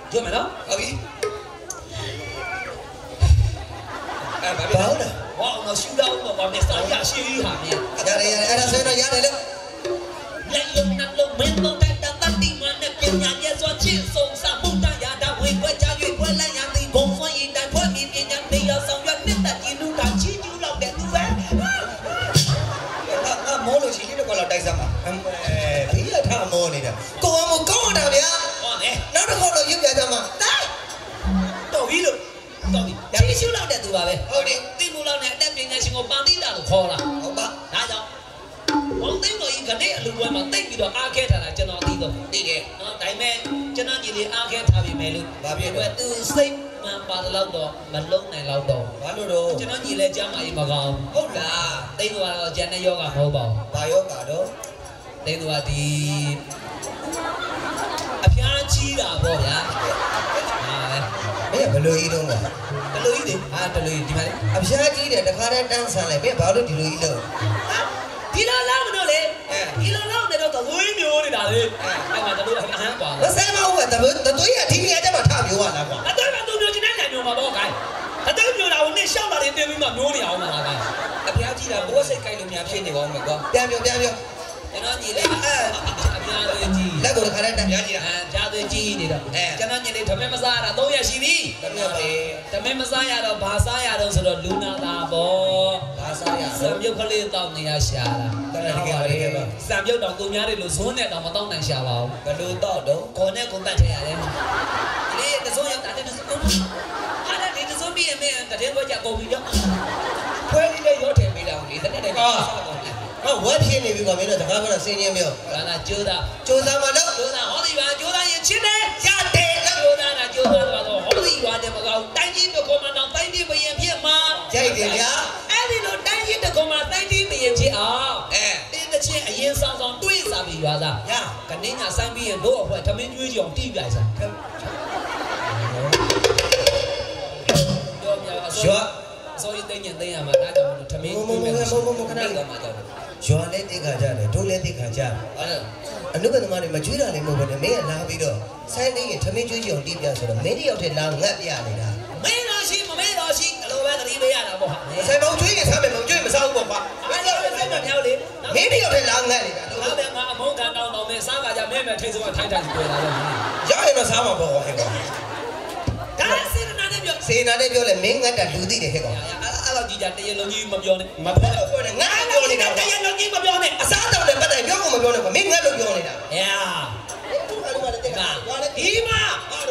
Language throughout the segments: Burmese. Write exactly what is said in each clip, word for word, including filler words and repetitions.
ကျွတ်မယ်နော်ဟုတ်ပြီအဲ့ဘာပြောလဲဝါအောင်ရှူတော့ဘာမစတာရရှိဟာမြင်ရတယ်ရတယ်အဲ့ဒါဆိုရင်တော့ရတယ်လေလက်လုံးနက်လုံးမင်းတို့တိုက်တာတတိမနဲ့ပညာရဲ့စွာချစ်ဆုံးစာမှုတရတာဝေခွဲချ၍ခွဲလိုက်ရသည်ဘုံဆွေးရင်တိုင်ဖွဲ့ပြီးပညာနေရဆောင်ရွက်နှစ်သက်ကြည်လူတာချီကျူးလောက်တဲ့သူပဲငါမိုးလို့ရှိသေးတယ်ကွာတော့တိုက်စမ်းပါအဲဘေးရထားမောနေတာကိုအောင်မကောင်းတာဗျာဟုတ်တယ်နောက်တစ်ခေါက်တော့ရုပ်ပြကြမှာတိုင်းတော်ပြီလို့တော်ပြီချီကျူးလောက်တဲ့သူပါပဲဟုတ်တယ်တိမှုလောက်နဲ့အတက်ပညာရှင်ကိုပန်တိတာလို့ခေါ်လာဟုတ်ပါဒါကြောင့်ဘုံသိန်းတော်ကြီးခနဲ့အလူပွဲမှာတိတ်ပြီးတော့အားခဲထားတာကျွန်တော်သိတော့သိတယ်နော်ဒါပေမဲ့ကျွန်တော်ညီလေးအားခဲထားပြီမယ်လို့ဘာဖြစ်လဲသူစိတ်မှန်ပါတော့တော့မလုံးနိုင်တော့တော့ဘာလို့တော့ကျွန်တော်ညီလေးကြားမကြီးမကောင်းဟုတ်လားတိတ်တော့ကျန်တဲ့ယောဂမဟုတ်ပါဘူးဘာယောဂတော့တိတ်တော့ဒီအဖျားကြီးတာပေါ့ဗျာဟာပဲမင်းဘယ်လိုကြီးတော့လဲတလူကြီးလေဟာတလူကြီးဒီမှာလေအဖျားကြီးတယ်တခါတည်းတန်းဆန်းလိုက်ပဲဘာလို့ဒီလိုကြီးလို့ဒီလိုလောက်မလို့လေဒီလိုလောက်နေတော့သွေးမျိုးနေတာလေအဲ့မှာတလူအဟမ်းกว่าမဆဲမဟုတ်ကတသွေးတသွေးရဒီနေရာကျမှထမျိုးရလားကွာအသွေးကသူမျိုးချင်းတဲ့မျိုးမှာပေါ့ခိုင်းအသွေးမျိုးတာကိုနေရှောက်လာတယ်တင်ပြီးမှမျိုးနေအောင်လားခိုင်းအဖျားကြီးတာဘောစိတ်ကိုက်လို့များဖြစ်နေပါဦးမယ်ကွာပြန်ပြောပြန်ပြောကျွန်တော်ညီလေးအဲအဖျားသွေးကြီးလက်ကိုတခါတည်းတန်းဖျားကြီးတာအဲဖျားသွေးကြီးနေတော့အဲကျွန်တော်ညီလေးဓမင်းမစားရတာသုံးရက်ရှိပြီဓမင်းပဲဓမင်းမစားရတော့ဘာစားရတော့ဆိုတော့လူနာတာပေါ့ဘာစားရစံပြုတ်ကလေးတောက်နေရရှာတာတကယ်တကယ်ပါစံပြုတ်တောင်သူများတွေလို့ဇွန်းနဲ့တောင်မတောက်နိုင်ရှာပါဘူးဘယ်လိုတောက်တော့ခေါ်နဲ့ကုန်တတ်ထည့်ရတယ်ဒီတစုံရောက်တာတဲ့တစုံဟာတဲ့ဒီတစုံပြီးရင်မင်းတတဲ့ဘွက်ကြကုန်ပြီတော့ခွဲလေးလေးရောထည့်ပေးတော့လေတဲ့တဲ့ကောဟောဝက်ဖြစ်နေပြီကွာမင်းတို့တကားကတော့စင်းချင်းပြောဒါကကျိုးသားကျိုးသားမလို့ကျိုးသားဟောဒီပါကျိုးသားရင်ချင်းတယ်ရတယ်ကျိုးသားကကျိုးသားပါတော့ဟောဒီရွာတဲ့မကောင်းတိုင်းကြီးတစ်ခုမှတော့တိုင်းကြီးဘယင်ဖြစ်မှာကြိုက်တယ်ဗျာအဲ့ဒီလိုတိုင်းကြီးတစ်ခုမှတိုင်းကြီးဘယင်ဖြစ်အောင်အဲတင်းတဲ့ချင်းအရင်ဆောင်ဆောင်တွေးစားပြီးရွာသားရကနေညာဆိုင်ပြီးရင်တို့အဖွဲသမင်းကျွေးကြအောင်တိပြိုင်စားရွာဆိုရင်တင်းညင်တင်းရမှာဒါကြောင့်လို့သမင်းကျွေးမယ်မဟုတ်မဟုတ်ခဏတော့မှာတော့ရွာလည်းတိတ်ခါကြတယ်တို့လည်းတိတ်ခါကြတယ်အနုကသမားတွေမကျွေးတာလည်းမဟုတ်ဘူးမင်းကလာပြီးတော့ဆိုင်းနေရင်သမင်းကျွေးကြအောင်တိပြဆိုတော့မင်းတယောက်တည်းလာငတ်ပြနေတာမင်းတော်ရှိမမင်းတော်ရှိအလိုပဲသတိပေးရတာပေါ့ဟာဆိုင်ပေါင်းကျွေးရင်စားမယ်မကျွေးမစားဘူးပေါ့ကွာမင်းတော်စိတ်မပြောင်းလေမင်းတယောက်တည်းလာငတ်နေတာဟုတ်တယ်ငါအမုန်းကန်တောင်းတောင်းမင်းစားကြကြမင်းပဲထိတ်ဆုံးထိုင်းထိုင်တွေ့လာတော့ရရင်တော့စားမှာပေါ့ကွာဟဲ့ကွာဒါစေနာနဲ့ပြောစေနာနဲ့ပြောလဲမင်းငတ်တာလူသိတယ်ဟဲ့ကွာအဲ့လိုကြီးကြတရလုံးကြီးမပြောနဲ့မဖက်တော့ပြောတယ်ငါပြောနေတာတရလုံးကြီးမပြောနဲ့အစားတောင်းတယ်ပတ်တယ်ပြောကုန်မပြောနဲ့ကွာမင်းငတ်လို့ပြောနေတာအေးဒီမှာ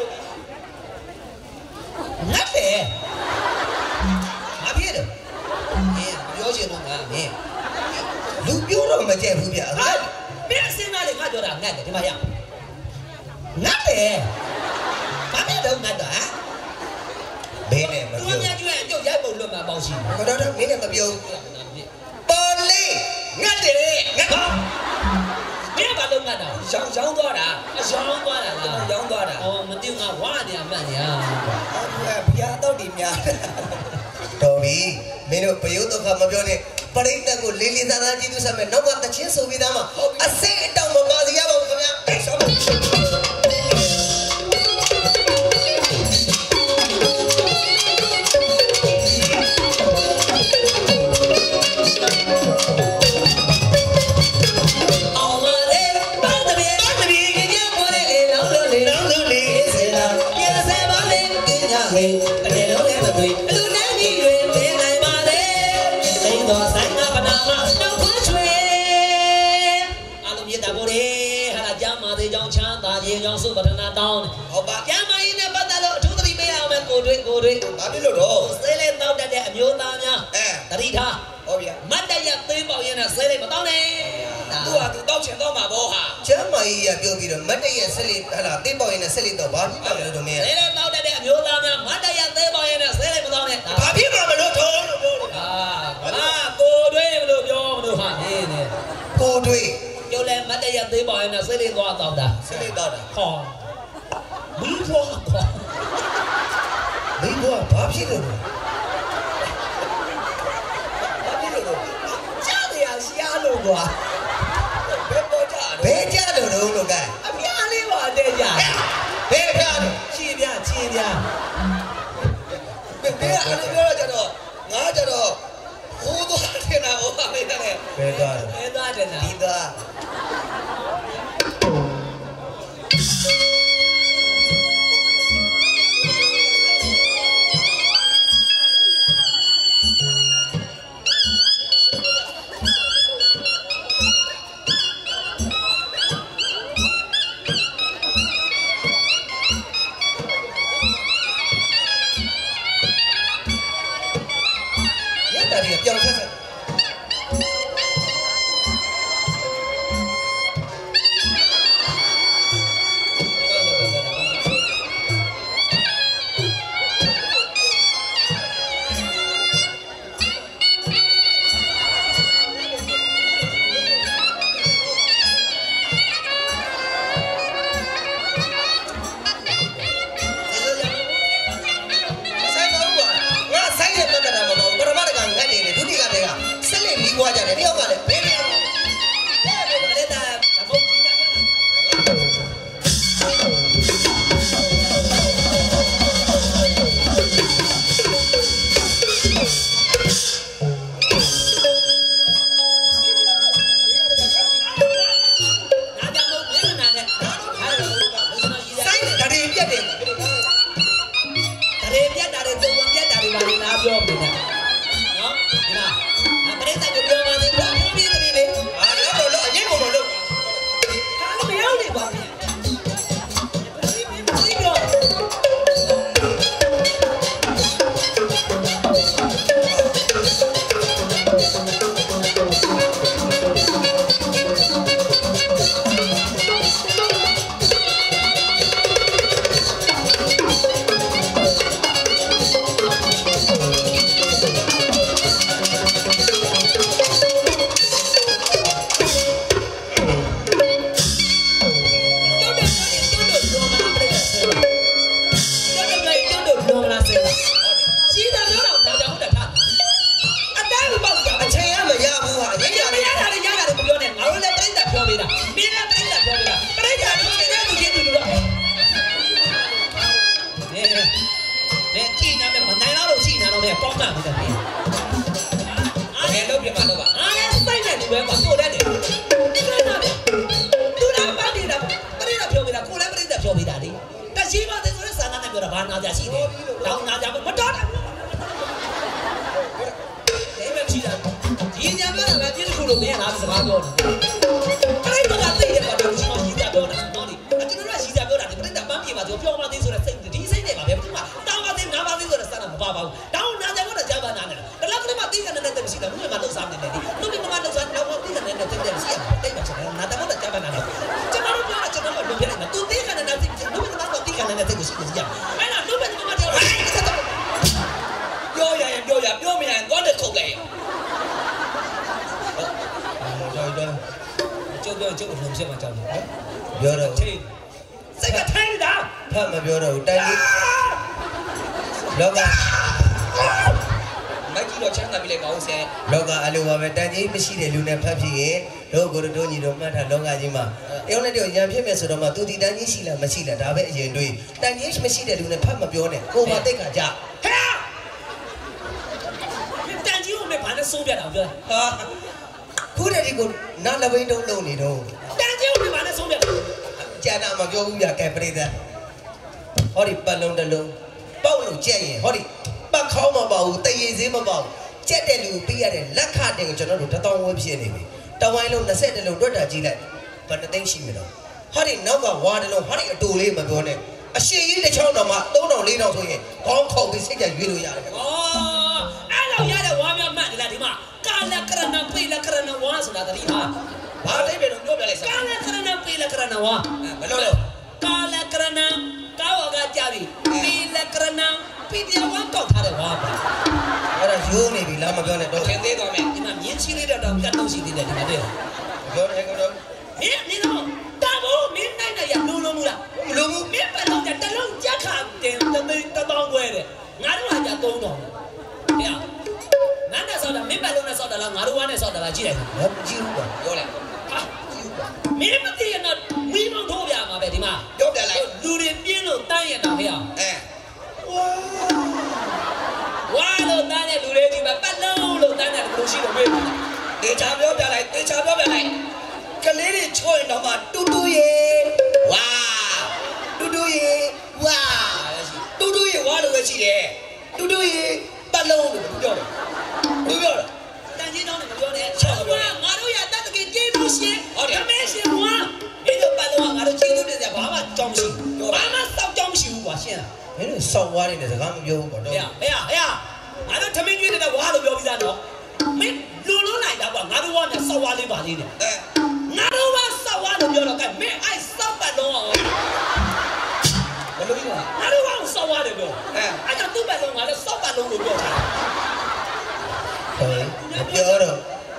ငတ်တယ်မဖြစ်တယ်အေးပြောချင်တော့ငါမင်းလူပြောတော့မကြက်ဘူးဗျာမင်းအစင်းသားလေငါပြောတာငတ်တယ်ဒီမှာရငတ်တယ်ဘာမှတော့ငတ်တာမင်းနဲ့မပြောသူများကျွေးအကျုပ်ရိုက်ပုံလွတ်မှာပေါ့ရှိမတော်တော့မင်းနဲ့မပြောပေါ်လေးငတ်တယ်ငတ်တော့မင်းဘာလို့ငတ်တာရောင်းရောင်းသွားတာအရောင်းသွားတာလားရောင်းသွားတာအော်မသိငါဝါနေရမှန်နေရဘုရားတော့ဒီများတော်ပြီမင်းတို့ဘယုတ်တော့မပြောနဲ့ပရိသတ်ကိုလေးလေးစားစားကြည့်သူစမယ်နောက်ကတချင်းဆိုပြီးသားမှာအစိတ်အတောင်မပါစီရပါဘူးခင်ဗျာအဲ့ဆောကြောင့်စုပထနာတောင်းဟုတ်ပါကျမ်းမာရေးနဲ့ပတ်သက်လို့အထူးသတိပေးအောင်မယ်ကိုတွေ့ကိုတွေ့ဘာဖြစ်လို့တော့ဆေးလေးတောက်တတ်တဲ့အမျိုးသားများအဲသတိထားဟုတ်ဗျာမတ်တရသေးပေါက်ရင်နဲ့ဆေးလေးမတောင်းနဲ့သူကသူတောက်ချင်တော့မှာပေါ့ဟာကျမ်းမာရေးရပြောပြီးတော့မတ်တရဆက်လေးဟလာသေးပေါက်ရင်နဲ့ဆက်လေးတော့ဘာဖြစ်ပါလဲတို့မင်းဆေးလေးတောက်တတ်တဲ့အမျိုးသားများမတ်တရသေးပေါက်ရင်နဲ့ဆေးလေးမတောင်းနဲ့ဘာဖြစ်မှာမလို့ထုံးလို့ပြောအာဟာကိုတွေ့မလို့ပြောမလို့ဟာနေနေကိုတွေ့ပြောလဲမတ်တရသေးပေါက်ရင်နဲ့ဆေးလေးသွားတောက်တာဆက်လေးတောက်တာဟောမင်းဘွားကွာမင်းဘွားဘာဖြစ်လို့လဲဘာဖြစ်လို့လဲကြားတယ်ရှားလို့ကွာဘယ်ပေါ်ကြဘယ်ကြလို့လို့လို့ကအများလေးပါတဲ့ကြဘယ်ဖျားလို့ရှိဗျာဘယ်အဲ့လိုပြောကြတော့ငါကြတော့ဟိုးသွားတယ်နာဟိုပါလေတဲ့ဘယ်သွားလဲဘယ်သွားတယ်နာဒီသွားပြောင်းဆက်ဆက်မရှိတဲ့လူနဲ့ဖတ်ဖြစ်ရင်တို့ကိုတို့ညီတို့မှတ်ထားလောကကြီးမှာအယောနဲ့တို့ရံဖြစ်မယ်ဆိုတော့မှသူဒီတန်ကြီးရှိလားမရှိလားဒါပဲအရင်တွေးတန်ကြီးမရှိတဲ့လူနဲ့ဖတ်မပြောနဲ့ကိုပါတိတ်ခါကြဟဲ့တန်ကြီးကိုလည်းဘာနဲ့ဆုံးပြတာပြောဟာခုတည်းဒီကိုနားလပိန်တုံးလုံးနေတော့တန်ကြီးကိုလည်းဘာနဲ့ဆုံးပြတာကျန်တာမပြောဘူးပြကဲပရိသတ်ဟောဒီပတ်လုံးတစ်လုံးပေါက်လို့ကြက်ရင်ဟောဒီပတ်ခေါင်းမပေါဘူးတရေစင်းမပေါဘူးကျက်တဲ့လူပေးရတဲ့လက်ခတဲ့ကိုကျွန်တော်တို့တထောင်ဝန်းဖြစ်နေပြီတဝိုင်းလုံး၂၁လုံးတွက်တာကြည့်လိုက်ဘယ်နှသိန်းရှိမလို့ဟာဒီနောက်ကဝါတလုံးဟာဒီအတူလေးမပြောနဲ့အရှိကြီးတစ်ချောင်းတော့မှ၃တောင်၄တောင်ဆိုရင်ခေါင်းခေါက်ပြီးစိတ်ကြရွေးလို့ရတယ်ဩအဲ့လိုရတဲ့ဝါများမှတ်တယ်လားဒီမှာကာလကရဏပိလကရဏဝါဆိုတာတတိဟာဘာလိမ့်ပဲတော့ပြောပြလိုက်စမ်းကာလကရဏပိလကရဏဝါဘယ်လိုလဲကာလကရဏကာဝကကြပြီပိလကရဏပိဒီဝါကောက်ထားတဲ့ဝါပါအဲ့ဒါရိုးနေပြီလားမပြောနဲ့တော့သင်သေးသွားမယ်ဒီမှာမြင်းချီလေးတော့ကတ်တော့ရှိသေးတယ်ဒီမှာတဲ့ပြောတယ်ကတော့မင်းမင်းတော့တာဘောမင်းနိုင်နိုင်ရလုံးလုံးမလားမလုံးဘူးမင်းပတ်တော့တလုံးကြက်ခါတင်တသိန်းတပေါင်းခွဲတယ်ငါတို့ကကြသုံးတော့ဟဲ့နန်းနဲ့ဆောက်တာမင်းပတ်လုံးနဲ့ဆောက်တာလားငါတို့ဝါနဲ့ဆောက်တာလားကြည့်လိုက်ဟောကြည့်ဦးပါပြောလိုက်ဟာမင်းမသိရင်တော့မင်းမထိုးပြမှာပဲဒီမှာပြောပြလိုက်လူတွေပြင်းလို့တန်းရတာဟဲ့အဲလူတွေဒီမှာပတ်လုံးလို့တန်းတယ်ဘယ်လိုရှိလို့မေးတေချာပြောပြလိုက်တေချာပြောပြလိုက်ကလေးတွေချောရင်တော့မှတူတူရေဝါတူတူရေဝါတူတူရေဝါလို့ပဲရှိတယ်တူတူရေပတ်လုံးလို့ပြောတယ်ဘယ်ပြောလဲတန်ကြီးတောင်းတယ်မပြောနဲ့ဆောင်းကငါတို့ရတတ်တကယ်ကျေးလို့ရှင်ဟုတ်တယ်အမေရှင်ဝါမင်းတို့ပတ်လုံးကငါတို့ကျေးဇူးတင်စရာဘာမှကြောင်းမရှိဘူးဘာမှစောက်ကြောင်းမရှိဘူးကွာရှင်းလားမင်းတို့စောက်ဝါးနေတဲ့စကားမပြောဘူးပေါ့တော့ဟဲ့ဟဲ့ဟဲ့ငါတို့ထမင်းကျွေးတဲ့ဝါလို့ပြောပြီးသားတော့မင်းလူလုံးလိုက်တာကွာငါတို့ဝါနဲ့စောက်ဝါလေးပါလေးနဲ့အဲငါတို့ဝါစောက်ဝါလို့ပြောတော့ကဲမင်းအဲ့စောက်ပတ်လုံးအောင်ဘယ်လိုပြောငါတို့ဝါကိုစောက်ဝါတယ်ပြောအဲအဲ့တော့သူ့ပတ်လုံးငါလည်းစောက်ပတ်လုံးလို့ပြောတာဟဲ့မပြောတော့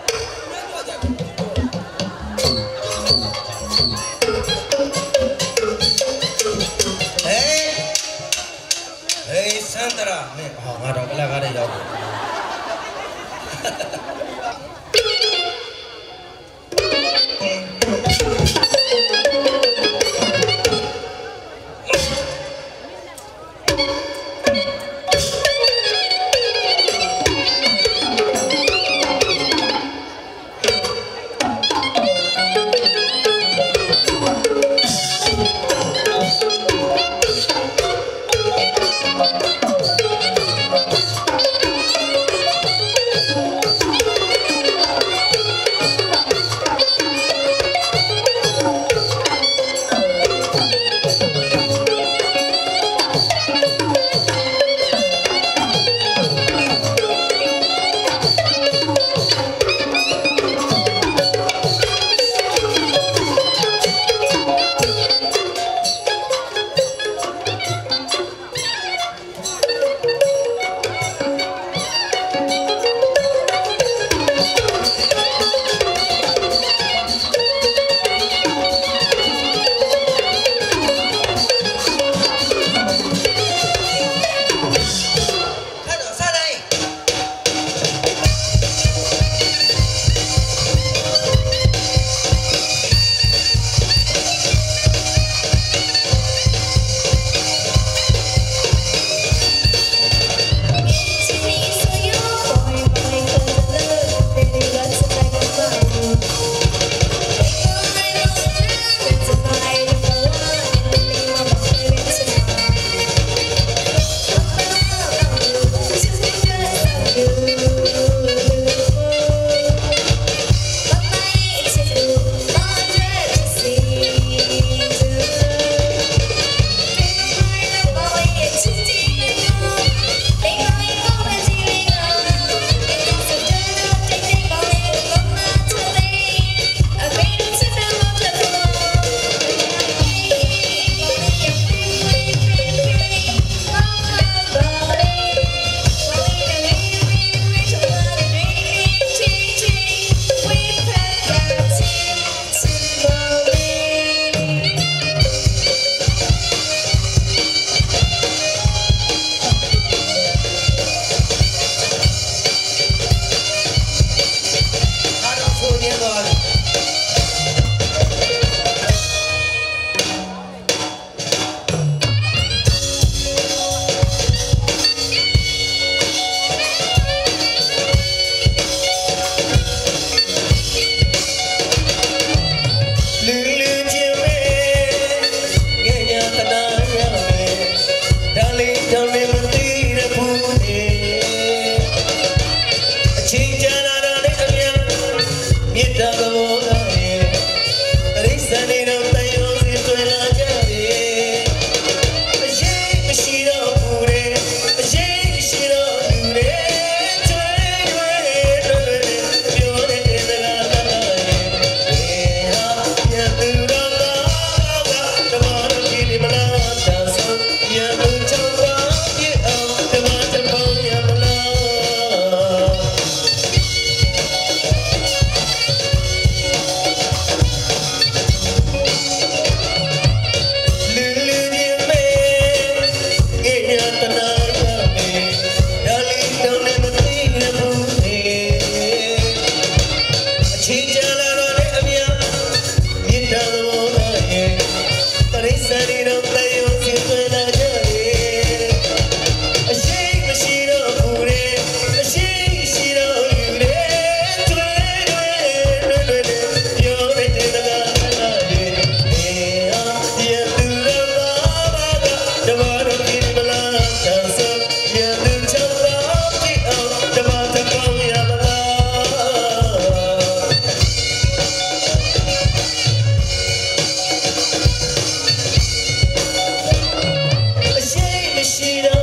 စန္ဒရာမင်းဟောငါတော့ကလကားနဲ့ရောက်တယ်အရှိမရှိတော့ဘူးလေအရှ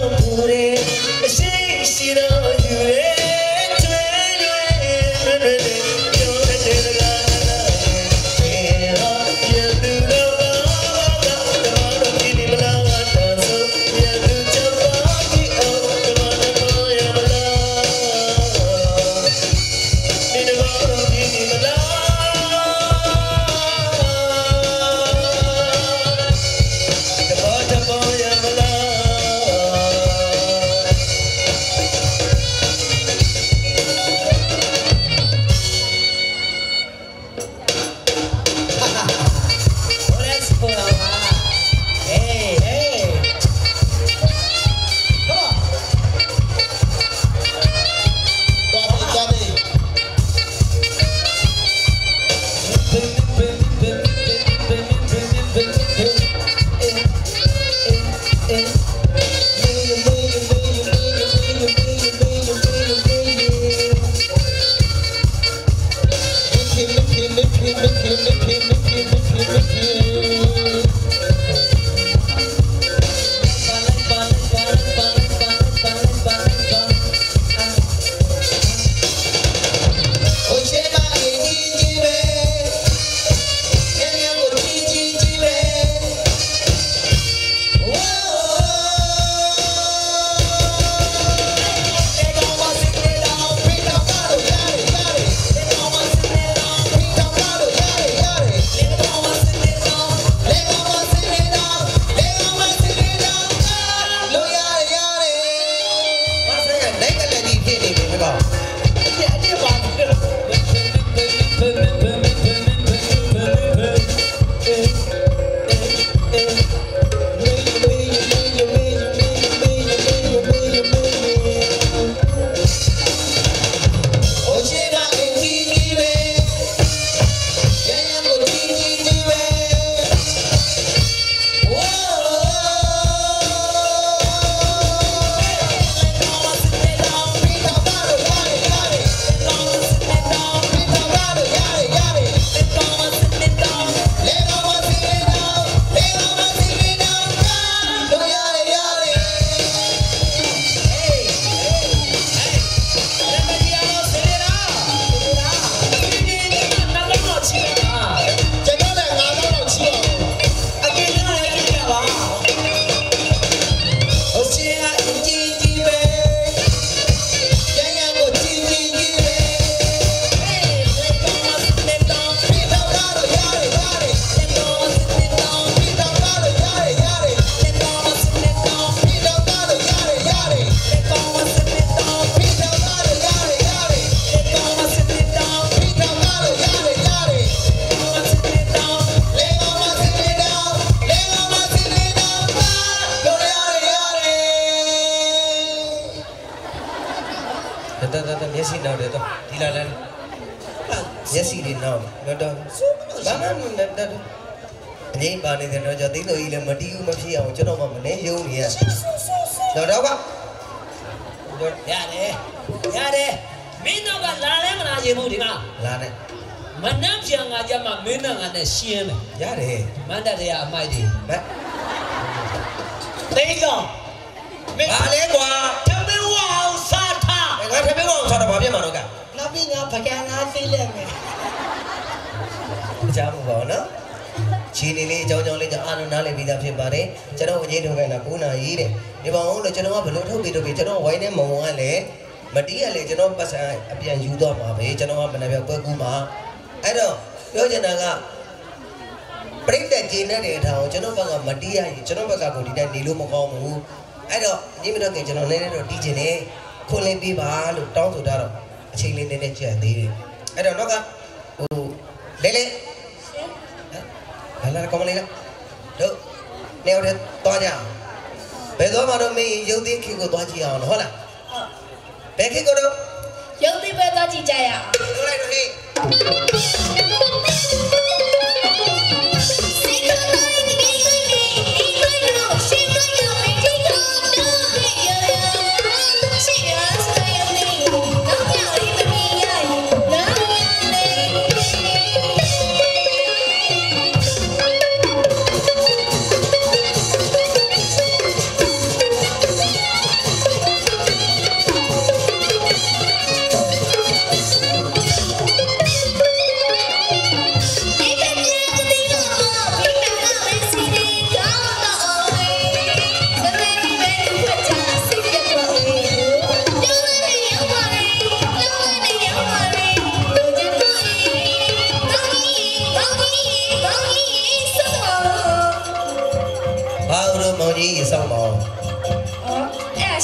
Anh bà này thì nó cho tiếng người là mà đi mà khi nào cho nó mà mình né vô vậy rồi đó quá dạ đi dạ đi mình nó còn là đấy mà làm gì mua thì nào là này mà nắm chừng à cho mà mình nó ăn này xiên này giá đi mà đã thì à mai đi đấy đây rồi bà lấy quà theo biết wow sa tha mày nói theo biết wow sa tha bà biết mà nó cả nó biết ngã phải cái ngã phi lên này chào mừng vợ nó chị này đi cháu cháu lên cho ăn nó lên bây giờ phim bà đấy cho nó vậy thôi cái là cú này ý đấy đi vào rồi cho nó phải lúc thôi bị cho nó quay đến mồm ai lẽ mà đi ai lẽ cho nó bắt sai áp dụng nhiều đó mà vậy cho nó mình làm việc cú mà ấy đâu đó cho nên là break the chain này thao cho nó bằng mà đi ai cho nó bằng cả cuộc đi này đi luôn một con mù ấy đâu nhưng mà đó cái cho nó lên rồi đi trên này khôn lên đi bà lúc trống rồi đó chơi lên đến đây chơi đi ấy đâu nó cả đây lên là con lên đó được neo đến to nhà bây giờ mà nó mình yêu tiếng khi của to chị hào nó là bé khi có đâu yêu tiếng bé to chị trai à được lại rồi đi Yeah.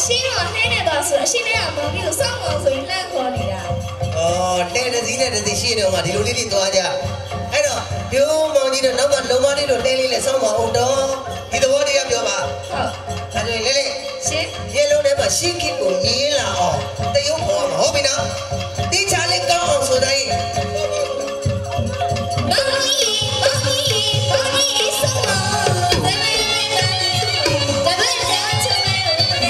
ရှင်းတော့လဲနေတော့ဆိုအရှင်းလေးကမောင်ကြီးကိုစောင့်အောင်ဆိုရင်လှမ်းခေါ်နေတာအော်လဲတဲ့စီးနဲ့တဲ့စီးရှိနေတော့မှဒီလိုလေးတွေသွားကြအဲ့တော့ပြိုးမောင်ကြီးတို့နောက်ကလုံမလေးတို့တဲလေးနဲ့စောင့်ပါအောင်တော့ဒီသဘောတရားပြောပါဟုတ်အဲ့ဒါလေလေရှင်းရေလုံးထဲမှာရှင်းခစ်ကိုမြင်လာအောင်တရုပ်ပေါ်မှာဟုတ်ပြီနော်တိချာလေးကောင်းအောင်ဆိုတိုင်းမောင်ကြီးမောင်ကြီးမောင်ကြီးစောင့်အောင်ဘယ်လိုလဲတပတ်ကြာချင်တယ်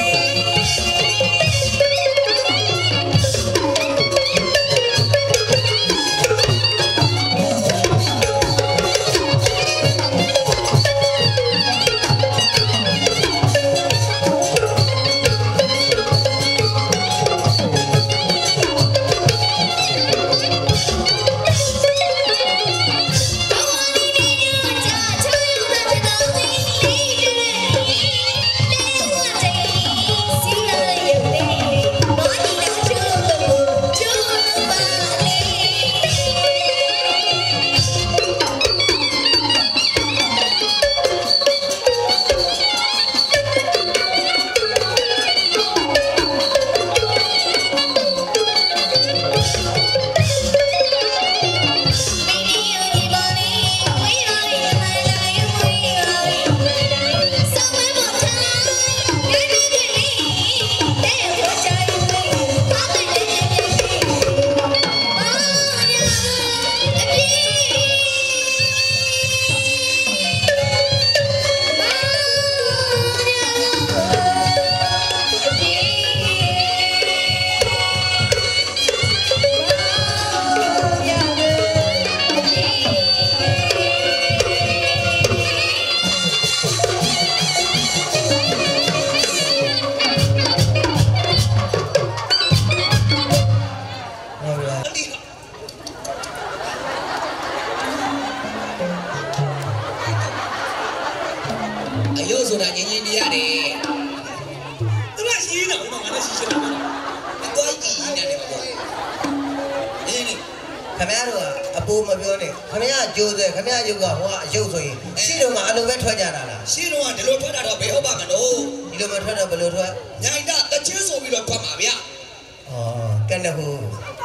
ရှိတော့ဒီလိုထွက်တာတော့ဘယ်ဟုတ်ပါမလို့ဒီလိုမထွက်တော့ဘယ်လိုထွက်ညိုင်တာတချင်းဆိုပြီးတော့ထွက်မှာဗျာဩကဲ့ဟို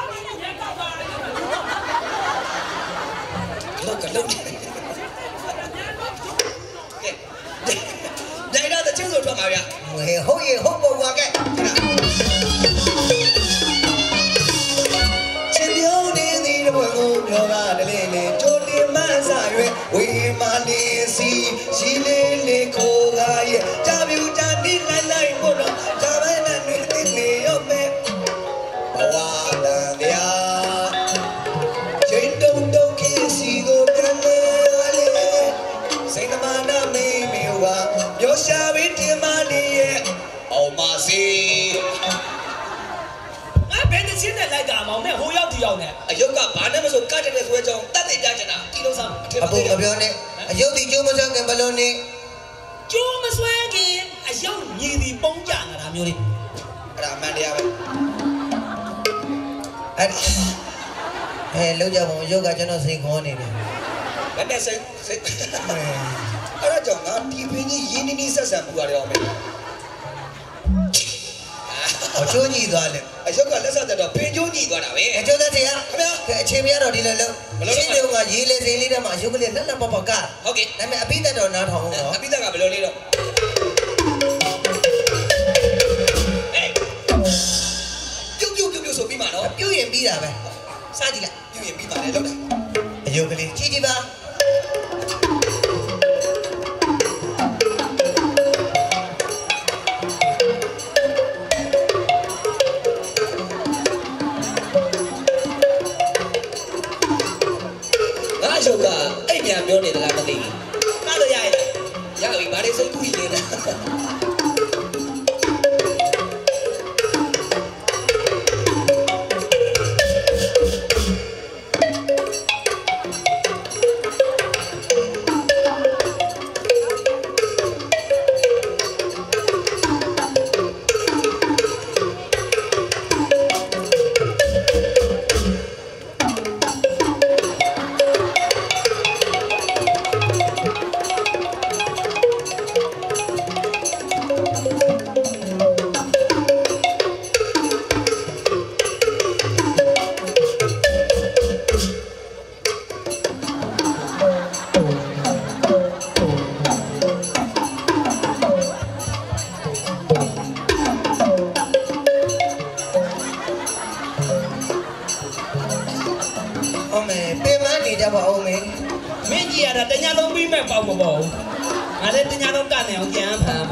လောက်ကလုံးကဲညိုင်တာတချင်းဆိုထွက်မှာဗျာဟေးဟုတ်ရေဟုတ်ပေါ်ပါကဲချင်းပြုံးနေသည်ဘွယ်ကိုပြောတာလေလေကြိုတင်မဆာရွယ်ဝေမာလေးစီရှိလေးလေးကိုကရဲ့ကြပြူကြတိလိုက်လိုက်ဖို့တော့ဂျာပဲနဲ့နေသိနေရောမဲ့ဘဝတန်တရားချိန်တုံတုံခေစီကိုပြန်လေလေစိတ်နမနာမေးမေဝါပြောရှာပြီးတင်မလေးရဲ့အောင်မစီငါဘယ်တစ်ချင်းနဲ့လိုက်တာမောင်နဲ့ဟိုရောက်ဒီရောက်နဲ့အယုတ်ကဘာနဲ့မဆိုကတ်တဲ့ဆိုကြောင်းတတ်သိကြချင်တာဒီလိုစားအပေါ်မပြောနဲ့အယုတ်ဒီကျိုးမစွမ်းခင်ဘလို့နေကျိုးမစွမ်းခင်အယုတ်ညီဒီပုံးကြတာမျိုးလေးအဲ့ဒါအမှန်တရားပဲအဲ့အဲလောက်ကြပါဦးအယုတ်ကကျွန်တော်စိတ်ခေါ်နေတယ်ဘယ်နဲ့စိတ်စိတ်အဲ့ဒါကြောင့်ငါဒီပင်ကြီးရင်းနှီးနှီးဆက်ဆံပူရတယ်အောင်မယ်အချိုးကြီးသွားတယ်အယုတ်ကလက်ဆက်တော့ပင်ချိုးကြီးသွားတာပဲအချိုးသက်တရားခင်ဗျာအချိန်မရတော့ဒီလိုလုံးရှင်းတယ်ကရေးလေစိန်လေးထဲမှာအယုတ်ကလေးလက်လက်ပေါက်ပေါက်ကဟုတ်ကဲ့ဒါပေမဲ့အပိသက်တော့နားထောင်အောင်နော်အပိသက်ကဘယ်လိုလေးတော့ပြုတ်ပြုတ်ပြုတ်ပြုတ်ဆိုပြီးမှနော်ပြုတ်ရင်ပြီးတာပဲစားကြည့်လိုက်ပြုတ်ရင်ပြီးပါတယ်လောက်တယ်အယုတ်ကလေးကြည့်ကြည့်ပါချုပ်ကအဲ့ညာပြောနေသလားမသိဘူး။ကားလို့ရရရပြီဘာလို့စိတ်ကူးနေလဲတာတညာလုံးပြီးမဲ့ပေါ့မပေါ့ငါလည်းတညာလုံးကနေအောင်ကြမ်းဖမ်း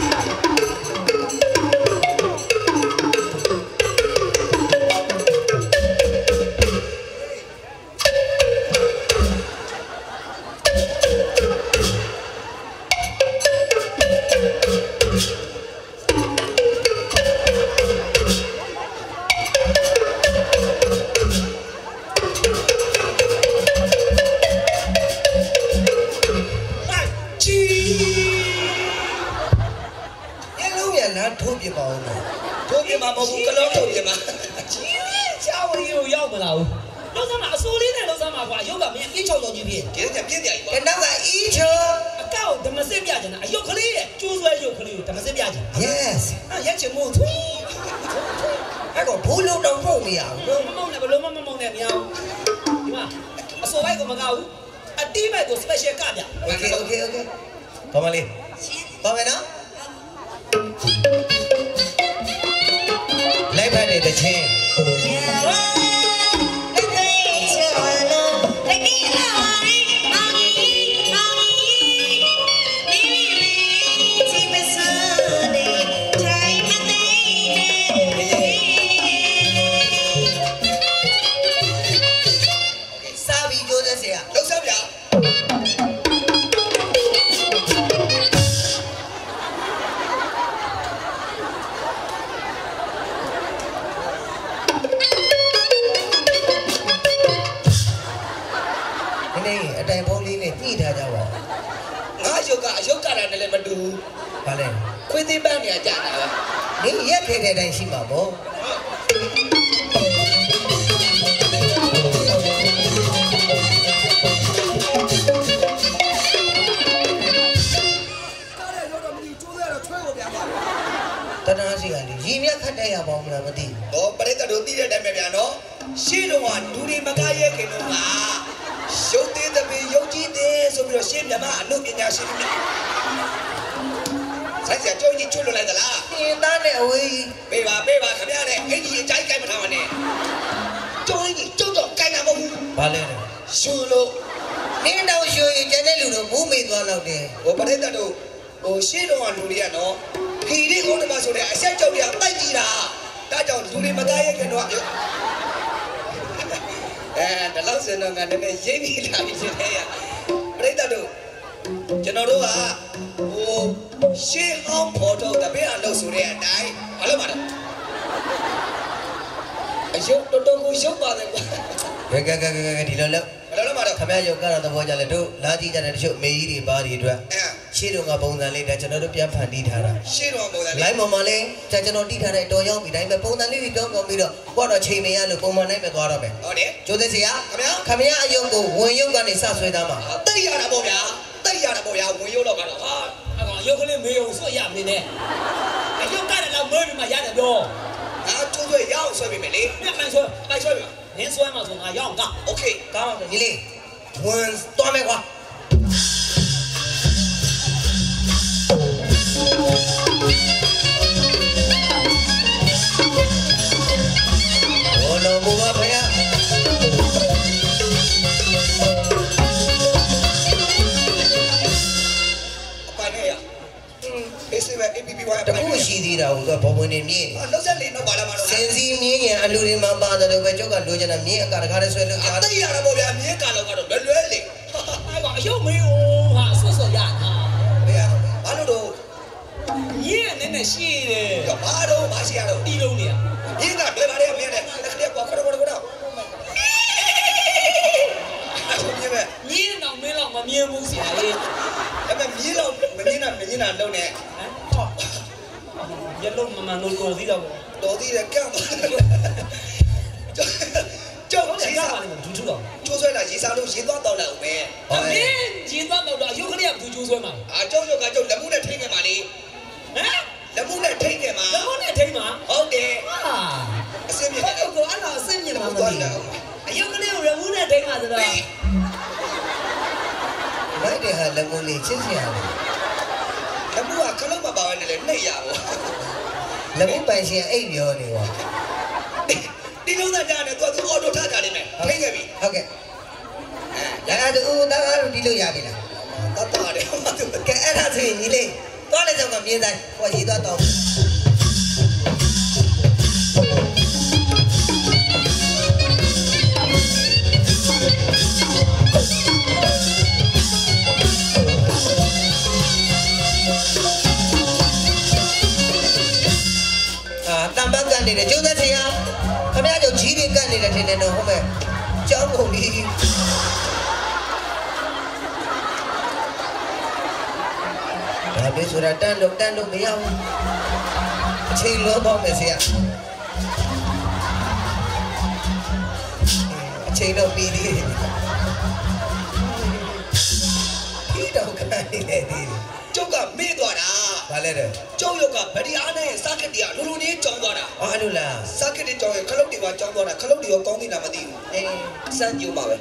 ထိုးပြမှာမဟုတ်ဘူးကလုံးထိုးပြမှာချာဝရီကိုရောက်မလာဘူးလောက်စားမှာအစိုးလေးနဲ့လောက်စားမှာကွာရုပ်ကမင်းအင်းချောင်းချောင်းကြီးဖြစ်ဒီကပြည့်ပြကြီးပေါ့နောက်ကအီးချောအကောက်ဓမ္မစစ်ပြချင်တာအယုတ်ကလေးရဲ့ကျိုးဆွဲရုပ်ကလေးကိုဓမ္မစစ်ပြချင် Yes အဲ့ရက်ချင်မို့ထွီးအဲ့တော့ဘူးလုံးတော့ပုံမရဘူးမမောင်းနဲ့ဘလို့မမမောင်းနဲ့မရဘူးဒီမှာအစိုးဘိုက်ကမကောက်ဘူးအတီးဘက်ကို special ကပြ Okay okay okay ဘာမလေးဘာမနော်လိုက်ပါနေတဲ့ချင်းအတိုင်ဖုံးလေးနဲ့ညှိထားကြပါငါရုပ်ကအရုပ်ကတာနဲ့လည်းမတူဘူးဘာလဲခွေးသေးပန်းနေကြတာပဲနေရက်ထဲထဲတိုင်းရှိမှာပေါ့တနာစီကလေရည်မြတ်ခတ်တဲ့ရပါမလားမသိဘူးဟောပရိသတ်တို့သိတဲ့အတိုင်းပဲဗျာနော်ရှေ့တော့ကဒူရီမကားရဲခင်တော့ကရုပ်သေးတဲ့ပင်ရုပ်ကြီးသေးဆိုပြီးတော့ရှင်းမြမအနုပညာရှင်များဆိုင်စရာကြောင်းကြီးချွတ်လွတ်လိုက်သလားအင်းသားနဲ့အဝေးပေးပါပေးပါခင်ဗျားနဲ့အင်ကြီးအကြိုက်ကြိုက်မထားပါနဲ့ကြောင်းကြီးကျုပ်တော့ကြိုက်တာမဟုတ်ဘူးဘာလဲရှူလို့နင်းတော့ရှူရင်ကျန်တဲ့လူတို့မူးမေ့သွားတော့တယ်ဟိုပရိသတ်တို့ဟိုရှေ့တော့ကလူတွေကနော်ခီလေးကုန်းတမဆိုတဲ့အဆက်ကြောက်တွေကတိုက်ကြည့်တာဒါကြောင့်လူတွေမသားရဲခင်တော့အဲဒါလောက်စင်တော့ငါတကယ်ရိပ်မိလာပြီရှင်တဲ့ရပရိသတ်တို့ကျွန်တော်တို့ကဟိုရှေးဟောင်းဖော်ထုတ်တပည့်အလုပ်ဆိုတဲ့အတိုင်းဘာလို့ပါလဲအယုတ်တော်တော်ကိုရုပ်ပါတယ်ကွာကဲကဲကဲကဲဒီလိုလို့ဘယ်လိုလုပ်မှာတော့ခမရရုပ်ကတော့သဘောကျလဲတို့လာကြည့်ကြတဲ့တချို့မေကြီးတွေပါးတွေအတွက်ရှေးတုန်းကပုံစံလေးဒါကျွန်တော်တို့ပြန်ဖန်တီးထားတာရှေးတုန်းကပုံစံလေး line ပေါ်မှာလဲကျွန်တော်တီးထားတဲ့တော်ရောက်ပြီတိုင်းပဲပုံစံလေးတွေတောင်းကုန်ပြီးတော့ကိုကတော့ချိန်မရလို့ပုံမှန်နိုင်ပဲသွားတော့မယ်ဟုတ်တယ်ကျိုးသက်စရာခမရခမရအယုတ်ကိုဝင်ရုပ်ကနေစဆွဲသားမှာတိတ်ရတာပေါ့ဗျာတိတ်ရတာပေါ့ဗျာဝင်ရုပ်တော့ကတော့ဟာအကောင်ရုပ်ကလေးမေးအောင်ဆွဲရမနေနဲ့အယုတ်ကလည်းတော့မေးပြီးမှရတယ်ပြောငါကျိုးဆွဲရအောင်ဆွဲပေးမယ်လေမြတ်မှန်ဆွဲပိုက်ဆွဲပြီနင်းဆွဲမှာဆိုငါရအောင်ကโอเคကောင်းပါပြီညီလေးဝင်သွားမယ်ကွာဘောလုံးဘူပါဗျာအပိုင်နဲ့ရအေးစေးပဲ A P P Y တခုရှိသေးတာကဘောဝင်နေမြင့်လောက်ဆက်လေးတော့ပါလာမှာတော့စင်စီမြင်းရင်အလူတွေမှာပါတယ်လို့ပဲကြောက်ကလိုချင်တာမြင်းအကာတကားနဲ့ဆွဲလို့အတိတ်ရတာပေါ့ဗျာမြင်းကာလောက်ကတော့လွယ်လွယ်လေးအဲ့ကောင်အယုတ်မေးဦးဟာဆွတ်ဆွတ်ရတာဘယ်ရဘာလို့တော့မြင်းနဲ့နဲ့ရှိတယ်ဘာတော့မရှိရတော့တီးလုံးနေရမြင်းကလွယ်ပါတယ်မြင်းနဲ့တစ်ခါကွာခရခရခရတော့မြင်းတော့မင်းတော့မမြင်ဘူးစီလေအဲ့မဲ့မြင်းတော့မမြင်တာမမြင်တာလုံးနဲ့ဟမ်ရလုံးမမနိုးတော်သေးတော့တော်သေးတယ်ကန့်ကြောက်ရေစားပါလိမ့်မယ်ဒူးထူတော့ကျိုးဆွဲလာရေစားလို့ရေသွားတောက်လိုက်အောင်ပဲအမင်းရေသွားတောက်တော့အယုတ်ကလေးကဘူးကျိုးဆွဲမှာအာကြောက်ကြောက်ကကြောက်လက်မှုနဲ့ထိနေပါလေဟမ်လက်မှုနဲ့ထိနေမှာလက်မှုနဲ့ထိမှာဟုတ်တယ်ဟာအစင်းမြင်တယ်ကိုကိုအဲ့တော့အစင်းမြင်မှာမသိဘူးအယုတ်ကလေးကိုလက်မှုနဲ့ထိမှာဆိုတော့လိုက်တယ်ဟာလက်မှုလေးချစ်စရာလေလက်မှုကခလုံးမပါဘဲနဲ့လေနှိပ်ရပါလက်မှုပိုင်ရှင်အိပ်ပြောနေပါဒီလုံးသားကြားနေတော့သူအော်တိုထားကြလိမ့်မယ်ဖိတ်ခဲ့ပြီဟုတ်ကဲ့အဲအဲ့ဒါဦးသားတို့ဒီလိုရပြီလားတတ်တာတယ်ကဲအဲ့ဒါဆိုရင်ညီလေးသွားလိုက်တော့ကမြင်းတိုင်းဟောရေးသွားတော့တမ်ဘတ်ကန်နေတယ်ကျုံးသက်စီဟာခမရတို့ကြီးတွေကန်နေတယ်ထင်တယ်တော့ဟုတ်မဲ့ကျောင်းကုန်ကြီးဒါပဲဆိုတာတန်းလို့တန်းလို့မရဘူးအချိန်လောတော့မယ်ဆရာအချိန်တော့ပြီးသေးတယ်ဒီတော့ကန်နေတယ်ဒီကျုပ်ကမေ့သွားတာဘာလဲတဲ့ကျုပ်ရုပ်ကဗဒီအားနဲ့စကတ်တရားလူလူနေကြောင်းသွားတာအော်အဲ့လိုလားစကတ်တွေကြောင်းရခလုတ်တွေကကြောင်းသွားတာခလုတ်တွေရောကောင်းသေးလားမသိဘူးအေးစမ်းကြည့်ပါပဲ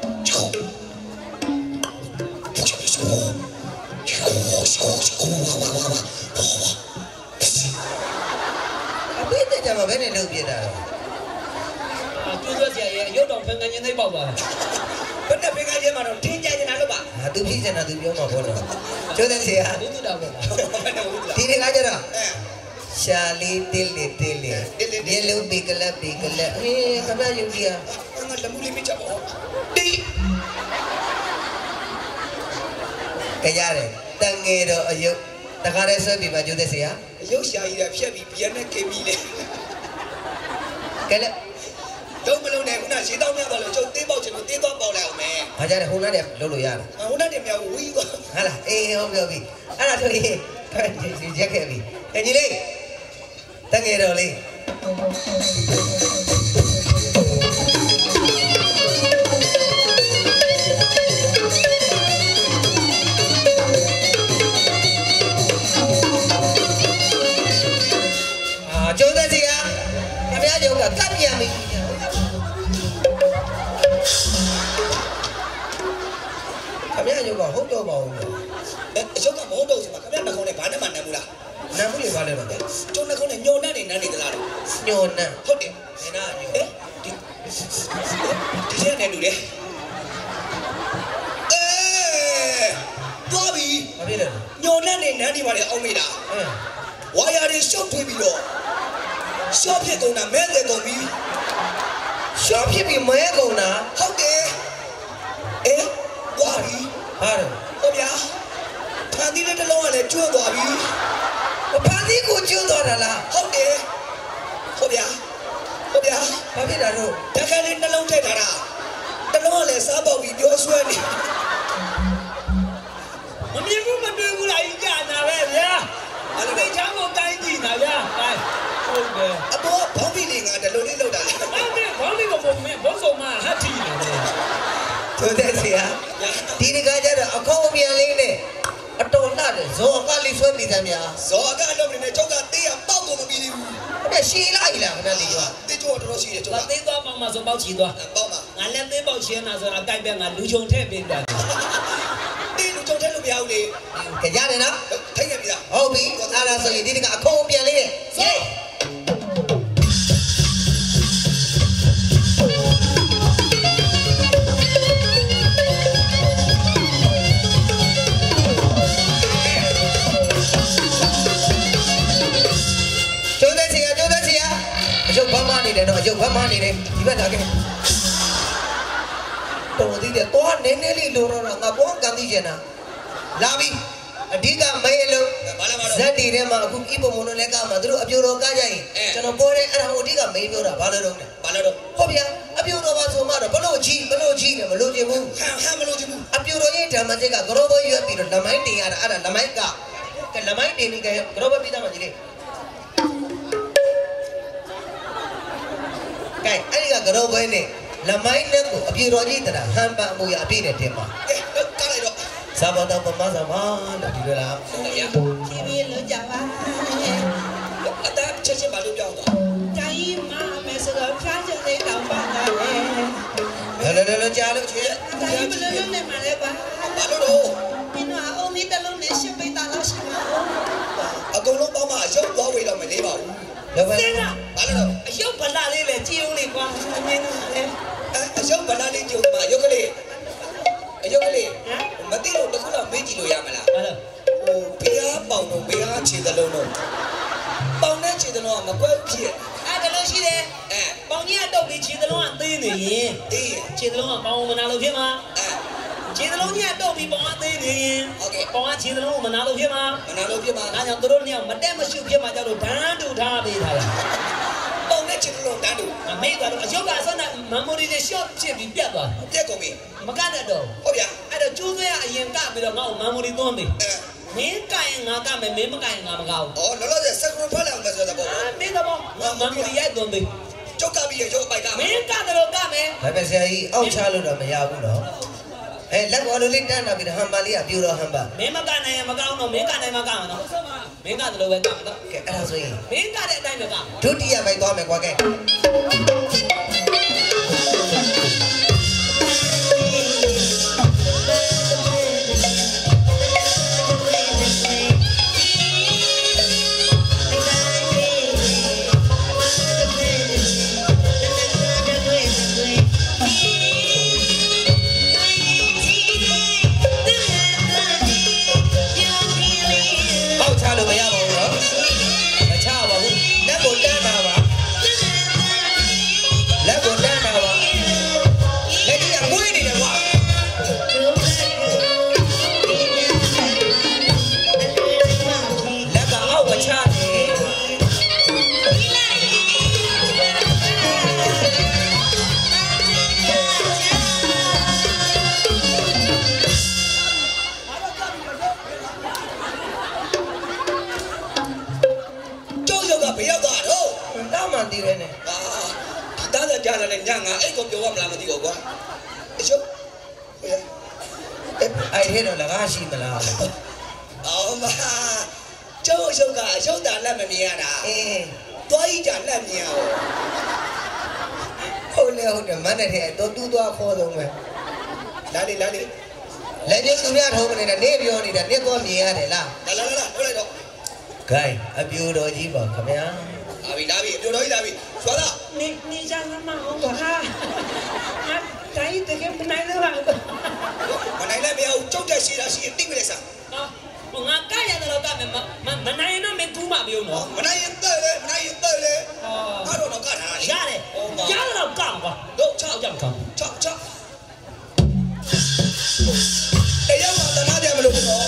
အပိတ်ကြမှာဘယ်နဲ့လုပ်ပြတာလဲ啊，就说这些有种分干净的包包。 ဘယ်နဲ့ပင်ကချင်းမှာတော့တင်းကြနေတာလို့ပါဟာသူဖြစ်နေတာသူပြောမှာပေါ့နော်ကျိုးတဲ့ဆရာဘူးတူတော့ပဲဒီနေ့ကကြတော့ရှာလေးတင်းလေးတင်းလေးဒီလုံးပေကလက်ပေကလက်အေးခမရယူကြီးอ่ะငါလက်မှုလေးမချက်ပေါ့တီးကြရတယ်တန်ငယ်တော့အယုတ်တခါတည်းဆွဲပြီးပါကျိုးတဲ့ဆရာအယုတ်ရှာကြီးတာဖြတ်ပြီးပြန်နဲ့ကေမီလေကဲလက်တော့မလုံးနဲ့ခုနရေတောင်းများပါလို့ကျုပ်သေးပေါက်ချင်လို့သေးသွားပေါက်လိုက်အောင်မယ်။အားကြတယ်ဟိုနားတည်းလုံးလို့ရတာ။ဟိုနားတည်းမြောက်ဝီးသွား။ဟာလားအေးဟုတ်ပြီဟုတ်ပြီ။အဲ့ဒါဆိုရင်ရက်ခဲ့ပြီ။အညီလေးတငယ်တော်လေးအာကျုံးတဲ့စီကခင်ဗျားကျုံးကကပ်ပြန်ပြီ။ခမရရုပ်ကဟုတ်တော့ပါဘူးအဲအရုပ်ကမဟုတ်တော့စီမှာခမရနှခုံးနဲ့ဘာနဲ့မှနမ်းဘူးလားနမ်းဘူးလေဘာလဲတော့ကျုံနှခုံးနဲ့ညှော်နှံ့နေနမ်းနေသလားညှော်နှံ့ဟုတ်တယ်နေနာညှော်ဒီဒီရက်နဲ့လူလေအဲသွားပြီဘာဖြစ်လဲညှော်နှံ့နေနမ်းနေပါလေအောင်မေးတာအဲဝါယာတွေရှုပ်ထွေးပြီးတော့ရှော့ဖြစ်ကုန်တာမဲတယ်ကုန်ပြီရှော့ဖြစ်ပြီးမဲကုန်တာဟုတ်တယ်အေးဝါပြီဟာဟုတ်ဗျာဖန်သီးတဲ့တလုံးကလည်းကျွတ်သွားပြီဖန်သီးကိုကျွတ်သွားတာလားဟုတ်တယ်ဟုတ်ဗျာဟုတ်ဗျာဘာဖြစ်တာတော့တခါလေးနှလုံးထည့်ထားတာတလုံးကလည်းစားပေါက်ပြီးပြောဆွဲနေမမြင်ဘူးမတွေ့ဘူးလားအကြနာပဲဗျာအဲ့ဒီချမ်းကိုတိုင်းကြည့်တာဗျာဟုတ်တယ်အပေါ်ဘောင်းပြီးနေငါတလုံးလေးလောက်တာလေအဲ့ဒီဘောင်းလေးကိုဘုံမဲ့ဘုံစုံမှာဟတ်ထီနေတယ်ဆိုတဲ့ဆရာဒီကကြတော့အခေါ်ပြန်လေးနဲ့အတော်လာတယ်ဇော်ကလေးဆွဲပြီးသားများဇော်ကအလုပ်နေနဲ့ကျောက်ကတေးရပေါက်ကုန်မပြီးသေးဘူးအဲ့ရှည်လိုက်လားခဏလေးကျော်တေးကျော်တော်တော်ရှိတယ်ကျောက်ကတေးသွားမှမှဆိုပေါက်ချီသွားပေါက်ပါငါလည်းသေးပေါက်ချင်တာဆိုတာအကြိုက်ပဲငါလူချုံထည့်ပေးတယ်တေးလူချုံထည့်လို့မရဘူးလေကြရတယ်နော်ထိတ်ရပြီလားဟုတ်ပြီအဲ့ဒါဆိုရင်ဒီကအခေါ်ပြန်လေးနဲ့စေးရုပ်ဘာမှနေတယ်တော့ရုပ်ဘာမှနေတယ်ဒီဘက်လာခဲ့တော်သေးတယ်တော့နည်းနည်းလေးလိုတော့ငါဘောကန်သိချင်တာလာပြီအဓိကမဲလို့ဇက်တီထဲမှာအခုဣပုံမုံနဲ့ကမှာသူတို့အပြိုတော်ကားကြရင်ကျွန်တော်ပေါ်တယ်အဲ့ဒါဟိုအဓိကမဲပြောတာဘာလို့တော့ဘာလို့တော့ဟုတ်ဗျာအပြိုတော်ပါဆိုမှတော့ဘလို့ကြီးဘလို့ကြီးလည်းမလို့ချင်ဘူးဟမ်ဟမ်မလို့ချင်ဘူးအပြိုတော်ရဲ့ဓမ္မစစ်ကဂရောဘရွက်ပြီးတော့လမိုင်းတင်ရတာအဲ့ဒါလမိုင်းကကလမိုင်းတင်နေကြဂရောဘပြီးသားမှကြီးလေကဲအဲ့ဒီကကတော့ဘဲနဲ့လမိုင်းနဲ့ကိုအပြေတော်ကြီးတရာဟန်ပန်မှုရအပြည့်နဲ့တင်ပါကဲကားလိုက်တော့သာဘာတော်ပမသာမလို့ဒီလိုလားဒီပြေလို့ကြပါအတားချက်ချင်းမလို့ပြောင်းသွားတိုင်းမမယ်ဆိုတော့ဖျားချက်လေးတောင်ပါတာလေလောလောလောကြားလို့ချေတိုင်းဘလို့လုံးနဲ့မှလည်းပါဘာလို့တော့မင်းတို့အုံးလေးတစ်လုံးနဲ့ရှစ်ပိတ်တာလို့ရှိမှာအကုန်လုံးပေါင်းမှရုပ်သွားဝေးတော့မလေးပါဘူးလောပဲဘာလို့အယုတ်ဗလာလေးလေကြည်ုံလေးကွာအမြင်နဲ့လေအယုတ်ဗလာလေးကြုံမှာရုပ်ကလေးအအယုတ်ကလေးမသိလို့တခုတော့မေးကြည့်လို့ရမလားဟိုဖျားပေါင်တော့ဖျားခြေသလုံးတော့ပေါင်နဲ့ခြေသလုံးကမကွဲဖြစ်အဲ့ဒါလို့ရှိတယ်အဲပေါင်ကြီးကတုတ်ပြီးခြေသလုံးကသေးနေရင်သေးရခြေသလုံးကပေါင်မနာလို့ဖြစ်မှာအဲခြေသလုံးကြီးကတုတ်ပြီးပေါင်ကသေးနေရင်ဟုတ်ကဲ့ပေါင်ကခြေသလုံးကိုမနာလို့ဖြစ်မှာမနာလို့ဖြစ်မှာဒါကြောင့်သူတို့နှစ်ယောက်မတက်မရှုဖြစ်မှာကြောက်လို့ဓာတ်တူထားပေးထားတာပေါင်နဲ့ခြေသလုံးဓာတ်တူအမေကတော့အယုတ်ကဆန်းတဲ့မမ်မိုရီနဲ့ short ဖြစ်ပြီးပြတ်သွားပြတ်ကုန်ပြီမကတတ်တော့ဟုတ်ဗျာအဲ့တော့ကျိုးသွဲအရင်ကပြီးတော့ငါ့ကိုမမ်မိုရီသွန်းပြီမင်းကရင်ငါကမယ်မင်းမကရင်ငါမကောက်ဘူးဩလောလောဆယ်စက်ကူဖတ်လိုက်အောင်မဆိုတော့ဘောမင်းတော့မမ်မိုရီရိုက်သွန်းပြီကျုပ်ကပြီးရုပ်ပိုက်ကမင်းကတော့ကမယ်ဒါပေမဲ့ဆရာကြီးအောက်ချလို့တော့မရဘူးနော်အဲလက်ပေါ်လိုလေးတန်းလာပြီးဟမ်ပါလေးကပြိုတော့ဟမ်ပါမင်းမကနိုင်ရင်မကောင်းတော့မင်းကနိုင်မှကောင်းမှာနော်မင်းကတော့ပဲကောင်းတော့ကဲအဲ့ဒါဆိုရင်မင်းကတဲ့အတိုင်းပဲကောင်းဒုတိယပိုက်သွားမယ်ကွာကဲညငါအဲ့ကိုပြောရမလားမသိဘူးကွာအရှုပ်အဲ့အဲ့ထဲတော့လကားရှိမလားအော်မကျုပ်အရှုပ်ကအရှုပ်တာလက်မမြင်ရတာအေးတွားကြီးကြလက်မြင်ရဟုတ်လေဟုတ်တယ်မနဲ့ထဲတော့တူးသွားခေါ်ဆုံးပဲလာလေလာလေလက်ကျသူများထုံးမနေတာနေပြောနေတာနေတော့မြင်ရတယ်လားလာလာလာဟုတ်လိုက်တော့ဂိုင်းအပြူတော်ကြီးပါခင်ဗျာလာပြီလာပြီအပြူတော်ကြီးလာပြီဆွာလာနေနေကြမ်းမအောင်ကွာဟာတိုင်းတကယ်မနိုင်တော့လားမနိုင်လည်းမရဘူးကြောက်တဲ့ရှိတာရှိရင်တိတ်မလဲစားဟောငါကရတယ်တော့ကမယ်မမနိုင်တော့မင်းကူးမပြောနော်မနိုင်ရင်တဲ့လေမနိုင်ရင်တဲ့လေဟာတော့တော့ကထားရတယ်ရတယ်တော့ကောင်းကွာတော့ချောက်ကြောက်ကောင်းချောက်ချောက်တရားမှတနာကြမလို့တော့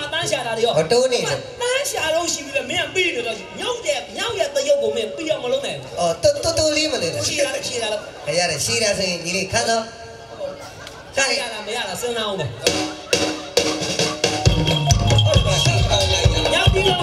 တိုးနေတယ်တန်းရှာလို့ရှိပြီးတော့မင်းကပြီးနေတော့ညောက်တဲ့ညောက်ရဲ့တရုပ်ကိုမင်းပြီးအောင်မလုပ်နိုင်哦，都都都离嘛的。 ရှိတာရှိတာလို့哎呀，是的，是你的，看到。 看ရလားမရလားစဉ်းစားအောင်ပဲရောက်ပြီလို့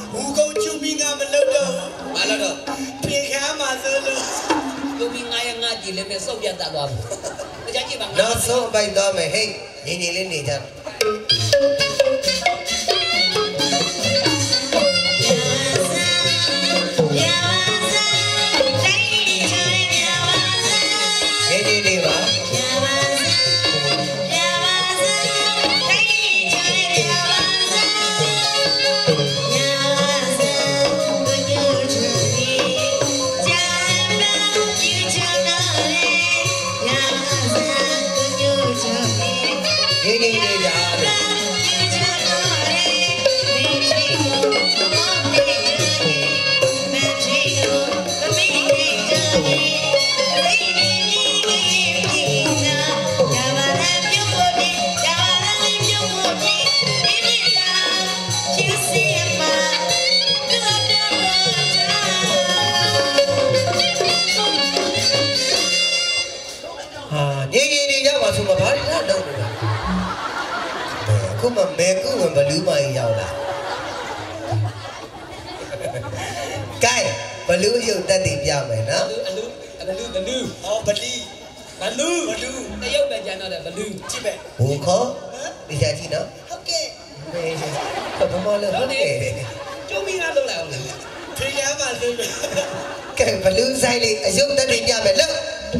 သူမီငါရငါကြီးလည်းမဲ့စုပ်ပြတ်တတ်သွားဘူးတရားကြည့်ပါငါနောက်ဆုံးပိုက်သွားမယ်ဟေးညီညီလေးနေကြခုမှမဲကူဝင်ဘလူးမကြီးရောက်လာကဲဘလူးရုပ်တက်တည်ပြမယ်နော်အလူအလူဘလူးဟောဘလီဘလူးဘလူးတရုတ်ပဲကျန်တော့တယ်ဘလူးကြည့်ပဲဘူခေါ်ဒီချာကြည့်နော်ဟုတ်ကဲ့ဘယ်မှာလဲဟုတ်ကဲ့ကျုံမီလာလို့လာအောင်လေဖေးရမှာလို့ကဲဘလူးဆိုင်လေးအရုပ်တက်တည်ပြမယ်လို့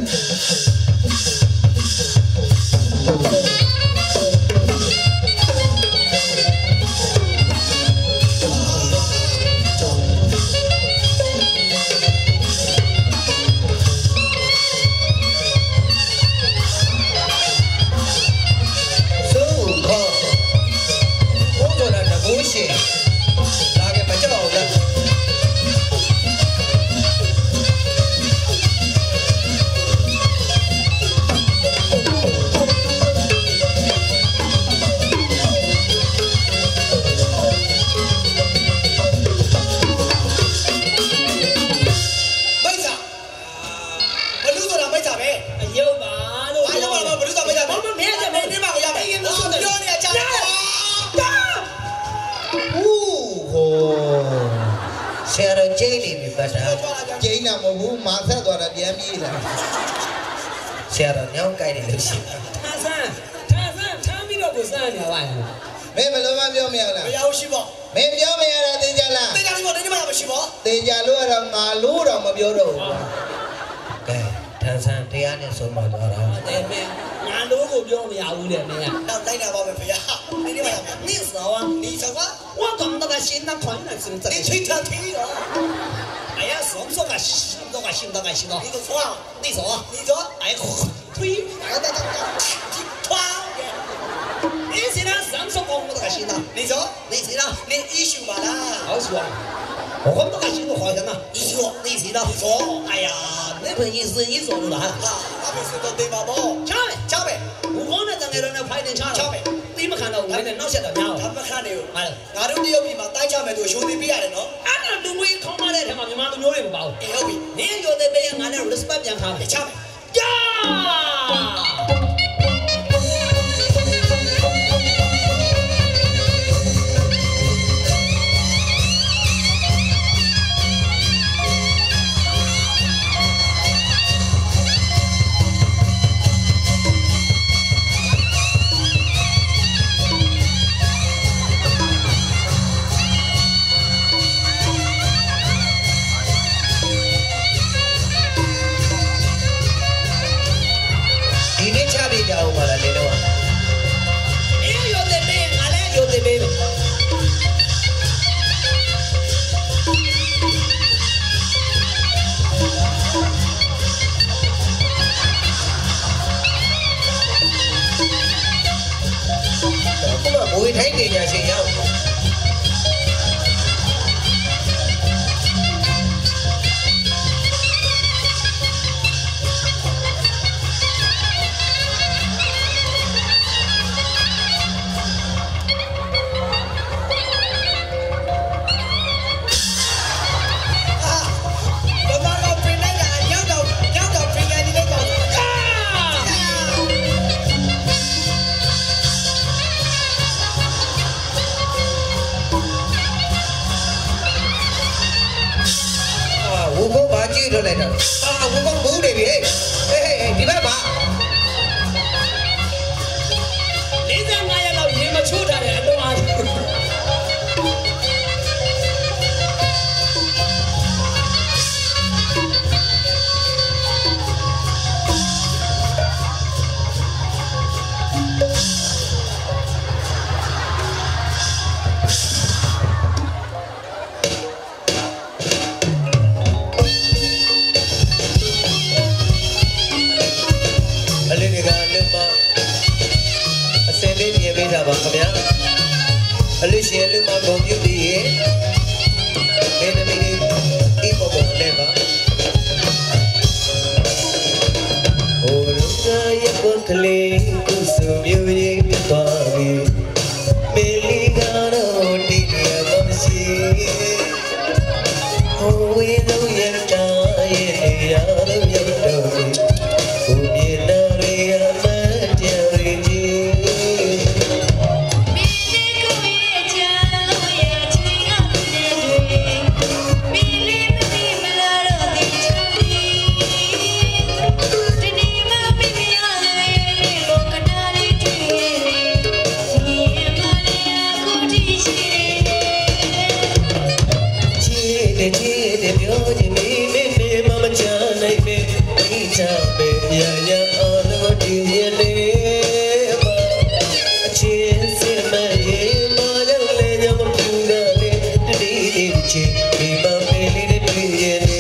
ဆရာတော်ကျိန်းနေပြီပတ်တာကျိန်းတာမဟုတ်ဘူးမာဆက်သွားတာပြန်ပြေးလာဆရာတော်ညောင်းကြိုက်တယ်လို့ရှိတာထားဆန်းထားဆန်းထားပြီးတော့ကိုစမ်းနေပါ့မင်းဘယ်လိုမှပြောမရလားမရဘူးရှိပေါ့မင်းပြောမရတာသင်ကြလားသင်ကြလို့ဒီမှာမရှိပေါ့သင်ကြလို့တော့ငါလို့တော့မပြောတော့ဘူးကဲထန်းဆန်းတရားနဲ့ဆုံးမသွားတာတဲ့မင်းငါလို့ကိုပြောမရဘူးတဲ့မင်းကတော့တိုက်တာပါပဲဖေရဒီနေ့မှာ你说啊你说啊我讲那个新的团员是怎么你吹他吹了哎呀说不说个新的个新的个新的你说啊你说你说哎吹哎哒哒哒团你现在上说讲那个新的你说你现在你艺术嘛啦好说我那个新的好像呐你说你现在你说哎呀那份意思你说了啊那不是都对嘛不敲呗敲呗我讲那当个人那拍点敲敲呗你们看到我们那些的鸟他们看的哟ငါတို့တရုတ်ပြည်မှာတိုင်းချမယ်သူရိုးသေးပြရတယ်နော်အဲ့ဒါလူငွေခေါင်းမတဲ့ထဲမှာမြန်မာလူမျိုးတွေမပါဘူးအေးဟုတ်ပြီနင်းရိုးသေးပေးရင်ငါနဲ့ respect ပြန်ခါမယ်ချမယ်ကြာကြအောင်ပါလားနေတော့အေးရိုးသေးပေးငါလည်းရိုးသေးပေးမယ်ခုမှဘိုးထိုင်းနေကြချိန်ရောက်ဝုတ်ကောဘာကြည့်တော့လိုက်တာအာဝုတ်ကောဘူးနေပြီဟဲ့ Kali kusumyuri pitwari meli garo diya mamsi howe no yata ye yaro yato ubi nare amatari ji mele ko ye jalo ya chinga mele mele mele malaro di chali tini ma mimi ale lo kanare tiye ye mare akuti shire chide chide byoji me me me mama chanai me ni chabe ya ya alo diye le ma chin sir ma ye ma le jam punga le di di chi di ma me le diye le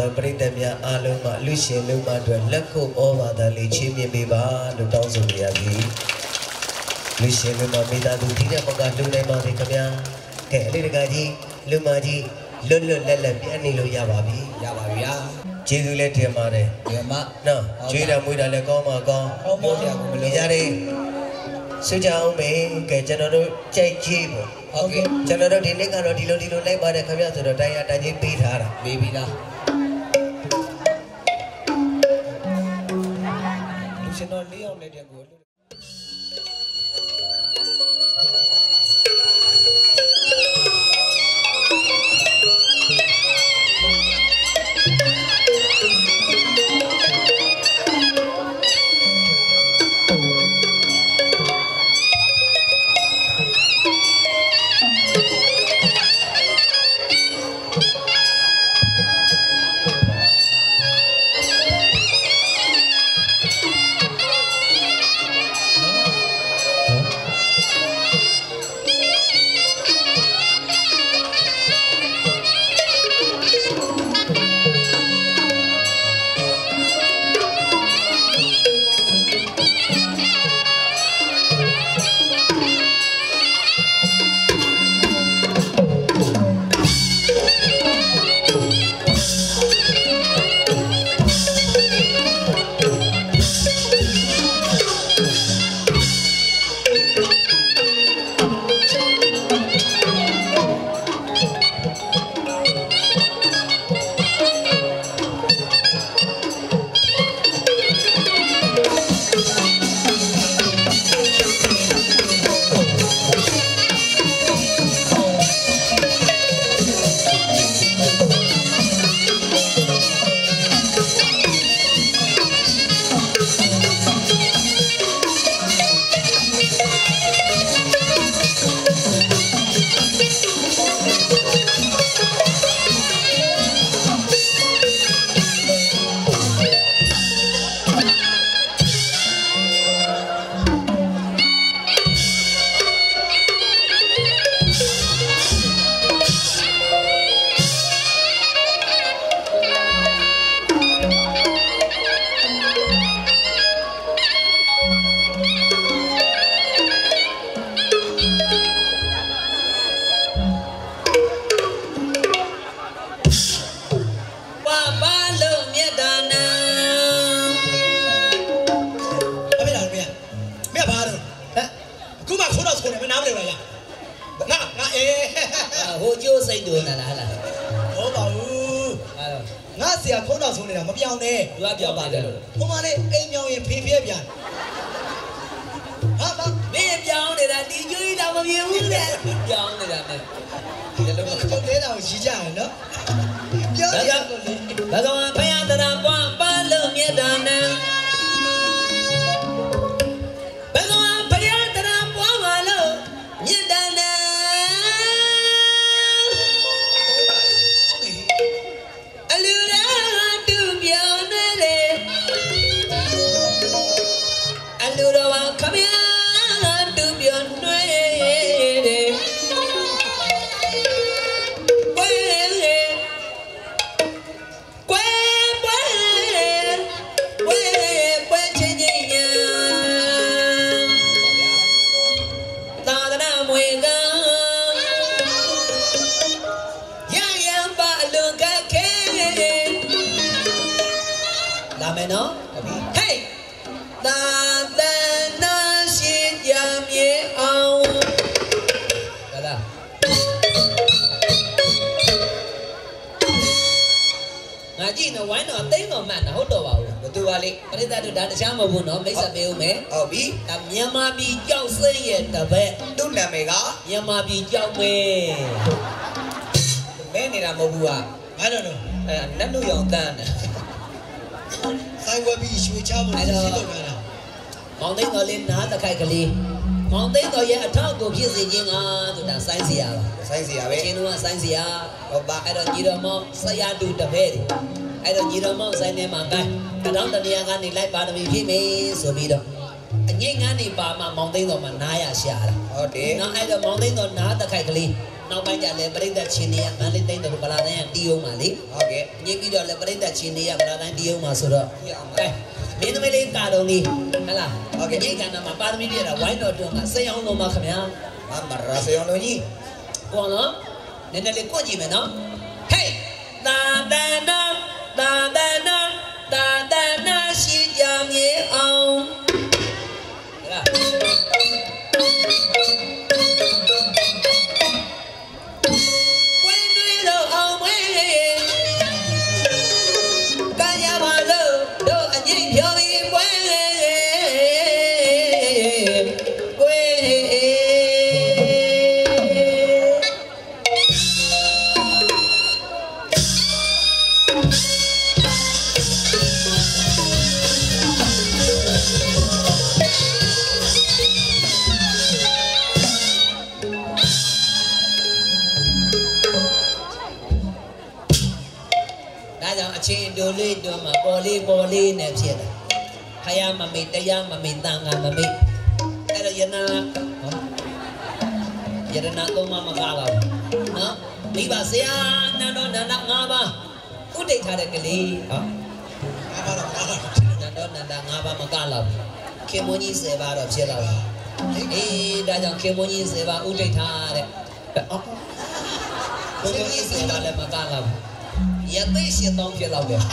တော်ပရိသတ်များအားလုံးမှလူရှင်လူမတို့လက်ခုပ်ဩဘာသာလေးချင်းမြင်ပေးပါလို့တောင်းဆိုနေရပြီလူရှင်လူမမိသားစုဒီတဲ့ဘက်ကလူနိုင်ပါစေခင်ဗျာကဲအလေးတကာကြီးလူမကြီးလွတ်လွတ်လပ်လပ်ပြန်နေလို့ရပါပြီရပါပြီဗျာကျေးဇူးလည်းတင်ပါတယ်ဒီမှာနော်ကျွေးတာမွေးတာလည်းကောင်းပါကောင်းကောင်းပါဗျာမလို့ရတယ်ဆွေးကြအောင်မေကဲကျွန်တော်တို့ကြိုက်ကြီးပေါ့ဟုတ်ကဲ့ကျွန်တော်တို့ဒီနေ့ကတော့ဒီလိုဒီလိုလိုက်ပါတယ်ခင်ဗျာဆိုတော့တိုင်းရတိုင်းကြီးပေးထားတာပေးပြီလားလူရှင်တော်လေးအောင်နဲ့တည်းကိုမြန်မာပြည်ကြောက်ပဲမဲနေတာမဟုတ်ဘူးဟာဘာလို့လဲအဲနတ်လူရောင်တန်းတယ်ဆိုင်ဝပြီးရွှေချဖို့ရှိတော့တာမောင်သိန်းတော်လေးနားတခိုက်ကလေးမောင်သိန်းတော်ရဲ့အထောက်ကိုဖြစ်စေခြင်းကဆိုတာဆိုင်းစရာပါဆိုင်းစရာပဲရှင်တို့ကဆိုင်းစရာဟုတ်ပါအဲ့တော့ညီတော်မောင်ဆရာတူတပည့်တွေအဲ့တော့ညီတော်မောင်ဆိုင်ထဲမှာကိုင်းတထောင်တနေရာကနေလိုက်ပါသမီးဖြစ်မေဆိုပြီးတော့အငိမ့်ငန်းနေပါမှမောင်သိန်းတော်မှာနားရရှာတာဟုတ်တယ်နောက်အဲ့တော့မောင်သိန်းတော်နားတခိုက်ကလေးနောက်ပိုင်းကျလည်းပြိဿချင်းတွေကမန္တလေးတိုင်းတော်ဗလာတိုင်းကတီးအောင်ပါလေဟုတ်ကဲ့ညစ်ပြီးတော့လည်းပြိဿချင်းတွေကဗလာတိုင်းတီးအောင်ပါဆိုတော့ကဲမင်းသမီးလေးကာတော်လေးဟလားဟုတ်ကဲ့ဒီကဏ္ဍမှာပါရမီပြည့်တာဝိုင်းတော်တွန်းမှာစိတ်အောင်လုံးပါခင်ဗျာမမရာစိတ်အောင်လုံးကြီးကောနော်နည်းနည်းလေးကိုကြည့်မယ်နော်ဟေးတာတနာတာတနာတာတနာရှိကြမြေအောင်ဟလားတို့လေးတို့မှာပေါ်လေးပေါ်လေးနဲ့ဖြစ်တယ်ခရမမေတရားမမေတန်ငါမမေအဲ့တော့ယနာယရနာသုံးမမကားပါဘူးနော်မိဘဆရာနန္ဒနန္ဒငါးပါးဥဒိတ်ထားတဲ့ကလေးဟောငါးပါးတော့ကားလာနန္ဒနန္ဒငါးပါးမကားလာဘူးခေမွန်ကြီးဆယ်ပါးတော့ဖြစ်လာပြီအေးဒါကြောင့်ခေမွန်ကြီးဆယ်ပါးဥဒိတ်ထားတဲ့အော်ဘုန်းကြီးဆယ်ပါးလည်းမကားလာဘူးရသေးရှင်းတော့ဖြစ်တော့တယ်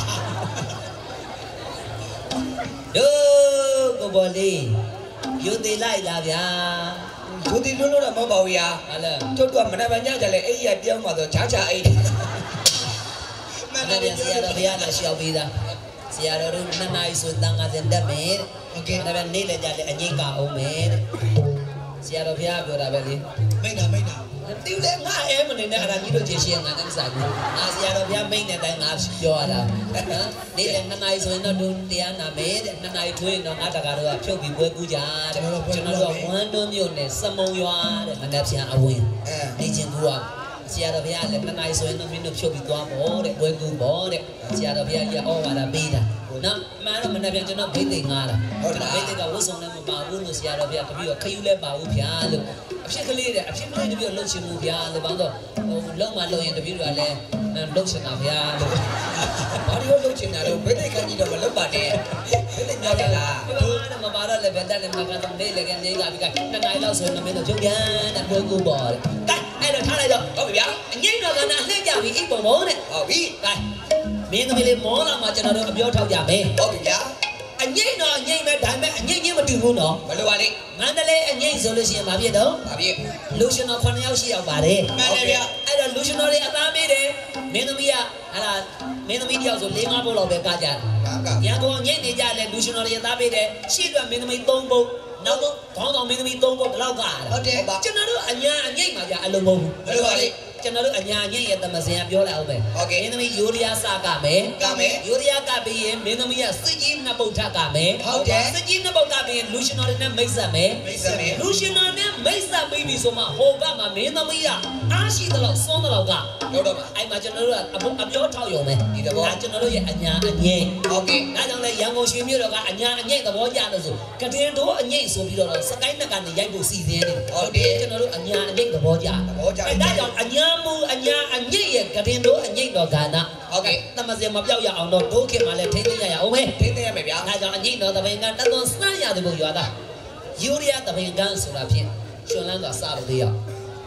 ဒိုးကိုဘော်လေးယူသေးလိုက်လားဗျာယူသေးလို့လို့တော့မဟုတ်ပါဘူးယာဟုတ်လားတို့ကမနက်ပိုင်းညကြလဲအဲ့ရပြောင်းมาဆိုချာချာအိတ်မနက်ပြန်ဆရာတော်ဘုရားလည်းရှောက်ပြီးသားဆရာတော်တို့နှစ်နာရီဆိုတန်ခါတင်တက်မယ်โอเคမနက်ပြန်နေ့လည်းကြလဲအငိမ့်ကအောင်မယ်တဲ့ဆရာတော်ဘုရားပြောတာပဲလေမိတ်တာမိတ်တာတိူလည်းငါအဲမနေနဲ့အရာကြီးတို့ကျေရှင်းငါတန်းစားဘူးငါဆရာတော်ဘုရားမိတ်တဲ့တိုင်းငါပြောရတာနော်နေ့လည်းနှစ်နာရီဆိုရင်တော့ဒုတရားနာမယ်တဲ့နှစ်နာရီထွေးတော့ငါတကားတော့ဖြုတ်ပြီးပွဲကူးကြတဲ့ကျွန်တော်တို့ဝမ်းတွန်းမြို့နယ်စမုံရွာတဲ့မနက်ဖြန်အဝင်နေချင်းကူကဆရာတော်ဘုရားလည်းနှစ်နာရီဆိုရင်တော့မင်းတို့ဖြုတ်ပြီးသွားပေါ့တဲ့ပွဲကူးပေါ့တဲ့ဆရာတော်ဘုရားကြီးဩဝါဒပေးတာနော်မှန်တော့မနက်ဖြန်ကျွန်တော်ဘိသိက်ငါလာဟုတ်လားဘိသိက်ကဝတ်ဆောင်လည်းမပါဘူးလို့ဆရာတော်ဘုရားတပည့်ကခယူလည်းပါဘူးဗျာလို့အဖြစ်ကလေးတဲ့အဖြစ်ကလေးတပည့်လှုပ်ရှင်မှုဗျာလို့ဘာလို့ဟိုလုံမလုံရင်တပည့်ကလည်းလှုပ်ရှင်တာဗျာလို့ဘာလို့လှုပ်ရှင်တာတော့ဘိသိက်ကကြီးတော့မလှုပ်ပါနဲ့ဘိသိက်များကြလားမပါတော့လည်းဗက်တက်လည်းမကတော့နေလည်းကနေကပြီးကနှစ်နာရီလောက်ဆိုရင်မင်းတို့ချုပ်ကန်တဲ့ပွဲကူပေါ့တဲ့အဲ့တော့ထားလိုက်တော့ဟုတ်ပြီဗျာအငိမ့်တော်ကနာလှည့်ကြပြီအိပ်ပုံပုံတဲ့ဟုတ်ပြီကဲမင်းသမီးလေးမောလာမှာကျွန်တော်တို့အပြောထောက်ကြမယ်ဟုတ်ပြီဗျာအငိမ့်တော့အငိမ့်ပဲဒါပေမဲ့အငိမ့်ချင်းမတူဘူးနော်ဘယ်လိုပါလဲမန္တလေးအငိမ့်ဆိုလို့ရှိရင်မဖြစ်တော့မဖြစ်လူရှင်တော်ခုနှစ်ယောက်ရှိရောက်ပါတယ်မှန်တယ်ဗျာအဲ့တော့လူရှင်တော်တွေအသားပေးတယ်မင်းသမီးကဟာလာမင်းသမီးတယောက်ဆို၄၅ပုတ်လောက်ပဲကကြတယ်ရန်ကုန်ငိမ့်နေကြလဲလူရှင်တော်တွေအသားပေးတယ်ရှေ့အတွက်မင်းသမီး၃ပုတ်နောက်တော့ခေါင်းဆောင်မင်းသမီး၃ပုတ်ဘယ်လောက်ကဟုတ်တယ်ကျွန်တော်တို့အညာအငိမ့်မှာじゃအလုံးမဟုတ်ဘူးဘယ်လိုပါလဲကျွန်တော်တို့အညာညရဲ့တမစင်ကပြောလိုက်အောင်ပဲဟုတ်ကဲ့မင်းသမီးယူရီးယားစကမယ်ကမယ်ယူရီးယားကပြီးရင်မင်းသမီးကစစ်ကြီးနှစ်ပုတ်ထကမယ်ဟုတ်တယ်စစ်ကြီးနှစ်ပုတ်ကပြီးရင်လူရှင်တော်တွေနဲ့မိတ်ဆက်မယ်မိတ်ဆက်မယ်လူရှင်တော်နဲ့မိတ်ဆက်ပြီးပြီဆိုမှဟိုဘက်မှာမင်းသမီးကအားရှိတဲ့လောက်စွန်းတဲ့လောက်ကဟုတ်တော့ပါအဲ့မှာကျွန်တော်တို့ကအအပြောထောက်ရုံပဲဒီသဘောဒါကျွန်တော်တို့ရဲ့အညာအငိမ့်ဟုတ်ကဲ့ဒါကြောင့်လဲရန်ကုန်ရွှေမြို့တော်ကအညာအငိမ့်သဘောကျလို့ဆိုကတင်တော်အငိမ့်ဆိုပြီးတော့စကိုင်းနှစ်ကနေရိုက်ဖို့စီစဉ်နေဟုတ်တယ်ကျွန်တော်တို့အညာအငိမ့်သဘောကျသဘောကျအဲ့ဒါကြောင့်အညာမူအညာအငိမ့်ရဲ့ကတင်တို့အငိမ့်တော်ကဏ္ဍဟုတ်ကဲ့တမစင်မပြောက်ရအောင်တော့ဒုက္ခမှာလည်းထိမ့်သိရရအောင်ပဲထိမ့်သိရမယ်ဗျာဒါကြောင့်အငိမ့်တော်တပင်ကတသွန်စမ်းရတယ်ဘုရားသားယူရီးယားတပင်ကန်းဆိုတာဖြင့်ကျွန်းလန်းကစားလို့သေးရ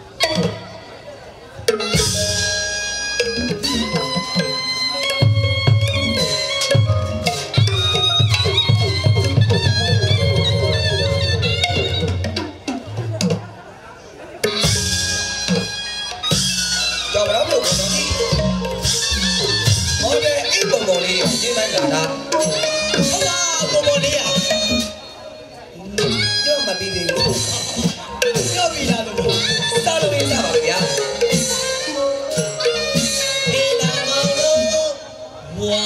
ကြောက်ရလို့ကောင်းတယ်ဟောတယ်အိမ်ပုံပုံလေးရေးလိုက်တာလားဟုတ်လားပုံပုံလေးရကြောက်မပြီးသေးဘူးကြောက်ပြီလားလို့စားလို့ရပါပါဗျာအေးလာမောင်လို့ဝါ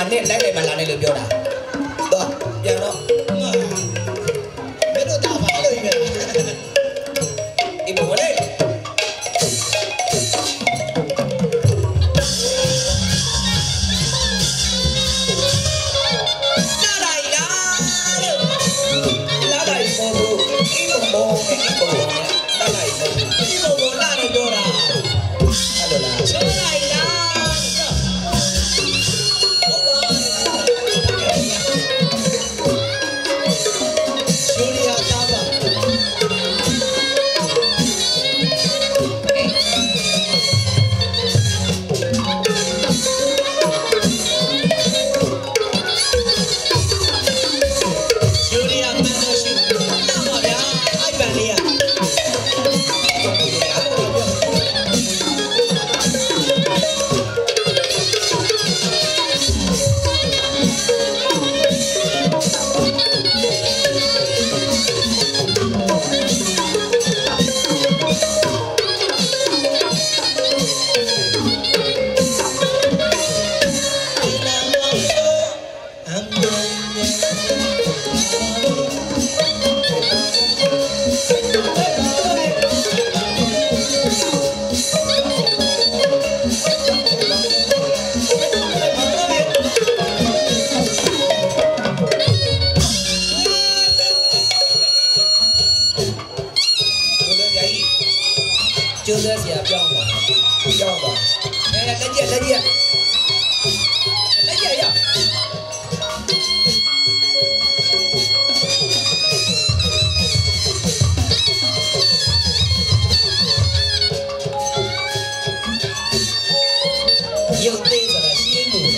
နဲ့လိုက်လိုက်မလာနဲ့လို့ပြောတာတော့ပြန်တော့မင်းတို့တာပါလို့ပဲဒီဘဝလေးကျိုးသက်เสียပြောင်းသွားပြောင်းသွားအဲလက်ကျက်လက်ကျက်လက်ကျက်ရရုပ်သေးဆိုတာရှင်းမှု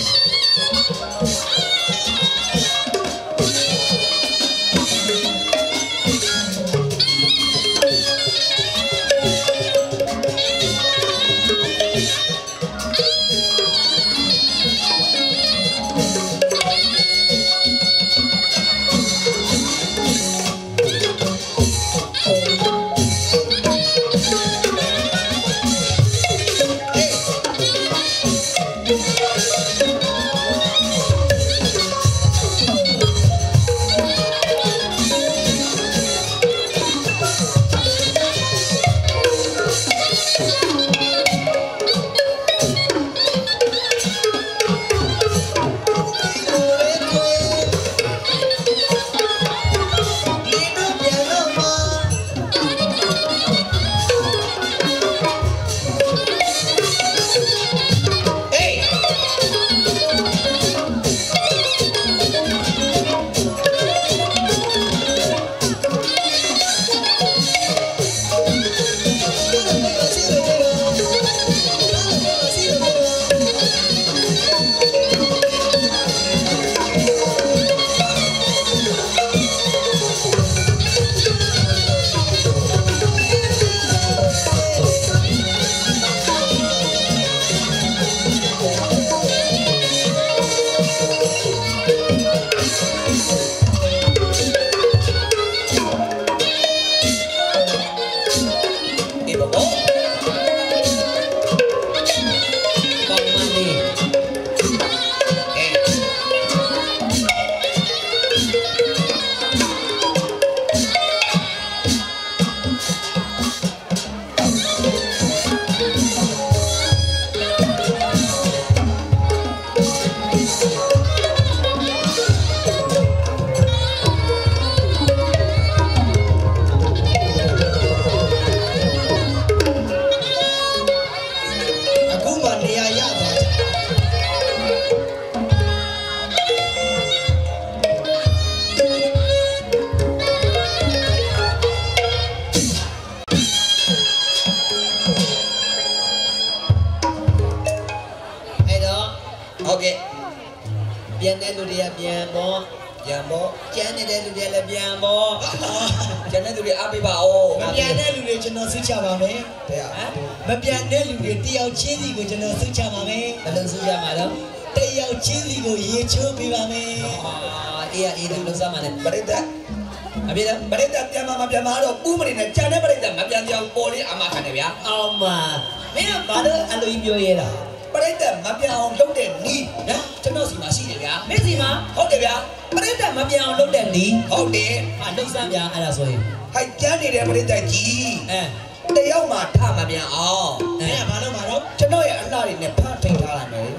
ပြန်တဲ့လူတွေကပြန်ပေါ့ပြန်ပေါ့ကျန်နေတဲ့လူတွေလည်းပြန်ပေါ့ကျန်တဲ့လူတွေအားပေးပါဦးမပြန်တဲ့လူတွေကျွန်တော်ဆုချပါမယ်ဟမ်မပြန်တဲ့လူတွေတယောက်ချင်းစီကိုကျွန်တော်ဆုချပါမယ်ဘယ်လိုဆုချမှာတော့တယောက်ချင်းစီကိုရေချိုးပေးပါမယ်အာအေးအေးလူလုံးစားမှာလေပရိသတ်အပြေတော့ပရိသတ်ပြန်မှာမပြန်မှာတော့ပူးမနေနဲ့ကျန်တဲ့ပရိသတ်မပြန်ကြအောင်ပေါ်လေးအာမခံတယ်ဗျာအောင်မမင်းကဘာလို့အလိုကြီးပြောရဲတာပရိသတ်မပြောင်းလုပ်တဲ့နီးနော်ကျွန်တော်စီမှာရှိတယ်ဗျာမင်းစီမှာဟုတ်တယ်ဗျာပရိသတ်မပြောင်းလုပ်တဲ့နီးဟုတ်တယ်ဟာနှိမ့်စမ်းဗျာအဲ့ဒါဆိုရင်ဟိုက်ကျန်းနေတဲ့ပရိသတ်ကြီးအဲတယောက်မှထမပြန်အောင်အဲ့ဒါဘာလို့မတော့ကျွန်တော်ရဲ့အလှတွေနဲ့ဖတ်ထိန်ထားလိုက်မယ်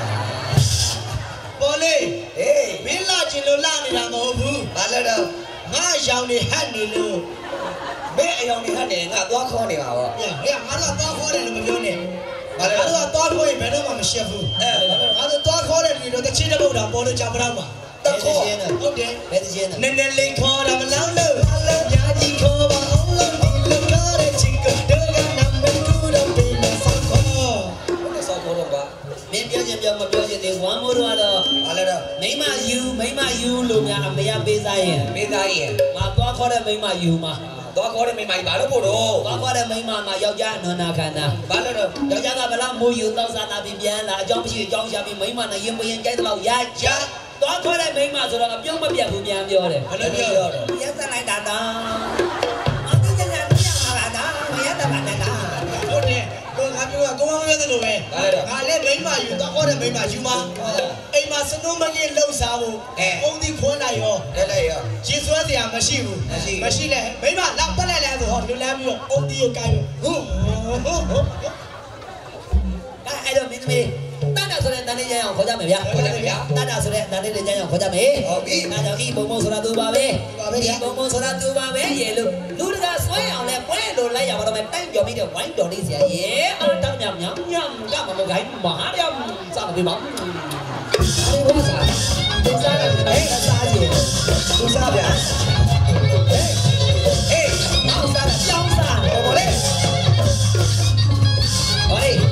ပေါ်လေဟေးမင်းလာချင်လို့လာနေတာမဟုတ်ဘူးဘာလဲတော့ငါရောင်နေဟတ်နေလို့မင်းအယောင်နေဟတ်နေငါသွားခေါ်နေပါဗောဟဲ့ဟဲ့ငါတော့သွားခေါ်တယ်လို့မပြောနဲ့ဘာလဲငါတော့သွားခေါ်ရင်ဘယ်တော့မှမရှက်ဘူးအဲငါတော့သွားခေါ်တယ်ဒီတော့တချင်းတစ်ပုတ်တာပေါ်လို့ကြောင်မတော့မှာတခေါ်ဟုတ်တယ်ဘယ်တချင်းလဲနည်းနည်းလေးခေါ်တာမလောက်လို့ညာကြီးခေါ်ပါအောင်လို့ဒီလိုကားတဲ့ချစ်ကတော့ကနံပါတ်twoတော့ပြင်မဆောက်ခေါ်ဘယ်ဆောက်ခေါ်တော့ပါမင်းပြောချင်းပြောမပြောချင်းဒီဝမ်းမိုးတော့ဘာလဲတော့မိမယူမိမယူလို့များအမေကပေးစားရင်ပေးစားရင်ငါသွားခေါ်တဲ့မိမယူမှာသွားခေါ်တဲ့မိမကြီးဘာလို့ပို့တော့သွားခေါ်တဲ့မိမမှာယောက်ျားအနန္နာခန္ဓာဘာလို့တော့ယောက်ျားကဘလားမိုးယူတောက်စားတာပြီးပြန်လာအကြောင်းမရှိအကြောင်းရှာပြီးမိမနဲ့ရင်ပရင်ကြိုက်တော့ရကြသွားခေါ်တဲ့မိမဆိုတော့အပြုံးမပြတ်ဘူးပြန်ပြောတယ်ဘယ်လိုပြောတော့ရက်စလိုက်တာတာအတူတူပြန်လာတာမရတဲ့ဘာနဲ့တာဟုတ်တယ်ကိုငါပြောကကိုမမပြောသလိုပဲငါလည်းမိမယူသွားခေါ်တဲ့မိမယူမှာအိမ်မှာစနုံးမကြီးလှုပ်စားဖို့အုံဒီခွန်းလိုက်ရောလက်လိုက်ရောရေဆွဲစရာမရှိဘူးမရှိလဲမိမလောက်တက်လိုက်လဲဆိုဟောဒီလိုလမ်းပြီးတော့အုံဒီကိုကိုင်းဟုတ်ဟုတ်ဟုတ်အဲ့တော့မင်းသမီးတတ်တာဆိုတဲ့တန်လေးရအောင်ခေါ်ကြမယ်ဗျာခေါ်ကြမယ်ဗျာတတ်တာဆိုတဲ့တန်လေးလေးရအောင်ခေါ်ကြမယ်ဟုတ်ပြီအဲကြောင့်ဤဘုံဘုံဆိုတာသူပါပဲဤဘုံဘုံဆိုတာသူပါပဲရေလို့လူတကာဆွဲအောင်လဲပွဲလို့လိုက်ရပါတော့မယ်တိုက်ကြော်ပြီးတဲ့ဝိုင်းတော်လေးစရာရေအားတောင်းညံ့ညံ့ညံ့ကမမကိုင်းမဟာရမ်စမ်းပြီးပါအေးဝါစားသူစားတယ်ဟဲ့စားကြည့်သူစားဗျာဟေးနောက်စားတယ်ကြောင်းစားတယ်ဘောလေဟေး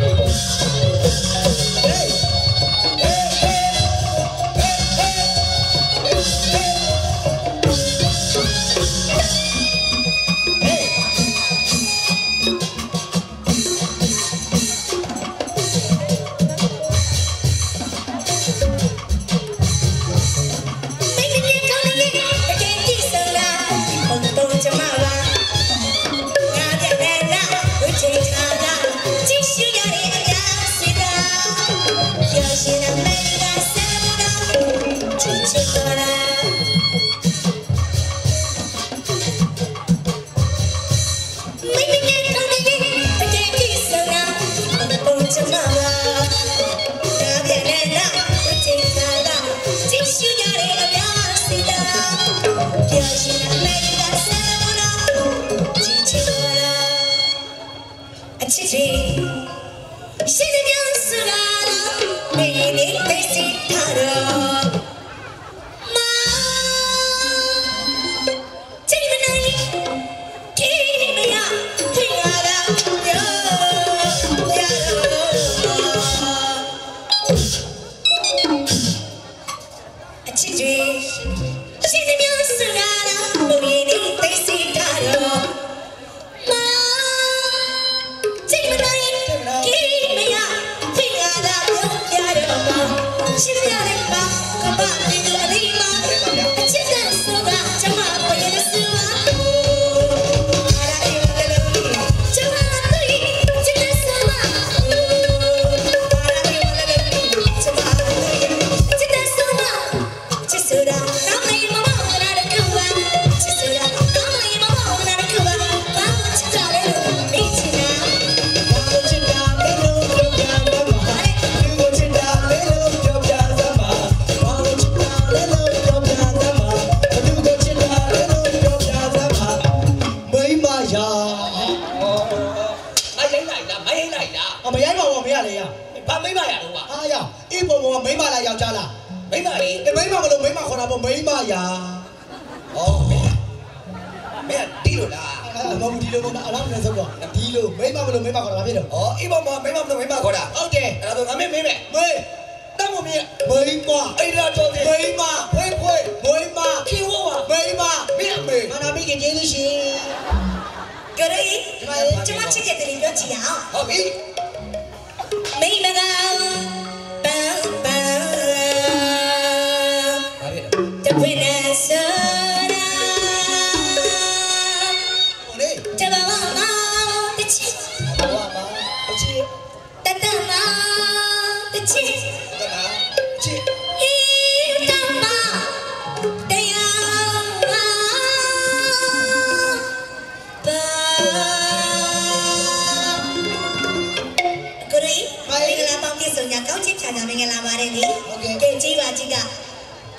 Tata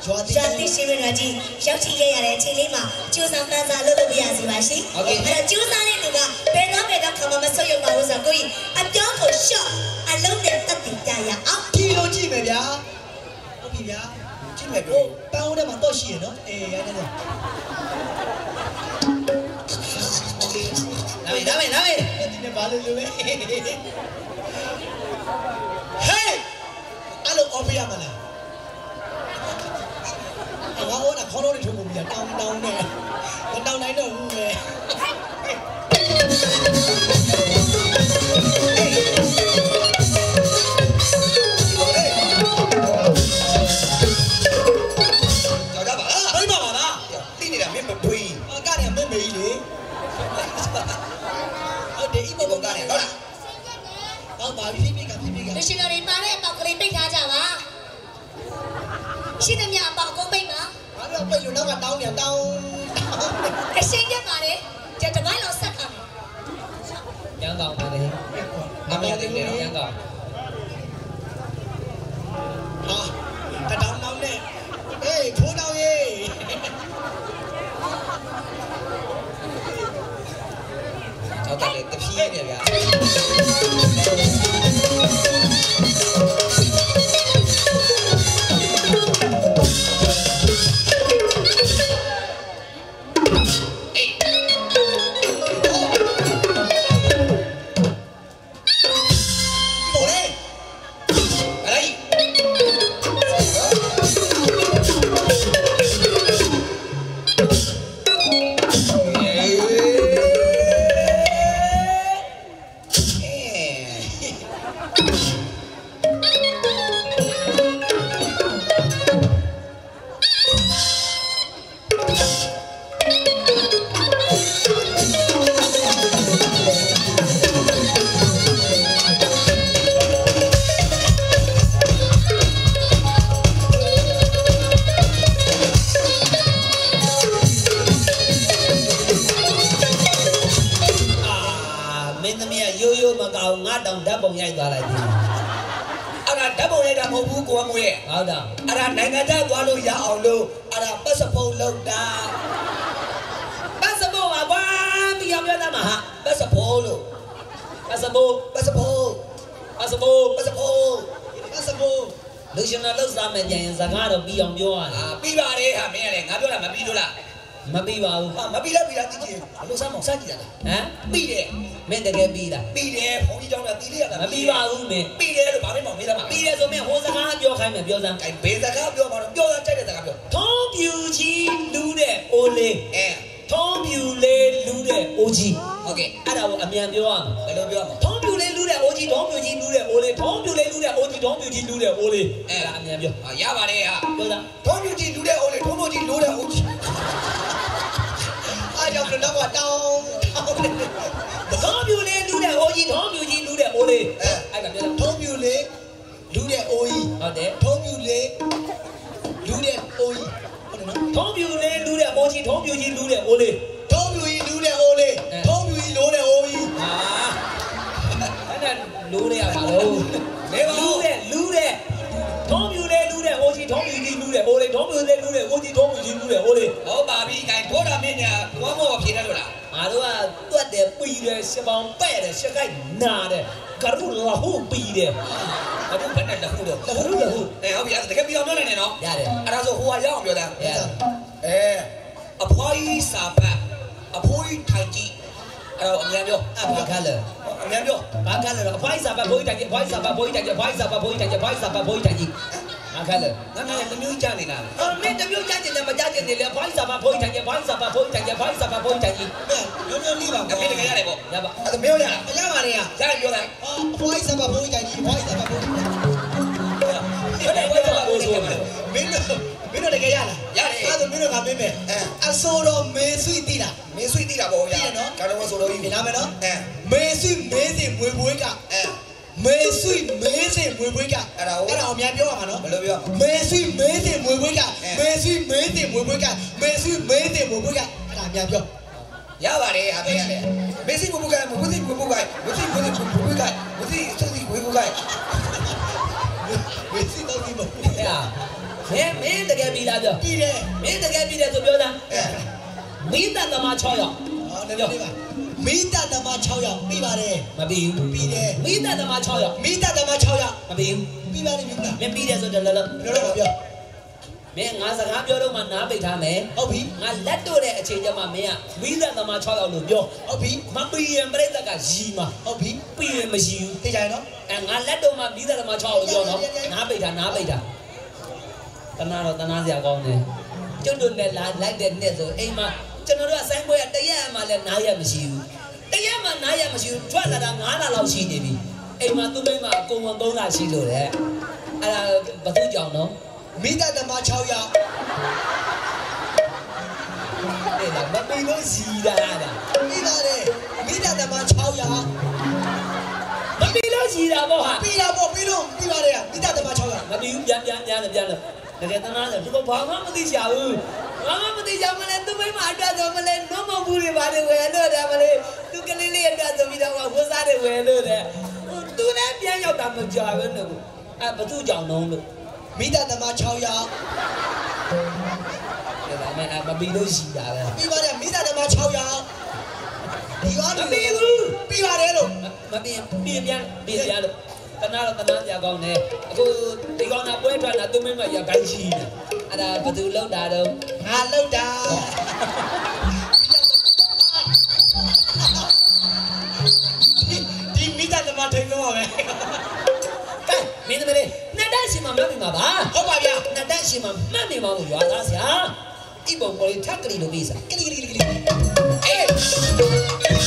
ရွာတိရှာတိရှိမတော်ကြီးရောက်ချင်ခဲ့ရတဲ့အချိန်လေးမှာကျိုးစားပန်းစားလုပ်လို့ပြရစီပါရှင်အဲ့တော့ကျိုးစားတဲ့လူကဘယ်တော့ဘယ်တော့ခမမဆွတ်ရုံပါလို့ဆိုတော့ကိုကြီးအပြောကိုရှော့အလုံးနဲ့တက်တည်ကြရအောင်ကြည့်လို့ကြည့်မယ်ဗျာဟုတ်ပြီဗျာကြည့်မယ်ဗျာပန်းဦးထဲမှာတော့ရှိရနော်အေးရိုင်းနေတယ်နားမယ်နားမယ်နားမယ်ဒီနေ့ဘာလို့လဲဟေးအဲ့လိုအော်ပြရမလားငါဟောတာခေါင်းလုံးတွေထုတ်ကုန်ပြီတောင်းတောင်းနဲ့မတောင်းနိုင်တော့ဘူးပဲကြောက်ကြပါလားဘယ်မှာပါလားတိနေတာမင်းမပွေးအကနဲ့မင်းမေးလေဟုတ်တယ်ဤဘုံကနေဟုတ်လားတော့ပါပြီပြီကပြီပြီကလူရှင်တော်တွေပါတဲ့အပေါက်ကလေးပိတ်ထားကြပါရှိသမျှအပေါက်ကုန်ပိတ်ပါဘာလို့ပိတ်လို့နောက်ကတောင်းပြန်တောင်းအရှင်းပြပါတယ်ကျတပိုင်းလောက်ဆက်ခါမယ်ရန်ကောင်ပါလေအမေတိလေရန်ကောင်ဟာတတောင်းတောင်းနဲ့ဟေးဖိုးတောင်းရေးဟုတ်တယ်တဖြည်းနေဗျာ ငါတောင်ဓာတ်ပုံရိုက်သွားလိုက်ပြီအဲ့ဒါဓာတ်ပုံရိုက်တာမဟုတ်ဘူးကိုကမွေးဟုတ်တာအဲ့ဒါနိုင်ငံခြားသွားလို့ရအောင်လို့အဲ့ဒါပတ်စပို့လောက်တာပတ်စပို့ပါဘာမပြောပြတာမှာဟာပတ်စပို့လို့ပတ်စပို့ပတ်စပို့ပတ်စပို့ပတ်စပို့ပတ်စပို့လူရှင်တော်လောက်စားမယ်ပြန်ရင်စကားတော့ပြီးအောင်ပြောရတာပြီးပါတယ်ဟာမင်းရတယ်ငါပြောတာမပြီးလို့လားမပြီးပါဘူးဟာမပြီးလားပြီးလားတိကျဘလို့စားမအောင်စားကြည့်ရတာဟမ်ပြီးတယ်မင်းတကယ်ပြီးလားပြီးတယ်ဘုန်းကြီးကျောင်းကတီးလေးရတာမပြီးပါဘူးမင်းပြီးတယ်လို့ဘာမှမမေးလားပြီးတယ်ဆိုမင်းဟိုစကားပြောခိုင်းမယ်ပြောစမ်းအဲဘယ်စကားပြောမှာတော့ပြောတာကြိုက်တဲ့စကားပြောထုံးပြူကြီးလူးတဲ့အိုလေးအဲထုံးပြူလေးလူးတဲ့အိုကြီးဟုတ်ကဲ့အဲ့ဒါကိုအမြန်ပြောရမယ်ဘယ်လိုပြောရမလဲထုံးပြူလေးလူးတဲ့အိုကြီးထုံးပြူကြီးလူးတဲ့အိုလေးထုံးပြူလေးလူးတဲ့အိုကြီးထုံးပြူကြီးလူးတဲ့အိုလေးအဲ့ဒါအမြန်ပြောဟာရပါတယ်ဟာပြောစမ်းထုံးပြူကြီးလူးတဲ့အိုလေးထုံးပြူကြီးလူးတဲ့အိုကြီးအားကြောင့်တော့တောင်းတောင်းပြူလေးလူးတဲ့အိုကြီးထုံးပြူကြီးလူးတဲ့အိုလေးအဲ့ဒါပြောထုံးပြူလေးလူးတဲ့အိုကြီးဟုတ်တယ်ထုံးပြူလေးလူးတဲ့အိုကြီးဟုတ်တယ်နော်ထုံးပြူလေးလူးတဲ့အိုကြီးထုံးပြူကြီးလူးတဲ့အိုလေးထုံးပြူကြီးလူးတဲ့အိုလေးထုံးပြူကြီးလိုးတဲ့အိုကြီးဟာအဲ့ဒါလူးတဲ့ရပါလို့လေပါလူးတဲ့လူးတဲ့ထုံးပြူလေးလူးတဲ့အိုကြီးထုံးပြူကြီးလူးတဲ့အိုလေးထုံးပြူလေးလူးတဲ့အိုကြီးထုံးပြူကြီးလူးတဲ့အိုလေးဟုတ်ပါပြီခိုင်ထိုးတာမင်းညာဘောမောဖြေတယ်လို့လားငါတို့ကတွတ်တယ်ပြီးတယ်ရှပောင်ပဲ့တယ်ရှက်ကိုက်နာတယ်ကရုလာဟုပြီးတယ်အခုဘယ်နဲ့တခုတော့တခုတခုအဲဟုတ်ပြီအဲ့ဒါတကယ်ပြောင်းပြောင်းနေနေနော်ရတယ်အဲ့ဒါဆိုဟိုကရအောင်ပြောတာရတယ်အဲအဖွားကြီးစာပတ်အဖိုးကြီးထိုင်ကြည့်အဲ့တော့အမြန်ပြောအဘာခါလဲအမြန်ပြောဘာခါလဲအဖွားကြီးစာပတ်ဘိုးကြီးထိုင်ကြည့်အဖွားကြီးစာပတ်ဘိုးကြီးထိုင်ကြည့်အဖွားကြီးစာပတ်ဘိုးကြီးထိုင်ကြည့်အဖွားကြီးစာပတ်ဘိုးကြီးထိုင်ကြည့်ဘာခါလဲငါငါတမျိုးကြားနေတာအော်မင်းတမျိုးကြားနေတယ်မကြားနေတယ်လေအဖွားကြီးစာပတ်ဘိုးကြီးထိုင်ကြည့်အဖွားကြီးစာပတ်ဘိုးကြီးထိုင်ကြည့်အဖွားကြီးစာပတ်ဘိုးကြီးထိုင်ကြည့်မျိုးမျိုးလေးပါကွာတကယ်တကယ်ရတယ်ပေါ့ရပါအဲ့ဒါမျိုးရလားရပါတယ်ရရတယ်ပြောတယ်အော်အဖွားကြီးစာပတ်ဘိုးကြီးထိုင်ကြည့်အဖွားကြီးစာပတ်ဘိုးကြီးဟုတ်တယ်ဘယ်လိုလဲဆိုမင်းတို့မင်းတို့တကယ်ရလားရတယ်အဲ့ဒါမင်းတို့ကမင်းမဲ့အဆိုတော်မေဆွီတိလားမေဆွီတိတာပေါ့ဗျာကာတော်ဆိုတော်ကြီးနားမယ်နော်အဲမေဆွီမေးစီမွေပွေးကအဲမေဆွီမေးစီမွေပွေးကအဲ့ဒါအဲ့ဒါအများပြောရမှာနော်ဘယ်လိုပြောမေဆွီမေးစီမွေပွေးကမေဆွီမေးစီမွေပွေးကမေဆွီမေးစီမွေပွေးကအဲ့ဒါအများပြောရပါတယ်အဖေရတယ်မေဆွီမွေပွေးကမေဆွီမွေပွေးကမေဆွီမွေပွေးကမေဆွီစစီမွေပွေးကမေဆွီတော့ဒီမဟုတ်ရခဲမင်းတကယ်ပြီလားပြောပြီးတယ်မင်းတကယ်ပြီတယ်ဆိုပြောတာအဲမိသားသမား6ယောက်ဟောလည်းပြောမိသားသမား6ယောက်ပြီးပါတယ်မပြီးဘူးပြီးတယ်မိသားသမား6ယောက်မိသားသမား6ယောက်မပြီးဘူးပြီးပါတယ်ပြီလားမင်းပြီးတယ်ဆိုတော့လောလောလောလောပြောမင်းငါစကားပြောတော့မှနားပိတ်ထားမယ်ဟုတ်ပြီငါလက်တို့တဲ့အချိန်ကျမှမင်းကမိသားသမား6ယောက်လို့ပြောဟုတ်ပြီမပြီးရင်ပြိတ္တကရီမှာဟုတ်ပြီပြီးရင်မရှိဘူးသိကြရနော်အဲငါလက်တို့မှမိသားသမား6ယောက်လို့ပြောနော်နားပိတ်ထားနားပိတ်ထားတနာတော့တနာစရာကောင်းတယ်ကျွတ်တို့နဲ့လာလိုက်တဲ့နေ့ဆိုအိမ်မှာကျွန်တော်တို့အဆိုင်ပွဲကတရက်အမှလည်းနားရမရှိဘူးတရက်မှနားရမရှိဘူးထွက်လာတာ9လလောက်ရှိနေပြီအိမ်မှာသူ့မိမအကုန်ဝန်3လရှိလို့တဲ့အဲ့ဒါဘသူကြောင့်နော်မိသားသမား6ယောက်အဲ့ဒါမပြီးလို့စီးတာလားပြီးပါတယ်မိသားသမား6ယောက်မပြီးလို့စီးတာပေါ့ဟာပြီးတာပေါ့ပြီးလို့ပြီးပါတယ်မိသားသမား6ယောက်မပြီးဘူးပြန်ပြန်ပြန်ပြန်ပြန်လို့တကယ်တနာတယ်သူကဘာမှမသိချဘူးဘာမှမသိချမလဲသူမိမအတွက်ဆိုမလဲနှမဘူးတွေပါလေဝယ်လို့တယ်မလဲသူကလေးလေးအတွက်ဆိုပြီးတော့ဝတ်စားတွေဝယ်လို့တယ်သူလည်းပြန်ရောက်တာမကြောက်ဘူးလို့အဲဘသူကြောင့်လုံးလို့မိသားသမား6ယောက်ဒါမဲ့မပြီးလို့ရှိတာပဲပြီးပါတယ်မိသားသမား6ယောက်ဒီပါမပြီးဘူးပြီးပါတယ်လို့မပြီးပြီးပြန်ပြီးပြန်လို့တနာတော့တနာကြကောင်းတယ်အခုဒီကောင်ကပွဲထွက်လာသူမိမရခိုင်းရှိတယ်အဲ့ဒါဘသူလောက်တာတော့ငါလောက်တာဒီမိသားသမားထိန်တော့ပါပဲကဲမင်းသမီးလေးနှစ်တန်းရှင်မမှတ်မိမှာပါဟုတ်ပါဗျာနှစ်တန်းရှင်မမှတ်မိမှာလို့ရွာသားဆရာဤပုံပေါ်လေးထက်ကလေးလို့ပြီးစားကလေးကလေးကလေးအေး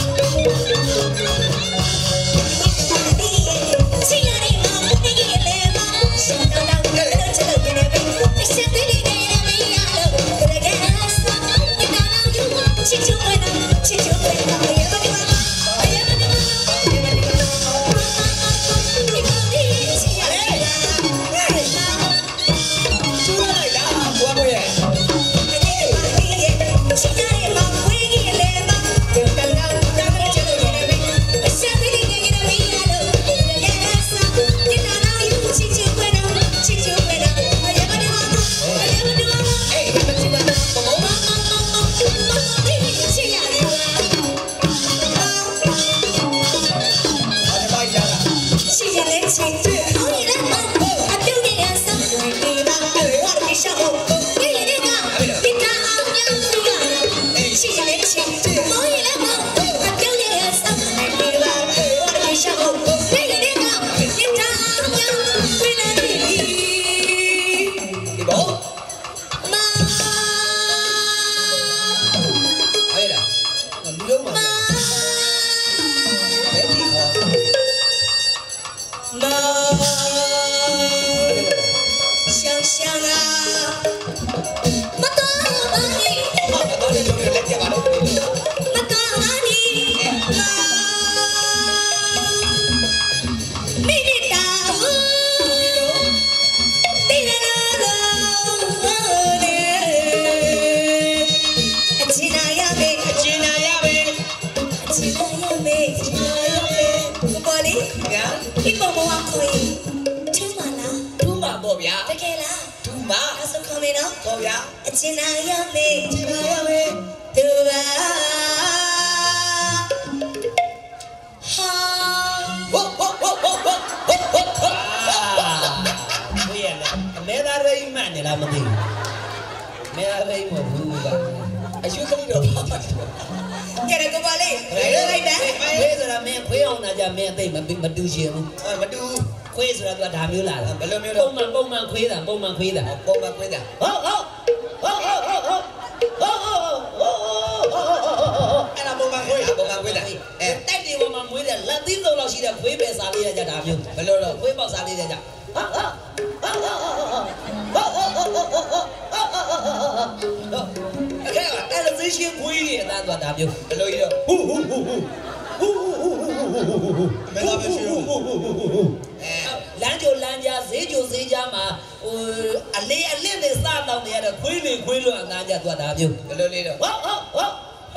လမ်းကြိုလမ်းကြားဈေးကြိုဈေးကြားမှာဟိုအလေးအလင့်တွေစတောင်းနေရတော့ခွေးလေခွေးလွန်အနားကြသွားတာမျိုးဘယ်လိုလေးတော့ဟောဟောဟော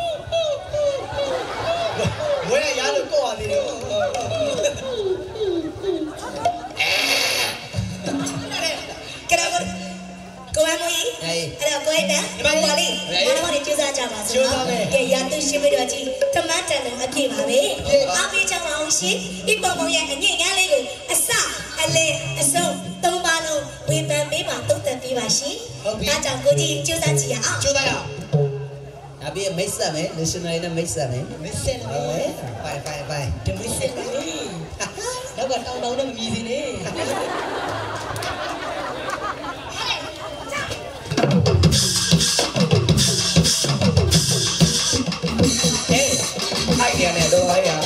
ဝဲရလို့တော့ရသေးတယ်ကဲကဲအဲ့တော့ကိုယ်တန်းဘော်လေးဘော်လေးကျူစားကြပါစို့နော်ကဲရသူရှင်မတော်ကြီးတမန်တန်လုံးအပြည့်ပါပဲအားပေးကြပါအောင်ရှင်ဒီပုံပုံရဲ့အညစ်ငန်းလေးကိုအစအလဲအစုံသုံးပါလုံးဝေဖန်ပေးပါတုတ်တက်ပေးပါရှင်ဒါကြောင့်ကိုကြီးကျူစားကြည့်ရအောင်ကျူစားရအောင်ဒါပြီးမိတ်ဆက်မယ်လူရှင်တွေနဲ့မိတ်ဆက်မယ်မိတ်ဆက်မယ်ဖိုင်ဖိုင်ဖိုင်ဒီမိတ်ဆက်မယ်နောက်ကတောင်းတောင်းနဲ့မမြည်စီနေไอ้เนี่ยเนี่ยดูไอ้อะ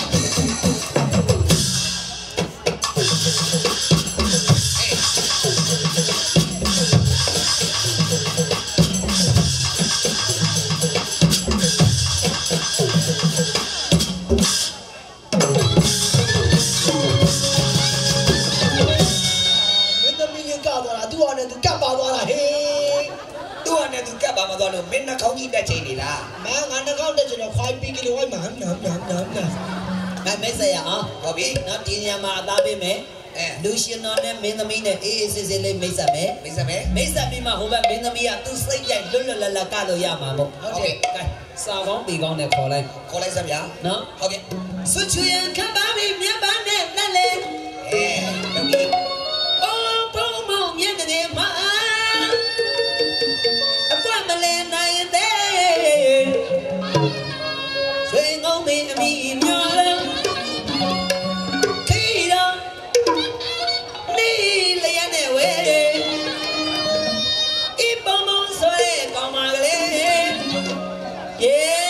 မင်းနှာခေါင်းကြီးတက်ချိန်နေလားမငါနှာခေါင်းတက်ချိန်တော့ခွိုင်းပီကီလိုဝိုင်းမှာနမ်နမ်နမ်နမ်မမိတ်ဆက်ရအောင်ဟုတ်ပြီနော်ဒီညမှာအသားပေးမယ်အဲလူရှင်တော်နဲ့မင်းသမီးနဲ့အေးအေးဆေးဆေးလေးမိတ်ဆက်မယ်မိတ်ဆက်မယ်မိတ်ဆက်ပြီးမှဟိုဘက်မင်းသမီးကသူ့စိတ်ကြိုက်လွတ်လွတ်လပ်လပ်ကလို့ရမှာပေါ့ဟုတ်ကဲ့ကဲစာကောင်းปีကောင်းနဲ့ခေါ်လိုက်ခေါ်လိုက်စမ်းဗျာနော်ဟုတ်ကဲ့ဆွချူရန်ခံပါပြီမြတ်ပါနဲ့လက်လေအဲဟုတ်ပြီအိုးဘုံမောင်မြတ်တဲ့မှာအကွက်မလဲနိုင်တဲ့ဆွေငုံမင်းအမိမျောလခေတော့နေလျက်နဲ့ဝဲဤပုံမဆွဲကောင်းပါကလေးယေ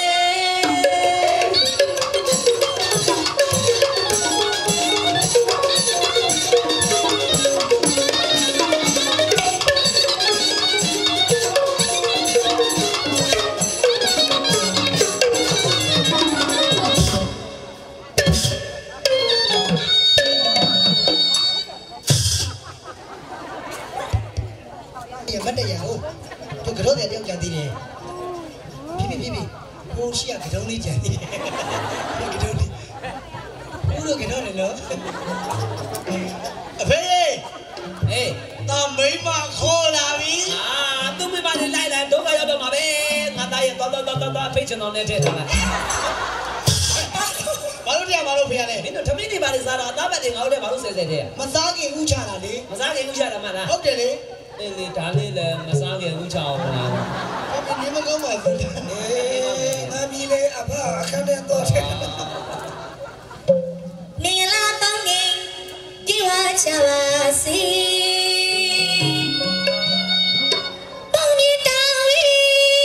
မတ်တရားဟုတ်သူကတော့တဲ့တယောက်ကြံသေးတယ်ဖြည်းဖြည်းဖြည်းဖြည်းဟိုရှိရကတော့လေးကြံသေးတယ်ကတော့လေးဦးတို့ကတော့လည်းနော်အဖေဟေးတာမိမခေါ်လာပြီအာသူမိမလည်းလိုက်လာဒုက္ခရောက်တော့မှာပဲငါသားရဲ့တော်တော်တော်တော်ဖိတ်ချင်တော်နေတဲ့ထားလိုက်ဘာလို့တရားဘာလို့ဖေရလဲမင်းတို့ဓမင်းတွေပါလေစားတာအသားပတ်တွေငါတို့လည်းဘာလို့ဆဲဆဲတဲ့မစားခင်ဥချတာလေမစားခင်ဥချတာမှလားဟုတ်တယ်လေအေးလေဒါလေးလည်းမစားခင်ဥချအောင်လားဟုတ်ပြီနေမကောင်းပါဘူးအေးငါမီးလေအဖအခန်းထဲတော့တယ်မင်္ဂလာပေါင်းနေပြေဝချပါစေပေါင်းနေတောင်းဝီ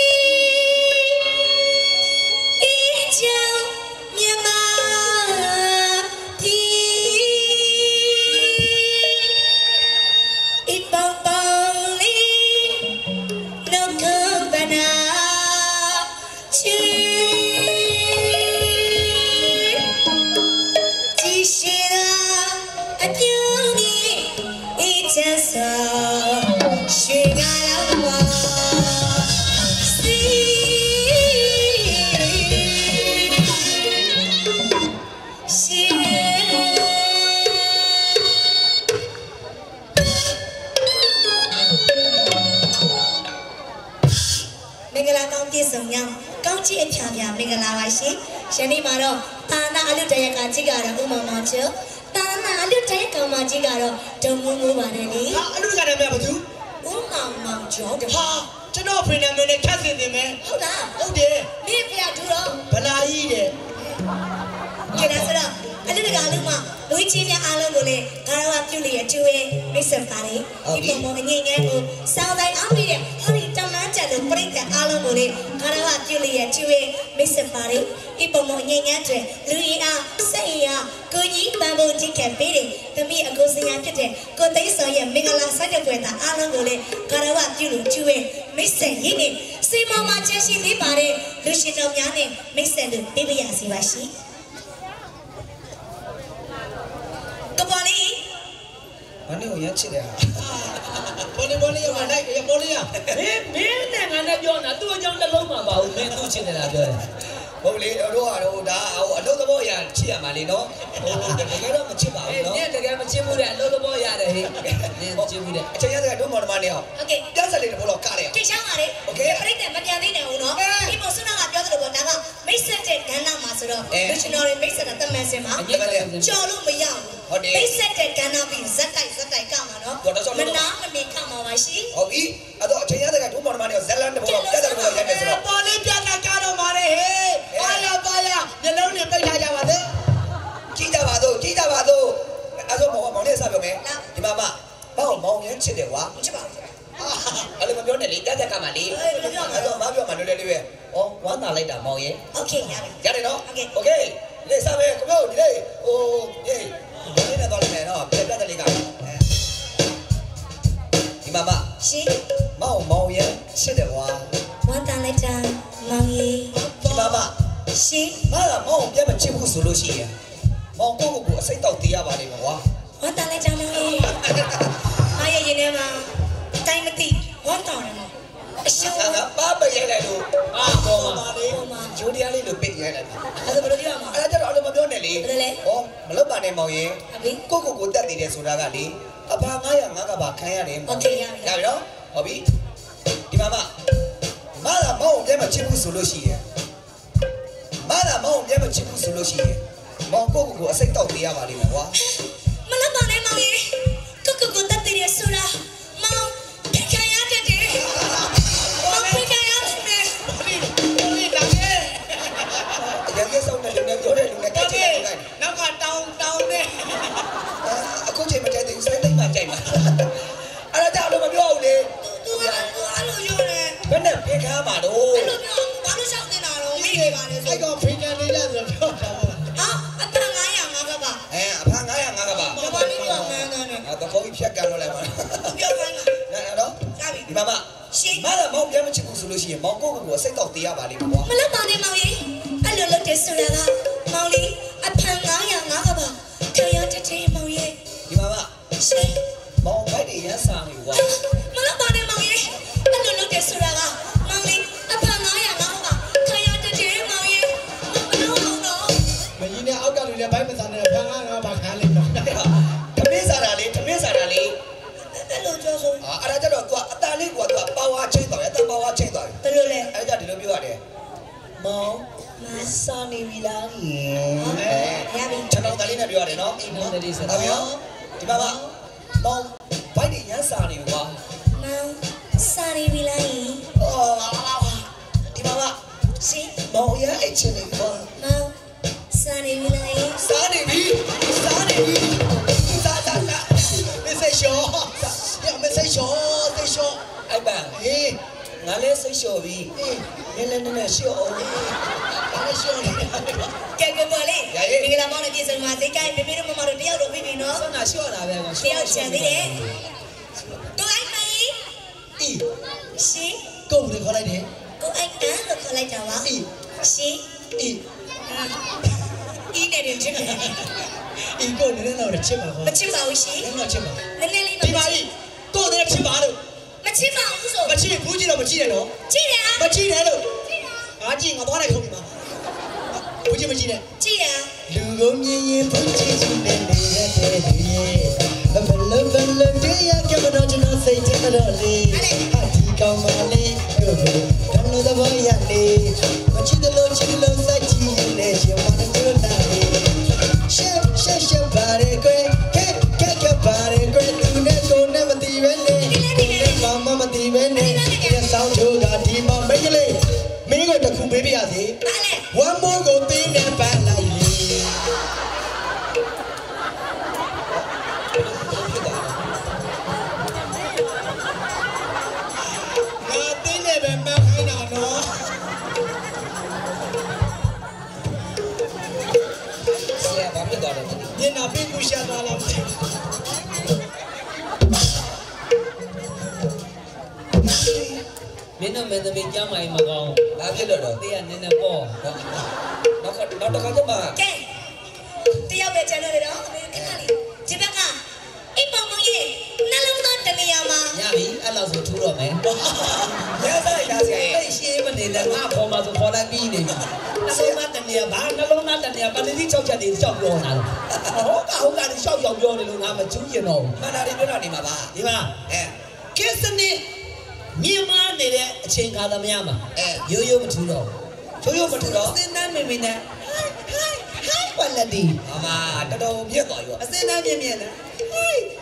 အေးချောင်းမြမတီဤပေါင်းပေါင်းလေးနှုတ်ခမ်းပနာချီကြည်ရှိရာအပြုံးကြီးအေးချမ်းစွာရွှေကားလောက်ပါစီရှိမင်္ဂလာကောင်းပြည့်စုံnhauကောင်းချီအဖြာဖြာမင်္ဂလာပါရှင်ယနေ့မှာတော့သာနာအလူတရကကြီးကတော့ဥမ္မာမောင်ကျော်သာနာအလူတရကောင်မကြီးကတော့ဒုံမူမူပါတယ်လေဟာအလူကလည်းမဘာသူဥမ္မာမောင်ကျော်ဟာကျွန်တော်ဖေနာမင်းနဲ့ခက်စင်တင်မယ်ဟုတ်လားဟုတ်တယ်မင်းပြတူတော့ဗလာကြီးတဲ့ကဲဒါဆိုတော့အလူတကာလူမလူချင်းများအားလုံးကိုလည်းကာရဝပြုလျက်ကျူရဲ့မိတ်ဆက်ပါတယ်ဒီပုံပေါ်အငြိမ်ငယ်ကိုစောင်းတိုင်းအားပြီးတဲ့ဟောဒီတမန်ကျတဲ့ပြိတ္တအားလုံးကိုလည်းကာရဝပြုလျက်ကျူရဲ့မိတ်ဆက်ပါတယ်ဒီပုံပေါ်အငြိမ်ငယ်တွေလူရင်းအားစိတ်ရကိုကြီးပန်းပုံကြည့်ခဲ့ပေးတယ်သမီးအကိုစရာဖြစ်တဲ့ကိုသိန်းစောရဲ့မင်္ဂလာဆက်တဲ့ပွဲတာအားလုံးကိုလည်းကာရဝပြုလို့ကျူရဲ့မိတ်ဆက်ရင်းနဲ့စီမောမှာကျရှိသေးပါတယ်လူရှင်တော်များနဲ့မိတ်ဆက်လို့ပြပြရစီပါရှင်ကပေါ်လေးဘာလို့ရချစ်တယ်ပေါ်လေးပေါ်လေးရမလိုက်ရပေါ်လေးရမင်းမင်းနဲ့ငါနဲ့ပြောနေတာသူ့အကြောင်းတစ်လုံးမှပါဘူးမင်းသူ့ချစ်နေတာပြောတယ်ဟုတ်လေတို့ကတော့ဒါအလုပ်သဘောရချစ်ရမှာလေနော်ဟိုတကယ်တော့မချစ်ပါဘူးနော်နင်းတကယ်မချစ်ဘူးတဲ့အလုပ်သဘောရတယ်ဟေးနင်းချစ်ဘူးတဲ့အချိန်ရတဲ့တို့မော်ဒမနေအောင်โอเคပြဿနာလေးတော့ကားရအောင်ကိချောင်းပါလေโอเคပြိတ္တမပြန်သေးတယ်ဦးနော်ဒီမို့ဆုနာကပြောသလိုပေါ့ဒါကမိတ်ဆက်တဲ့ကဏ္ဍမှာဆိုတော့လူရှင်တော်တွေမိတ်ဆက်တဲ့တမန်စင်မှာကြော်လို့မရဘူးမိတ်ဆက်တဲ့ကဏ္ဍပြီးဇက်တိုက်ဇက်တိုက်ကမှာနော်မနာမနေခမှာပါရှိဟုတ်ပြီအဲ့တော့အချိန်ရတဲ့ကတို့မော်ဒမနေအောင်ဇက်လန်တဘောပြဿနာကိုရိုက်နေဆိုတော့ပေါ်လေးပြဿနာကြတော့မှာလေဟေးပါရပါရမျက်လုံးနဲ့ပိတ်ထားကြပါသေးကြည့်ကြပါတော့ကြည့်ကြပါတော့အဲ့တော့မောင်မောင်လေးစပြောမယ်ဒီမှာမဘောင်းမောင်ရမ်းချစ်တယ်ကွာချစ်ပါဘူးအဲ့လိုမပြောနဲ့လေတက်တက်ကမှလေအဲ့တော့မပြောမှလွယ်လွယ်လေးပဲဩဝမ်းသာလိုက်တာမောင်ရဲ့โอเคရတယ်ရတယ်နော်โอเคလေစမယ်ကိုပြောဒီလေဟိုဒီဒီနဲ့တော့လည်းနော်ပြတ်တက်လေးကဒီမှာမရှင်မောင်မောင်ရမ်းချစ်တယ်ကွာဝမ်းသာလိုက်တာမောင်ရဲ့ဒီမှာမရှင်မကမောင်ပြတ်မချစ်ဘူးဆိုလို့ရှိရင်မောင်ကိုကိုကိုအစိတ်တောက်သေးရပါလိမ့်မယ်ကွာဝမ်းသာလိုက်တာမောင်ရဲ့အားရရင်ထဲမှာတိုင်းမသိဝမ်းတောင်းတယ်နော်အရှုံးပါပရိုက်လိုက်လို့အာပေါ်မှာလေဂျိုဒီယာလေးလို့ပိတ်ရိုက်လိုက်တာအဲ့ဒါဘယ်လိုပြောမှာအဲ့ဒါကြတော့အဲ့လိုမပြောနဲ့လေဟောမလုပ်ပါနဲ့မောင်ရင်ကိုကိုကိုတက်တည်တယ်ဆိုတာကလေအဖာငါးရာငါးကပါခံရတယ်โอเคရပြီရပြီနော်ဟုတ်ပြီဒီမှာမမလာမောင်ပြမချစ်ဘူးဆိုလို့ရှိရင်မလာမောင်ပြမချစ်ဘူးဆိုလို့ရှိရင်မောင်ကိုကိုကိုအစိတ်တောက်သေးရပါလိမ့်မယ်ကွာမလုပ်ပါနဲ့မောင်ရေကိုကိုကိုတက်တည်တယ်ဆိုတာမောင်ဖိခံရတဲ့တယ်မောင်ဖိခံရတယ်ဘာလို့ဘာလို့လာခဲ့ရန်ကြီးဆောင်တဲ့လူနဲ့ပြောတဲ့လူနဲ့တက်ချင်တယ်နောက်ကတောင်းတောင်းနေအခုချိန်မကြိုက်သေးဘူးစိုင်းသိမ့်မှကြိုက်မှာအဲ့ဒါကြောင့်လို့မပြောဘူးလေသူကအဲ့လိုပြောတယ်ဘယ်နဲ့ဖိခံမှာတော့အဲ့လိုပြောဘာလို့ရှောက်နေတာတော့မိနေပါလေဆိုအဲ့ကောင်ဖိခံနေကြဆိုပြောတာဟာအတန်ငါးရာငါးကပါအဲအဖာငါးရာငါးကပါဘာလို့ပြောမှန်းတယ်အဲ့တော့ကိုကြီးဖြတ်ကန်လို့လိုက်ပါပြောခိုင်းတာနော်နော်ဒီမှာမရှင်မလာမောင်ပြန်မချစ်ဘူးဆိုလို့ရှိရင်မောင်ကိုကိုကိုစိတ်တော့တေးရပါလိမ့်မယ်ကွာမလုပ်ပါနဲ့မောင်ရေအဲ့လိုလုပ်တယ်ဆိုတာကမောင်လေးအဖန်ငါးရာငါးကပါခံရတဲ့တဲ့မောင်ရေဒီမှာမရှင်မောင်ဘိုက်တွေရမ်းစားနေကွာမလုပ်ပါနဲ့မောင်ရေအဲ့လိုလုပ်တယ်ဆိုတာကမောင်လေးအဖန်ငါးရာငါးကပါခံရတဲ့တဲ့မောင်ရေမလုပ်အောင်တော့မကြီးနဲ့အောက်ကလူတွေဘိုက်မစားနဲ့ဖန်ငါးငါးပါခံလိမ့်မယ်တမင်းစားတာလေတမင်းစားတာလေအဲ့လိုကြောဆိုအာအဲ့ဒါကြတော့ तू အတန်လေးကွာ तू ပါဝါချင်းသွားတယ်အတန်ပါဝါချင်းသွားတယ်ဘယ်လိုလဲအဲ့ဒါဒီလိုပြောရတယ်မောင်မစားနေပြီလားဟဲ့ရပြီကျွန်တော်တလေးနဲ့ပြောရတယ်နော်အိမ်တော်လေးဆိုတာဟုတ်ရောဒီမှာပါမောင်ဘိုက်တွေရမ်းစားနေပြီကွာမောင်စားနေပြီလားအော်ဒီမှာပါရှင်မောင်ရအိတ်ချင်နေကွာမောင်စားနေပြီလားစားနေပြီစားနေပြီစားစားစားမစိတ်လျှောရမစိတ်လျှောစိတ်လျှောအဲ့ပါဟေးငါလည်းစိတ်လျှော်ပြီနည်းနည်းနည်းနည်းလျှော်အောင်ငါလည်းလျှော်နေကဲကမလေးမင်္ဂလာမောင်နဲ့ပြည်စုံမှာစိတ်ကိုင်းမေမေတို့မမတို့တယောက်တော့ပြီးပြီနော်ဆန္ဒလျှော့တာပဲကောတယောက်ချန်သေးတယ်ကိုအိုက်မင်းအီရှင်ကိုဘယ်ခေါ်လိုက်တယ်ကိုအိုက်တန်းလို့ခေါ်လိုက်တာပါအီရှင်အီအီနဲ့တင်ချင်တယ်အီကိုနည်းနည်းတော့ချစ်ပါခေါ်မချစ်ပါဘူးရှင်နည်းနည်းချစ်ပါနည်းနည်းလေးဒီပါကြီးကိုလည်းချစ်ပါလို့မချစ်ပါဘူးဆိုမချစ်ဘူးကြည့်တော့မကြည့်နဲ့နော်ကြည့်တယ်မကြည့်နဲ့လို့ငါကြည့်ငါသွားလိုက်ခုံးပြီမှာဘူးကြည့်မကြည့်နဲ့ကြည့်ရလူကုန်မြင်ရင်ဘူးကြည့်ချင်တယ်နေတဲ့တဲ့ရဲ့ဘယ်လိုဘယ်လိုတရားကမတော့ကျွန်တော်စိတ်ချတော့လေအဒီကောင်မလေးကိုဘယ်လိုသဘောရလဲမချစ်တယ်လို့ချစ်လို့စိုက်ကြည့်နေရှင်မတို့လာလေရှက်ရှက်ရှက်ပါရဲကွယ်ကဲကဲကဲပါရဲကွယ်သူနဲ့ကိုနဲ့မတီးပဲလေမမမတီးပဲနေဆောင်းချိုးကဒီမှာမိတ်ကလေးမင်းကိုတခုပေးပြရစီဝမ်းမိုးကိုတင်းနဲ့ပန်းလိုက်လေငါတင်းနဲ့ပဲမခိုင်းတာနော်ဆရာဘာဖြစ်သွားလဲညနာပင်ကူရှာသွားလားမင်းတို့မင်းသမီးကြောင်းမိုင်မကောင်းဘာဖြစ်လို့တော့သေးရနည်းနည်းပေါ့နောက်နောက်တစ်ခါကျမှကဲတယောက်ပဲကျန်တော့တယ်တော့ခဏလေးဒီဘက်ကအိမ်ပေါင်မကြီးနှလုံးသားတနေရာမှာရပြီအဲ့လောက်ဆိုထူးတော့မယ်ရစားလိုက်တာဆရာအဲ့ရှင်းမနေနဲ့ငါပေါ်မှာဆိုခေါ်လိုက်ပြီးနေနှလုံးသားတနေရဘာနှလုံးသားတနေရပန္တိ၆ချက်တွေရှောက်ပြောတာဟုတ်ကဟုတ်ကရှောက်ရောက်ပြောနေလို့ငါမကျူးကျင်တော့ဘူးမှန်တာတွေပြောတာနေမှာပါဒီမှာအဲကဲစနစ်မြင်မနေတဲ့အချိန်ခါသမယမှာအဲရိုးရိုးမထူတော့ရိုးရိုးမထူတော့စင်တန်းမိမိနဲ့ဟိုင်ဟိုင်ဟိုင်ဝလက်ဒီအမတော်တော်မြက်သွားရောအစင်တန်းမြင်မြင်နဲ့ဟိုင်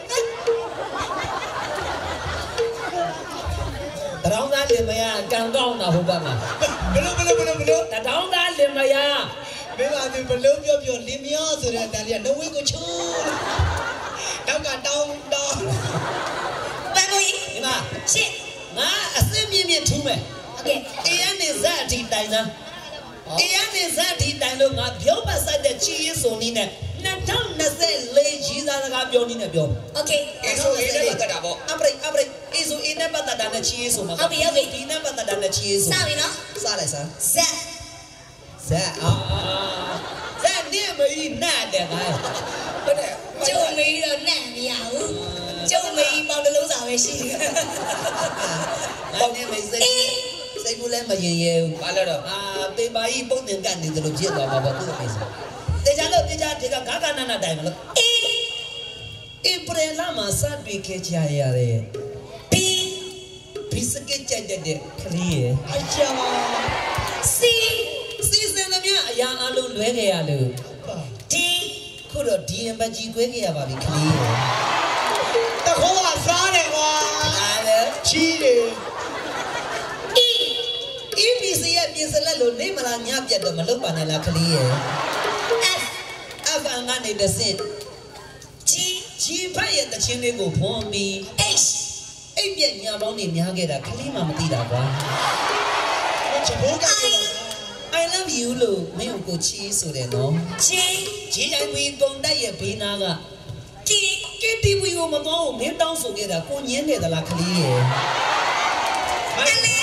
တရောင်းသားလင်မယားကံကောင်းတာဟုတ်ပါမှာဘလို့ဘလို့ဘလို့ဘလို့တရောင်းသားလင်မယားမင်းပါသူဘလို့ပြောပြောလင်မယားဆိုတဲ့အတန်လေးကနှဝေးကိုချိုးနောက်ကတောင်းတောင်းပန်းကိုကြီးဒီမှာရှင်းငါအစင်မြင့်မြင့်ထူးမယ်โอเคအေးရနေဇက်အထိတိုင်သားအေးရနေဇက်အထိတိုင်လို့ငါပြောပတ်ဆက်တဲ့ချီရေးဆိုနီးနဲ့နှစ်ထောင်နှစ်ဆယ်လေးကြီးစားစကားပြောနီးနဲ့ပြောโอเคအေးဆိုအေးနဲ့ပတ်သက်တာပေါ့အပရိအပရိအေးဆိုအေးနဲ့ပတ်သက်တာနဲ့ချီရေးဆိုမှာဟုတ်ပြီဟုတ်ပြီဒီနဲ့ပတ်သက်တာနဲ့ချီရေးဆိုစပြီနော်စလိုက်စမ်းဇက်ဇက်အာဇက်နေမီးနာတဲ့ငါဟုတ်တယ်ကျုံမေးတော့နတ်မရဘူးကျုံမေးပေါင်းတစ်လုံးစာပဲရှိတယ်ဘာနဲ့မေးစိတ်စိတ်ကူးလည်းမရင်ရဲဘူးဘာလို့တော့အာပေပါကြီးပုံတင်ကန်နေတယ်လို့ဖြစ်သွားမှာပေါ့သူ့အမေဆိုတေချာလို့တေချာဒီကဂါကနာနာတိုင်မလို့အေးဧပြီလမှာစတွေ့ခဲ့ကြရတယ်ဘီဘီစကစ်ကြိုက်တဲ့ခလေးရအချာစီစီစင်သမျှအရာအလုံးလွဲခဲ့ရလို့ဒီခုတော့ဒီအမကြီးကွဲခဲ့ရပါပြီခလေးရတခိုးကစားတယ်ကွာအားလေချီးတယ် E E B C ရဲ့ပြင်စလက်လို့နေမလားညပြတ်တော့မလုပ်ပါနဲ့လားခလေးရ F F ကနေတစ်စင် G G ဖက်ရဲ့တခြင်းလေးကိုဖွန်ပြီး H အိပ်ပြက်ညာပေါင်းနေများခဲ့တာခလေးမှမသိတာကွာချဘိုးက I love you လို့မင်းကိုချီးဆိုတယ်နော် J J ရိုင်းပြီးပုံတက်ရဲ့ဘေးနာက K K T V ကိုမတော်ဘူးမင်းတောင်းဆိုခဲ့တာကိုညင်းနေသလားခလေးရယ်အလေး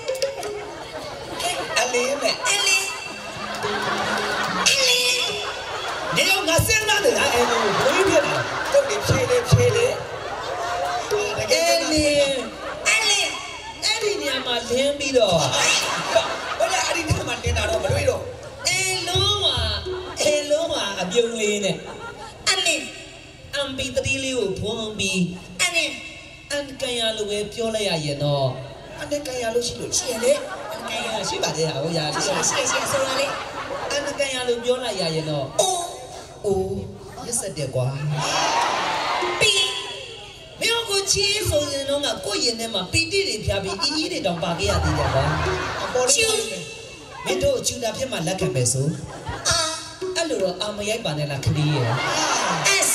အလေးမဲ့အလေးအလေးနေတော့ငါစဉ်းစားနေတာအဲ့လိုဘိုးကြီးဖြစ်တာတုတ်နေဖြေးလေဖြေးလေတကယ်နေအလေးအဲ့ဒီညမှာလင်းပြီးတော့ဘယ်လဲအဲ့ဒီညမှာတင်တာတော့မတွေ့တော့အဲလုံးမှာအဲလုံးမှာအပြုံးလေးနဲ့အလေးအမ်ပီသရီလေးကိုဖွန်ပြီးအလေးအန်ကန်ရလိုပဲပြောလိုက်ရရင်တော့အန်ကန်ရလို့ရှိလို့ရှိရလေအန်ကန်ရရှိပါတယ်ဟာဟိုရာရှိရှိရှိဆိုတာလေအန်ကန်ရလို့ပြောလိုက်ရရင်တော့အိုးအိုးရက်ဆက်တယ်ကွာပီမင်းကိုချီးဆိုရင်တော့ကကိုယ့်ရင်ထဲမှာပီတိတွေဖြာပြီးအီးအီးတွေတောင်ပါခဲ့ရသေးတယ်ကွာချူမင်းတို့ချူတာဖြစ်မှလက်ခံပဲဆိုအာအဲ့လိုတော့အာမရိုက်ပါနဲ့လားခလေးရ S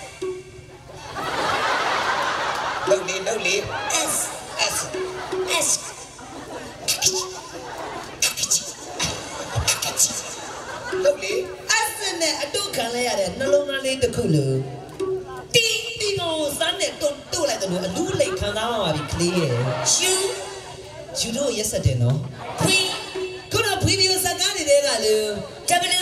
လုံးလေးလုံးလေး S S S လုံးလေး S နဲ့အတုခံလိုက်ရတဲ့နှလုံးသားလေးတစ်ခုလို့တီတီကိုစမ်းနဲ့တုတ်တုတ်လိုက်တယ်လို့အလူးလိတ်ခံစားရပါပြီခလေးရ U ယူတို့ရက်ဆက်တယ်နော် V ခုနဗီဒီယိုစကားနေတဲ့ကလေ W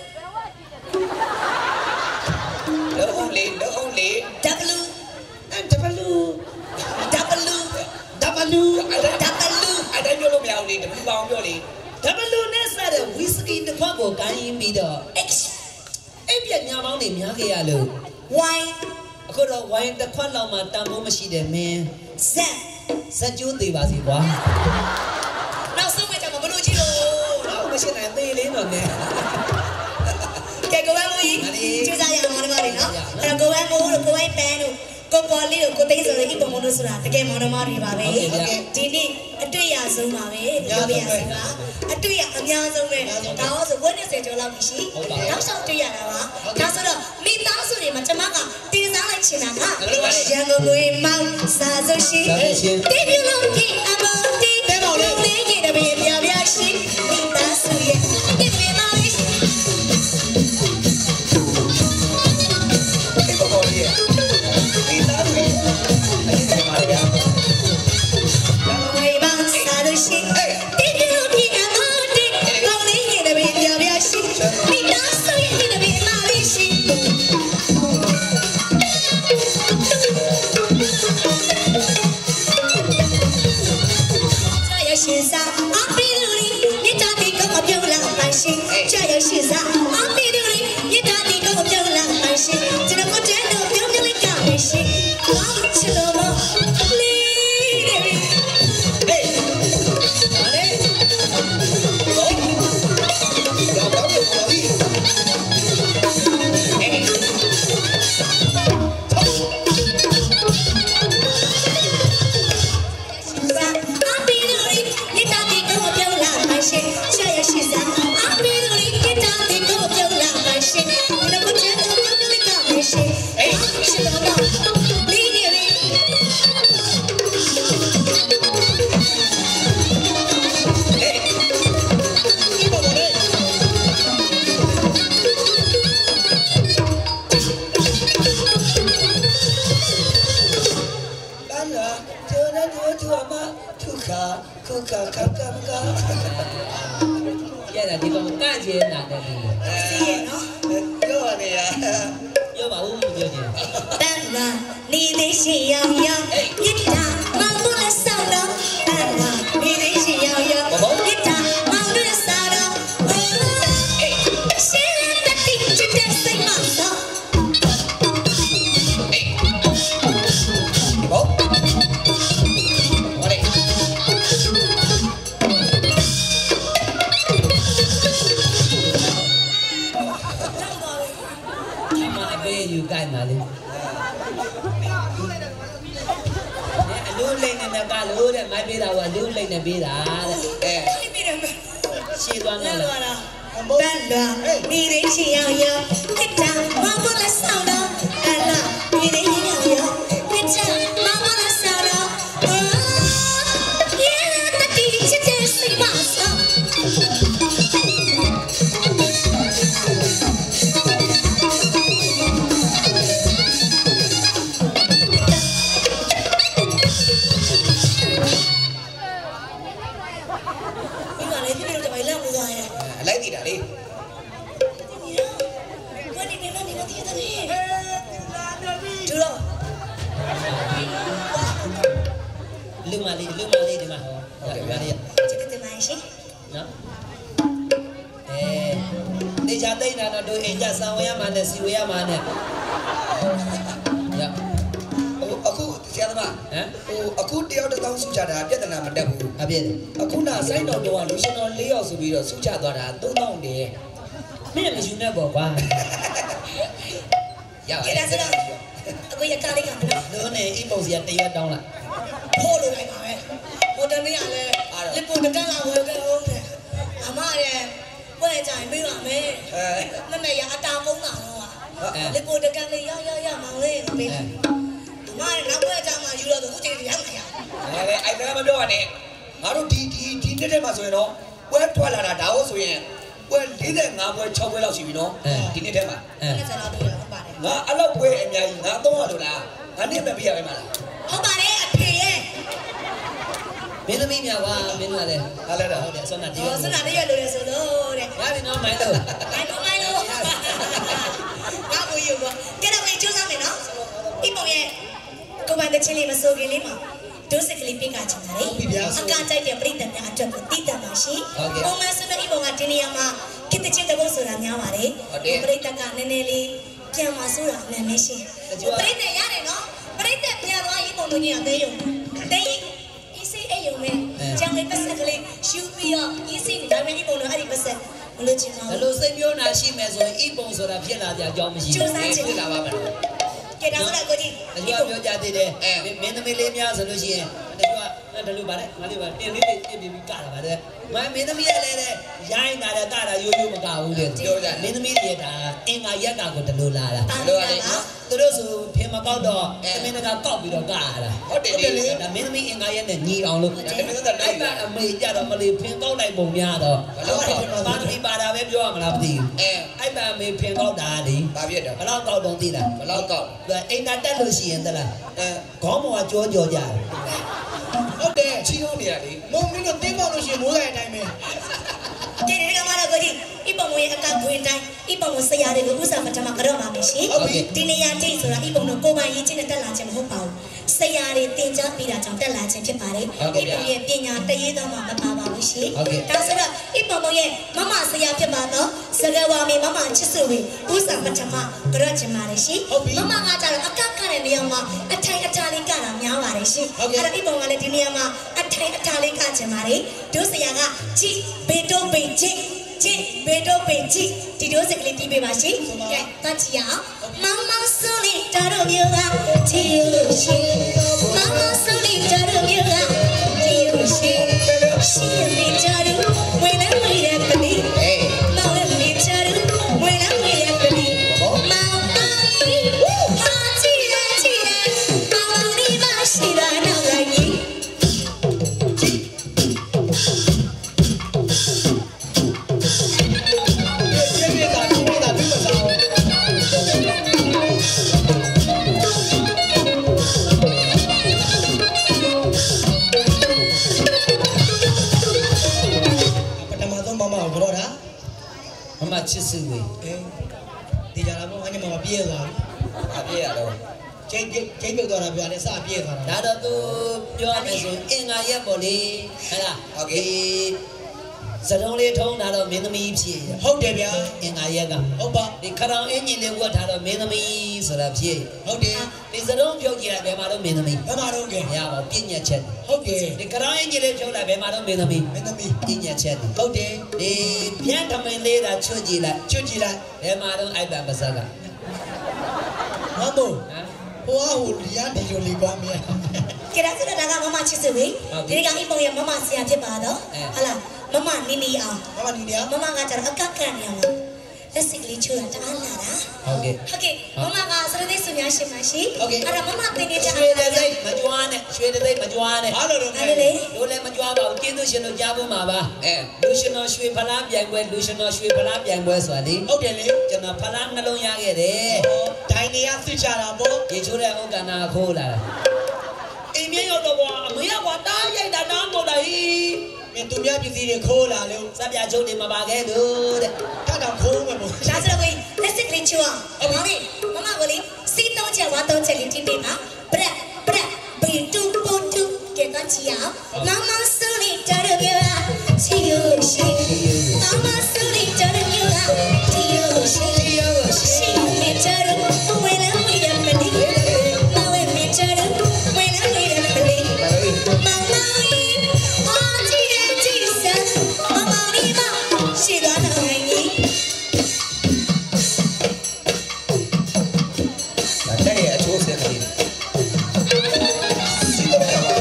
လုံးလေးလုံးလေး W W W W W အဲ့ဒါပြောလို့မရဘူးလေတပူပေါင်းပြောလေ W နဲ့စတဲ့ဝီစကီတစ်ခွက်ကိုကိုင်းပြီးတော့ X အိပ်ပြညာပေါင်းနေများခဲ့ရလို့ Y အခုတော့ Y တစ်ခွက်လောက်မှတန်ဖိုးမရှိတယ်မင်း Z ဇက်ကျိုးသေးပါစီကွာနောက်ဆုံးပဲကြောင့်မလို့ကြည့်လို့တော့မရှိနိုင်သေးလေးတော့နဲ့ကဲကိုဝဲမိုးကြီးကျူစားရအောင်တော့ဒီနော်အဲ့တော့ကိုဝဲမိုးတို့ကိုဝဲပန်းတို့ကိုပေါ်လေးတို့ကိုသိန်းဆိုတဲ့ဤပုံမလို့ဆိုတာတကယ်မောင်နှမတွေပါပဲဒီနေ့အတွေ့အဆုံးပါပဲပြောပြရစီပါအတွေ့အများဆုံးပဲဒါတော့ဆိုဝက်နှစ်ဆယ်ကျော်လောက်ရှိနောက်ဆောင်တွေ့ရတာပါဒါဆိုတော့မိသားစုတွေမှာကျမကတင်စားလိုက်ချင်တာကရန်ကုန်ကိုမောင်စားဆိုရှိတိပြလုံးကြီးအမောတီးတဲ့ပေါ်လေးကြီးတပည့်ပြပြရှိမိသားစုရဲ့တိပြမောင်လေးဒီပေါ်လေးမိသားစုရဲ့အဲ့ဒီမှာရဝေးပါစားလို့ရှိတိပြလုံးကြီးအမောတီးပေါ်လေးကြီးတပည့်ပြပြရှိမိသားစုရဲ့တိပြမောင်လေးရှိရှင်စာအပီလူလီမြစ်တာရှိကြာရရှိစားအမေတို့လေးမြစ်တာဒီတော့ပြောင်းလာပါရှိကျွန်တော်တို့တော့ပြောင်းပြလိုက်ကြပါရှိဘာချလို့မလေးတဲ့ဟေးဟာလေတော့တော့တော့ဒီခုခါခါခါခါရဲ့ဒီကောင်ကကျင်းနာတယ်လေစီရနော်ပြောရနေရပြောပါဦးပြောချင်တန်လာနေသေးရှိရောင်ရောင်မြစ်တာမောင်တို့လက်ဆောင်တော့တန်လာနေသေးရှိရောင်ရောင်မြစ်တာမောင်တို့လက်ဆောင်တော့ရှင်းတဲ့တိကျတဲ့စိတ်မတော့ဘောယူကိုင်းပါလေအလူလိမ့်နဲ့ကလို့တဲ့မိုက်ပေးတာကအလူလိမ့်နဲ့ပေးတာတဲ့အဲရှင်းသွားလားတန်လာနေသေးရှိရောင်ရောင်တစ်တာမောင်တို့လက်ဆောင်တော့အလားနေသေးရှိရောင်ရောင်တစ်တာမောင်တို့လက်ဆောင်တော့ရဲ့တတိချစ်တဲ့စိတ်မဆောလိုက်တည်တာလေဘာဒီနေမနေမတည်တယ်ဒူရောလူမလေးလူမလေးဒီမှာဟောဟုတ်ကဲ့ဗျာချစ်တဲ့မရှိနော်အဲနေကြတိတ်နာတော့တို့အိမ်ကြဆံဝရမှာနဲ့စီဝရမှာနဲ့ရအခုဆရာသမားဟမ်ဟိုအခုတယောက်တစ်သောင်းစုချတာပြဿနာမတက်ဘူးအပြည့်အခုနာစိုင်းတော်တော်ကလူရှင်တော်၄ယောက်ဆိုပြီးတော့စုချသွားတာသုံးသောင်းတည်းမင်းလည်းယူနေပေါ့ကွာရပါကဲဒါဆိုတော့အခုရကားလေးကမနော်တို့နဲ့အိပုံစီကတရက်တောင်းလာဖိုးလို့လိုက်ပါပဲဟိုတနေ့ကလည်းလက်ပုံတကန်းလာဝယ်ခဲ့အောင်အမရဲ့ပွဲကြိုင်ပြီးပါမယ်အဲမနေ့ရအတာကုန်းတာတော့လက်ပုံတကန်းလေးရရရမောင်လေးပေးအမရဲ့နောက်ပွဲကြမှာယူတော့သူချိန်ရမ်းခရအဲအဲ့ဒါမပြောရနဲ့ငါတို့ဒီဒီဒီနေ့တည်းမှာဆိုရင်တော့ပွဲထွက်လာတာဒါဟုတ်ဆိုရင်ပွဲ၄၅ပွဲ၆ပွဲလောက်ရှိပြီနော်ဒီနေ့တည်းမှာအဲဆက်တော့တွေ့ရဟုတ်ပါတယ်ငါအဲ့လောက်ပွဲအများကြီးငါသုံးရလို့လားငါနေ့မပြရမယ်မလားဟုတ်ပါတယ်အဖေရဲ့မင်းသမီးများကွာမင်းကလည်းဟာလဲတော့ဟုတ်တယ်ဆွမ်းနာတည်းဆွမ်းနာတည်းရလို့လေဆိုလို့တဲ့ရပြီနော်မိုင်းလို့မိုင်းလို့မိုင်းလို့ငါကိုယူပါကဲတော့မင်းကျိုးစားမယ်နော်ဒီပုံရဲ့ကိုပိုင်တဲ့ချင်းလေးမစိုးခင်လေးမှာဒုစကလေးပြကချင်တာလေအကကြိုက်တဲ့ပြိတ္တများအတွက်ကိုတိတတ်ပါရှိပုံမှန်ဆိုတော့ဒီပုံကဒီနေရာမှာကိတ္တချင်းတပုတ်ဆိုတာများပါတယ်ပြိတ္တကနည်းနည်းလေးပြန်มาဆိုတာနာမည်ရှိပြိတ္တရတယ်နော်ပြိတ္တပြန်သွားရင်ပုံတို့ကြီးကသေးရုံသေးရင်အစ်စိအိယုံပဲကျန်လေးပတ်စက်ကလေးရှူပြီးတော့အစ်စိဒါပေမဲ့ဒီပုံတော့အဲ့ဒီပတ်စက်မလို့ချင်ပါဘူးဒါလို့စိတ်မျိုးနာရှိမယ်ဆိုရင်ဤပုံဆိုတာဖြစ်လာကြအကြောင်းမရှိဘူးဖြစ်လာပါမယ်ကဲဒါဆိုတော့ကိုကြီးဒီကပြောကြသေးတယ်မင်းသမီးလေးများဆိုလို့ရှိရင်တချို့ကဒါလို့ပါလေငါတို့ကတင်လေးလေးပြင်ပြီးကတာပါတဲ့မမင်းသမီးရလဲတဲ့ရိုင်းတာတဲ့ကတာရိုးရိုးမကဘူးတဲ့ပြောကြမင်းသမီးတွေဒါအင်္ဂါရက်တာကိုတလို့လာတာလို့ရတယ်သူတို့ဆိုဖင်မကောက်တော့သမင်းတကကောက်ပြီးတော့ကတာဟုတ်တယ်လေဒါမင်းသမီးအင်္ဂါရက်နဲ့ညီအောင်လို့အဲ့ဒါအမေကြတော့မလေးဖင်ကောက်လိုက်ပုံများတော့ဘာသမီးပါတာပဲပြောရမလားမသိဘူးအဲအဲ့ဒါအမေဖင်ကောက်တာလေဘာဖြစ်တော့ဘလောက်ကောက်တော့သိလားဘလောက်ကောက်အိမ်သာတက်လို့ရှိရင်တလားအဲခေါင်းပေါ်ကကြောကြောကြတယ်ဟုတ်တယ်ချီလုံးနေရလေမုံမင်းတို့တင်းပေါက်လို့ရှိရင်မိုးလိုက်အတိုင်းပဲကဲဒီကမှာတော့ကိုကြီးဤပုံဝင်အကခွင်တိုင်းဤပုံဝင်ဆရာတွေကိုဥစ္စာပထမကတော့ပါမယ်ရှင်ဒီနေရာတိတ်ဆိုတာဤပုံတော့ကိုပိုင်ရေးချင်းနဲ့တက်လာခြင်းမဟုတ်ပါဘူးဆရာတွေတင် जा ပြီးတာကြောင့်တက်လာခြင်းဖြစ်ပါတယ်ဤပုံရဲ့ပညာတရေသောမှမပါပါဘူးရှိဒါဆိုတော့အိမ်ပေါ်ပေါ်ရဲ့မမဆရာဖြစ်ပါတော့စကားဝါမီမမချစ်စုဝေဦးဆောင်ပထမကြော့ချင်ပါတယ်ရှိမမကကြတော့အကကတဲ့နေရာမှာအထိုင်အထားလေးကတာများပါတယ်ရှိအဲ့တော့အိမ်ပေါ်ကလည်းဒီနေရာမှာအထိုင်အထားလေးကချင်ပါတယ်ဒုဆရာကကြည်ဘေတိုဘေဂျစ်ကြည်ဘေတိုဘေဂျစ်ဒီဒုစကလေးတီးပေးပါရှိကဲတတ်ကြည့်အောင်မမဆိုလေးတာတို့မျိုးကချီလို့ရှိမမဆိုလေးတာတို့မျိုးကချီလို့ရှိရှိနေကြတယ်ဝေးနေဝေးတဲ့ကလေးမောင်လေးနေကြတယ်ဝေးနေဝေးတဲ့ကလေးမောင်မောင်ဟာချီရချီရမောင်လေးမရှိတာနောက်လိုက်ကြီးမမချစ်စုဝေဒီကြလားဘောအညီမမပြေးသွားပြီအပြေးရတော့ချိန်ချိန်ပြုတ်သွားတာပြောတယ်စပြေးသွားတာဒါတော့သူပြောရမယ်ဆိုအင်္ဂါရက်ပေါ့လေဟဲ့လားโอเคစတုံးလေးထုံးတာတော့မင်းသမီးဖြစ်ရဟုတ်တယ်ဗျာအင်္ဂါရက်ကဟုတ်ပါဒီခရောင်အင်ဂျင်လေးဝတ်ထားတော့မင်းသမီးဆိုတာဖြစ်ဟုတ်တယ်ဒီစတုံးဖြုတ်ကြည့်လိုက်ဘယ်မှာတော့မင်းသမီးဘယ်မှာတော့ကဲရပါပြည့်ညက်ချက်ဟုတ်တယ်ဒီခရောင်အင်ဂျင်လေးဖြုတ်လိုက်ဘယ်မှာတော့မင်းသမီးမင်းသမီးပြည့်ညက်ချက်ဟုတ်တယ်ဒီပြန်ထမင်းလေးတာချွတ်ကြည့်လိုက်ချွတ်ကြည့်လိုက်ဘယ်မှာတော့အိုက်ပန်ပါစက်ကမမို့ဟိုဟိုလျာဒီလိုလေးပါမြင်ကဲဒါဆိုတော့ဒါကမမချစ်စုဝေဒီကအိမ်ပေါ်ရဲ့မမဆရာဖြစ်ပါတော့ဟုတ်လားမမနီနီအောင်မမနီနီအောင်မမကကြတော့အကကန့်နေအောင်လက်စစ်ကလေးချိုးတာတအားလာတာဟုတ်ကဲ့ဟုတ်ကဲ့မမကစရသေးစုများရှင်ပါရှိအဲ့ဒါမမတင်နေကြရွှေတဲ့စိတ်မကြွားနဲ့ရွှေတဲ့စိတ်မကြွားနဲ့ဘာလို့လဲအဲ့လေတို့လည်းမကြွားပါဘူးကျေးဇူးရှင်တို့ကြားဖို့မှာပါအဲလူရှင်တော်ရွှေဖလားပြိုင်ပွဲလူရှင်တော်ရွှေဖလားပြိုင်ပွဲဆိုတာလေဟုတ်တယ်လေကျွန်တော်ဖလားနှလုံးရခဲ့တယ်ဒိုင်နေရစစ်ချတာပေါ့ရေချိုးတဲ့ဥက္ကနာခိုးလာတာအိမ်မြေရောက်တော့ကွာအမေကကွာတားရိုက်တာနားမို့တာဟီးမင်းသူများပြည်စည်းတွေခိုးလာလို့စပြချုပ်တွေမပါခဲ့လို့တဲ့ထပ်တော့ခိုးမယ်ပေါ့ဒါဆိုတော့လက်စစ်ကလေးချိုးအောင်မောင်လေးမမကလေးစီးတော့ချက်ဝါတော့ချက်လေးတင်းတင်းပါပရက်ပရက်ဘေတူပူတူကဲကချီအောင်မမဆိုလေးတရပြာချီယူရှိမမဆိုလေးတရပြာချီယူရှိရှိနေကြတော့ဝေးလာဝေးရမလေးမဝဲမကြတော့ဝေးလာဝေးရမလေးမမအာချီရချီစမမလေးမရှိတော့နိုင်ကြီးတဲ့ရဲ့အချိုးစင်လေးစီတော့ကပါ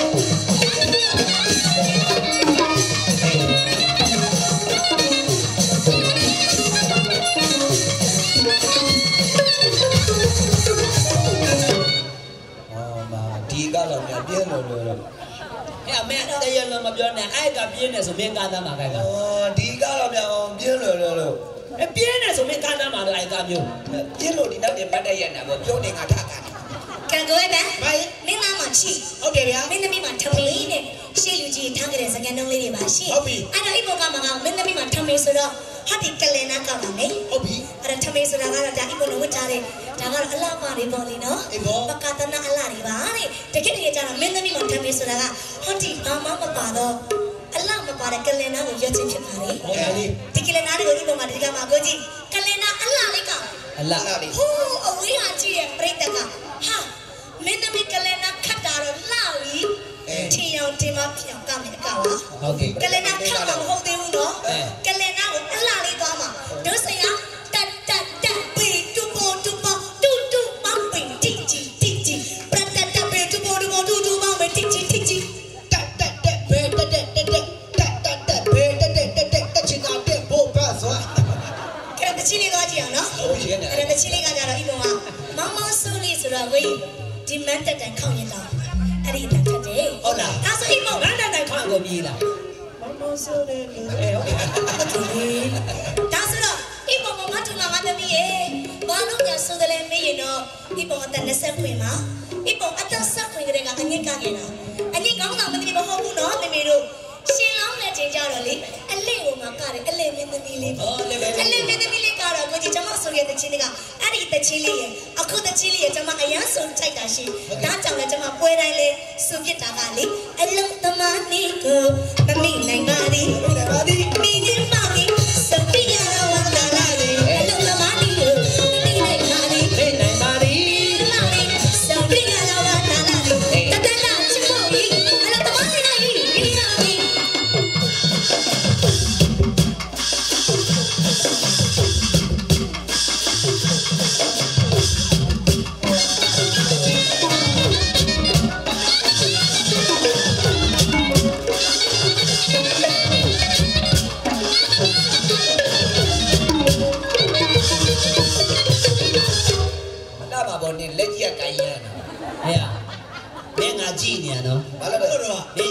ဒီကတော့ပြင်းလို့လို့အဲ့အမေတရလုံးမပြောနဲ့အဲ့ကပြင်းနေဆိုမင်းကားသားမှာခိုင်းတာအော်ဒီကတော့ပြန်ပြင်းလို့လို့လို့အဲ့ပြင်းနေဆိုမင်းကားသားမှာတော့အဲ့ကမျိုးပြင်းလို့ဒီနောက်တင်ပတ်တက်ရနေတာပေါ့ပြောနေငါထတာကံကိုပဲဘာလဲမင်းသားမချီဟုတ်တယ်ဗျာမင်းသမီးမထမင်းနဲ့ရှေ့လူကြီးထားကြတဲ့စကန်တုံးလေးတွေပါရှေ့ဟုတ်ပြီအဲ့တော့အိဘောကမကမင်းသမီးမထမင်းဆိုတော့ဟာဒီကလင်နာကောက်ပါမယ်ဟုတ်ပြီအဲ့ဒါထမင်းဆိုတာကတော့ဒါအိဘောလုံးဝတ်ထားတဲ့ဒါကတော့အလားပါတွေပေါ့လေနော်အေးပေါ့ပကတနာအလားတွေပါတဲ့တကယ်တကယ်ကျတော့မင်းသမီးမထမင်းဆိုတာကဟာဒီဘာမှမပါတော့အလားမပါတဲ့ကလင်နာကိုရွက်ချင်းဖြစ်ပါလေဟုတ်တယ်လေဒီကလင်နာတွေကိုအိဘောမှာဒီကမှာကိုကြီးကလင်နာအလားလေးကအလားလာလေးဟိုးအဝေးဟာကြည့်ရဲ့ပြိတ္တကဟာမင်းသမီးကလည်းနာခတ်တာတော့လှပြီထီအောင်တင်မပြောင်းကမယ်အကောက်ပါဟုတ်ကဲ့ကလည်းနာခတ်မှာမဟုတ်သေးဘူးနော်ကလည်းနာကိုအလှလေးသွားမှာဒုစရတက်တက်တက်ပေတူပေါ်တူပေါ်တူတူမောင်ပင်တီတီတီတီပရတက်တက်ပေတူပေါ်တူပေါ်တူတူမောင်ပင်တီတီတီတီတက်တက်တက်ဘယ်တက်တက်တက်တက်တက်တက်ဘယ်တက်တက်တက်တက်တက်ချင်တာတက်ဖို့ပါသွားကဲတချီလေးသွားကြည့်အောင်နော်ဟုတ်ရဲ့နဲ့အဲ့ဒါတချီလေးကကြတော့ဒီကောင်ကမောင်မောင်ဆူလေးဆိုတော့ဝေးဒီမန်တက်တန်ခေါင်းရင်တော့အဲ့ဒီတက်တက်တယ်ဟုတ်လားဒါဆိုအိမ်မောင်ငါတန်တိုင်ခေါင်းကိုမြည်လားမမဆိုးတယ်လို့အေးဟုတ်ကဲ့ဒါဆိုတော့အိမ်မောင်မမတူလာမသမီးရဲ့ဘာလို့ညာဆိုတယ်လဲမေးရင်တော့အိမ်မောင်အတန်နဲ့ဆက်ခွင်မှာအိမ်မောင်အတန်ဆက်ခွင်ကလေးကအငိတ်ကခဲ့တာအငိတ်ကောင်းတာမသိမဟုတ်ဘူးနော်မေမေတို့ရှင်လောင်းတဲ့ချိန်ကြတော့လေအလေးကိုမှကတယ်အလေးမင်းသမီးလေးပေါ့အလေးမင်းသမီးလေးကတော့ကိုကြီးကျွန်မဆိုရတဲ့ချင်းလေးကအဲ့ဒီတချင်းလေးရဲ့အခုတချင်းလေးရဲ့ကျွန်မအရန်ဆုံးချိုက်တာရှိဒါကြောင့်လည်းကျွန်မပွဲတိုင်းလေးစုပြစ်တာကလေအလုံးသမားနေကိုမမိနိုင်ပါ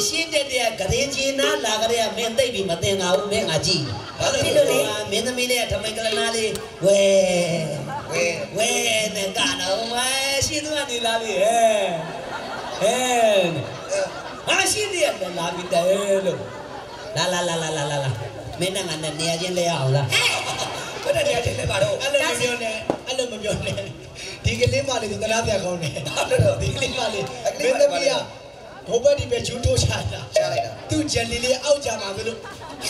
ရှင်းတဲ့တည်းကဂရေချင်နာလာကြတဲ့မင်းသိပ်ပြီးမတင်ငါဘူးမင်းငါကြည့်ဘာလို့လဲမင်းသမီးလေးကထမိန်ကလနာလေးဝဲဝဲဝဲနဲ့ကတော့ဝဲရှင်းသူကနေလာပြီဟဲ့ဟဲ့ငါရှင်းတယ်လာပြီတဲ့လို့လာလာလာလာလာလာမင်းနဲ့ငါနဲ့နေရာချင်းလဲအောင်လားဟဲ့ဘယ်နဲ့နေရာချင်းလဲပါတော့အဲ့လိုမပြောနဲ့အဲ့လိုမပြောနဲ့ဒီကလေးမလေးကသလားပြကောင်းတယ်အဲ့လိုဒီကလေးမလေးမင်းသမီးကဘိုးဘက်ဒီပဲချူတိုးချတာချလိုက်တာသူဂျယ်လီလေးအောက်ကြမှာဘယ်လို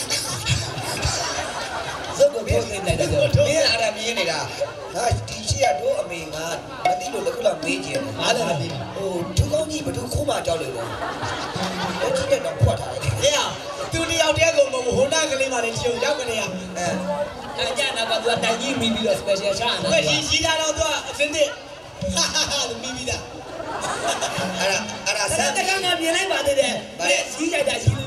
ဇုတ်ကိုပြောနေတယ်တော့မင်းအားရမြင်နေတာငါဒီရှိရတော့အမေငါမသိလို့လည်းခုလောက်မေးကြတယ်ငါလည်းမသိဟိုဒုကောင်းကြီးဘယ်သူခိုးမှကြောက်လို့လဲအဲ့ဒီတော့ဖွက်ထားတယ်ဟဲ့သူတယောက်တည်းကိုမဟုတ်ဟိုနာကလေးမလေးချေုံရောက်ကြနေရအဲအကြနာကသူတိုင်ကြီးမိပြီးတော့ special ချာနော်ဘယ်ရှိတာတော့သူအစင်းတဲ့ဟာဟာဟာမိပြီးတာအဲ့ဒါအဲ့ဒါဆက်တကငါမြင်လိုက်ပါသေးတယ်ဗါလေစီးကြိုက်တာရှိလို့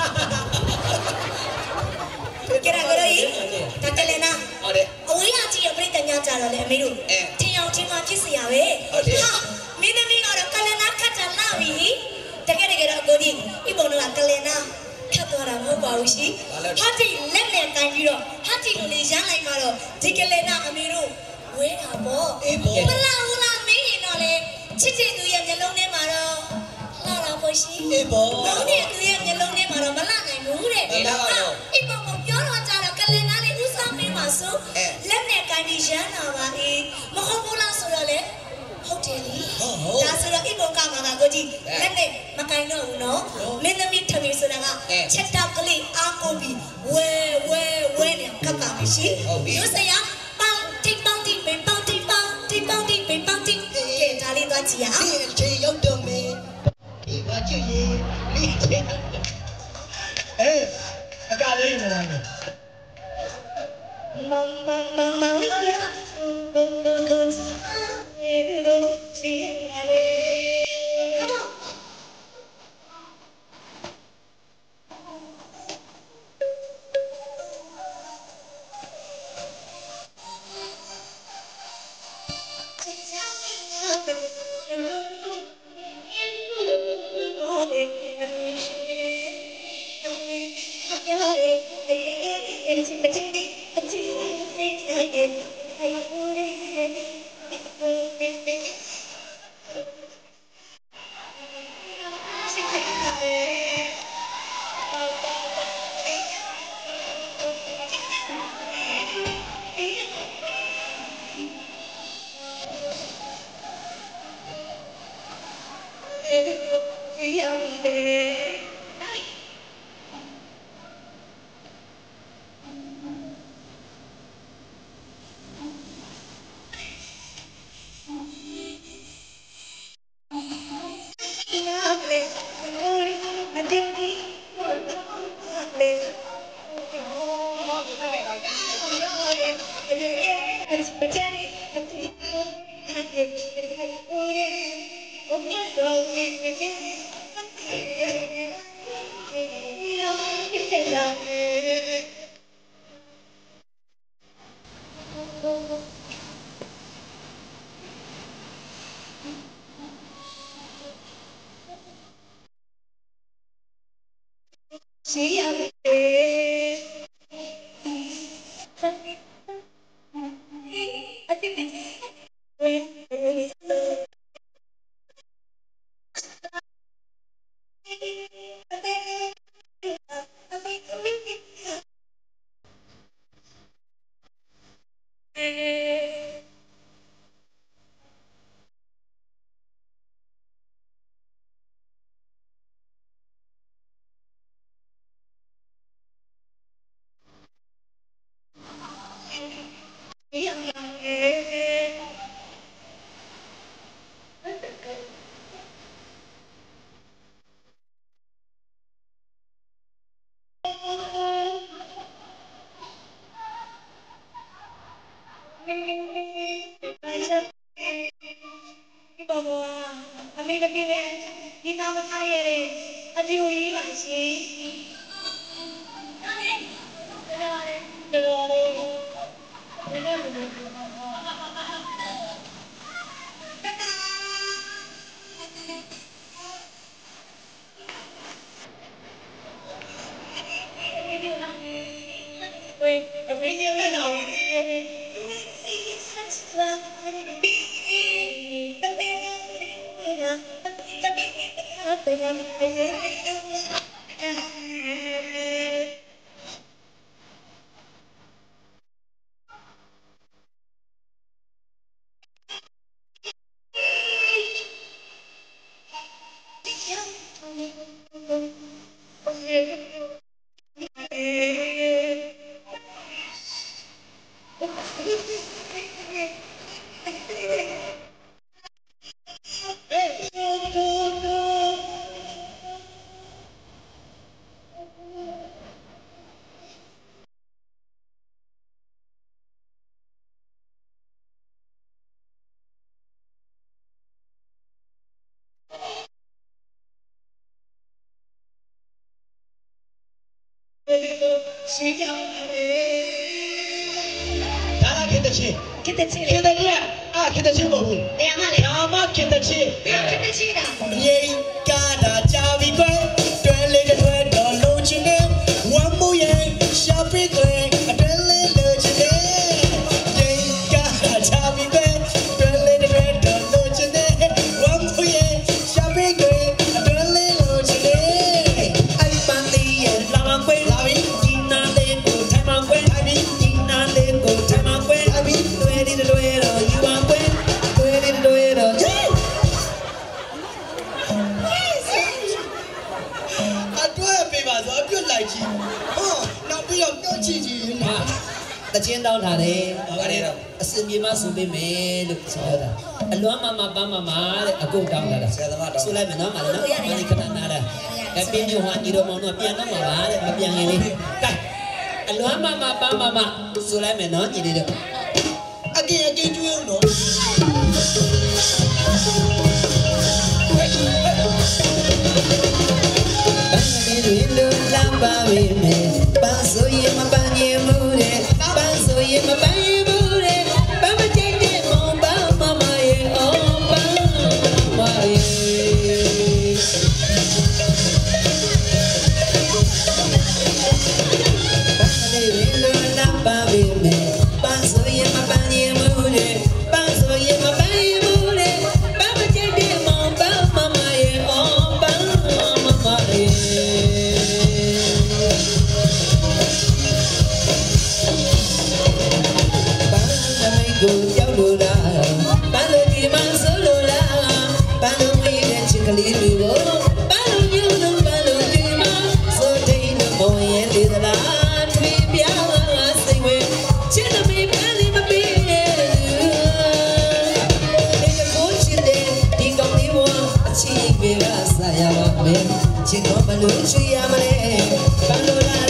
ကဲရကြရည်တကလည်းနာဟုတ်တယ်အဝေးရကြည့်ရပြိတ္တညာကြတော့လေအမေတို့တင်အောင်ချင်းမဖြစ်စရာပဲဟုတ်တယ်ဟာမင်းသမီးကတော့ကလနာခတ်တာလာပြီတကယ်တကယ်တော့ကိုကြီးဒီပုံတော့ကလနာခတ်သွားတာမဟုတ်ပါဘူးရှိဟာတီလက်နဲ့တိုင်ပြီးတော့ဟာတီလိုလေးရမ်းလိုက်မှတော့ဒီကလနာအမေတို့ဝဲတာပေါ့အေးပေါ့မလာဘူးလားမင်းရင်တော့လေချစ်ချစ်သူရဲ့မျက်လုံးထဲမှာတော့လာတော့ပေါ့ရှိအေးပေါ့လုံးနဲ့သူရဲ့မျက်လုံးထဲမှာတော့မလာနိုင်ဘူးတဲ့အေးတော့အေးပေါ့ပေါ့ပြောတော့ကြတော့ကလနာလေးဦးစားမင်းပါဆိုလက်နဲ့ကိုင်ပြီးရမ်းလာပါအေးမဟုတ်ဘူးလားဆိုတော့လေဟုတ်တယ်လေဒါဆိုတော့အိမ်ပေါ်ကမှာကကိုကြီးလက်နဲ့မကင်တော့ဘူးနော်မင်းသမီးထမင်းဆိုတာကချက်တောက်ကလေးအားကိုပြီးဝဲဝဲဝဲနဲ့ကပ်ပါမရှိရုပ်စရာပေါင်းတိပေါင်းတိပင်ပေါင်းတိပေါင်းတိပေါင်းတိပင်ပေါင်းတိကဲဒါလေးသွားကြည့်ရအောင်ဒီချေရောက်တော့မယ်ဒီဘာချစ်ရေးလိချေအဲအကားလေးမလားမမမမSee you. Get the chin. Get the chin. Ah, get the chin. Babu. Nama get the chin. Get the chin. Ye kada jawi kwe, twele de twe do lochine. Wamu ye shapi kwe, twele lochine. Ye kada jawi kwe, twele de twe do lochine. Wamu ye shapi kwe, twele lochine. Ay pandi ye lama kwe, lawi ina le ko thama kwe, lawi ina le ko thama kwe, lawi twele de twe do you want kwe, twele de twe do. The chin down had a cinema subime look so that a lama mama a go down there. So let me know, I can nada. That being you want you don't want to be a normal, a young a lama mama, so let me know you did it. Again, again, you know. Paso y ma bañe mure, paso y ma bañe mure, vamos a llegar con mamá ye, oh mamá ye. Paso y ma bañe mure, paso y ma bañe mure, vamos a llegar con mamá ye, oh mamá ye. Go down to the Palo di Manzolola, Palo in Chicalino, Palo you, Palo di Man, so they the boy and the land, we are stay with Chilame Pally, my baby. In the coach, they got me one, a cheap Vegas, I have a man, Chicopalo, Chiamale, Palola.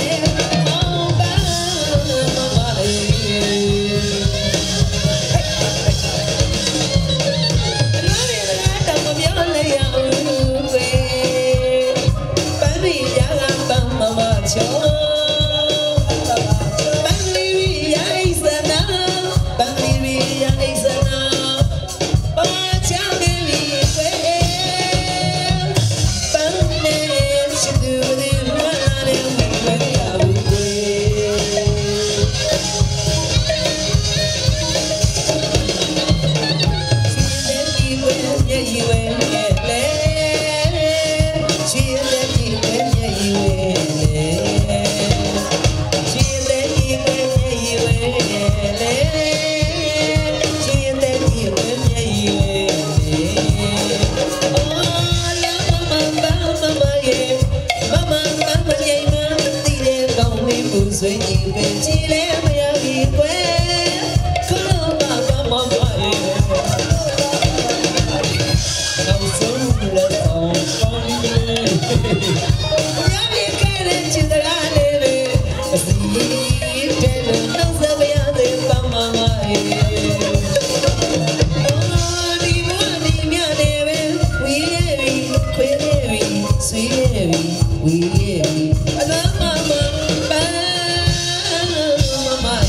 Mama,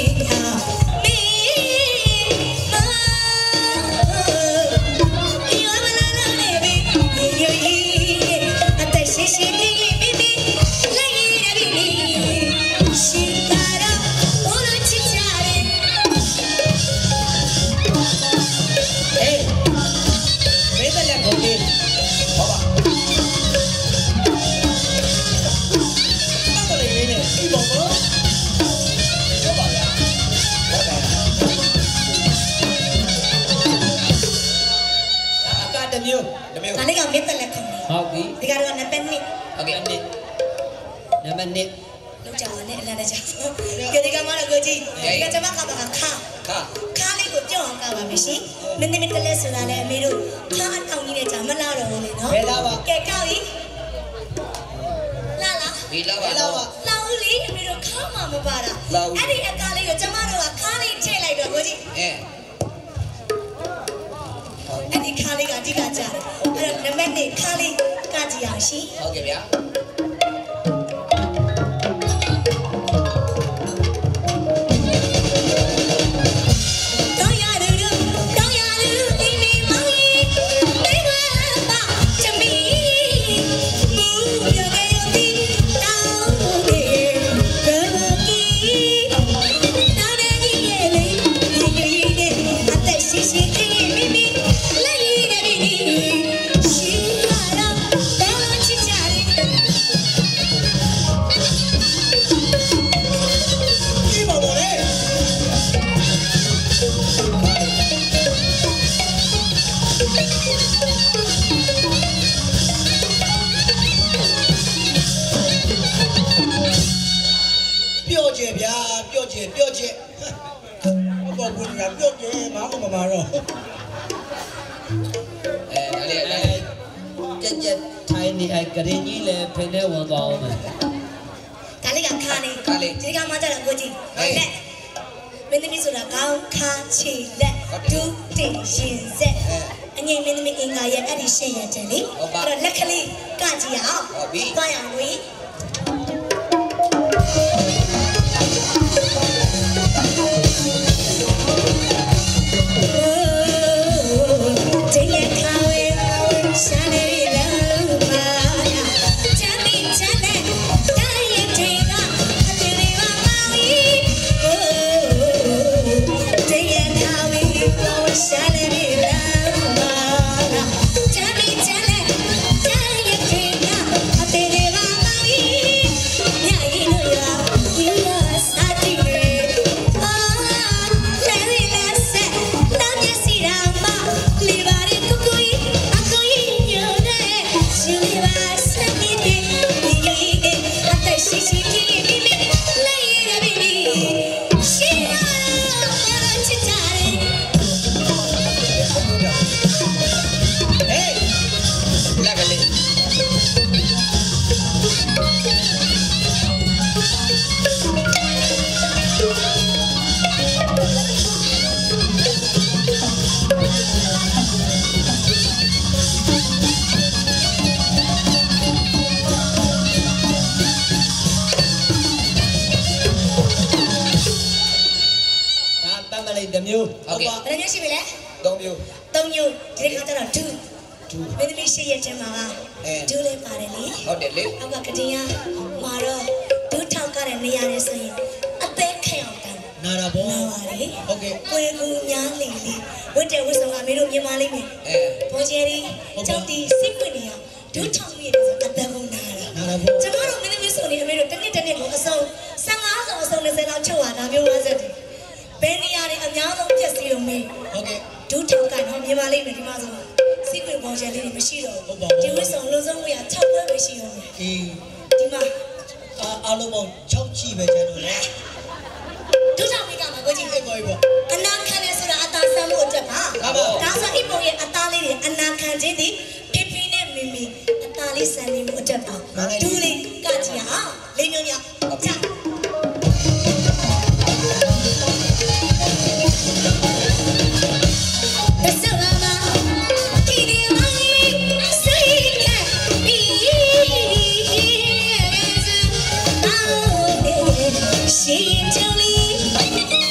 She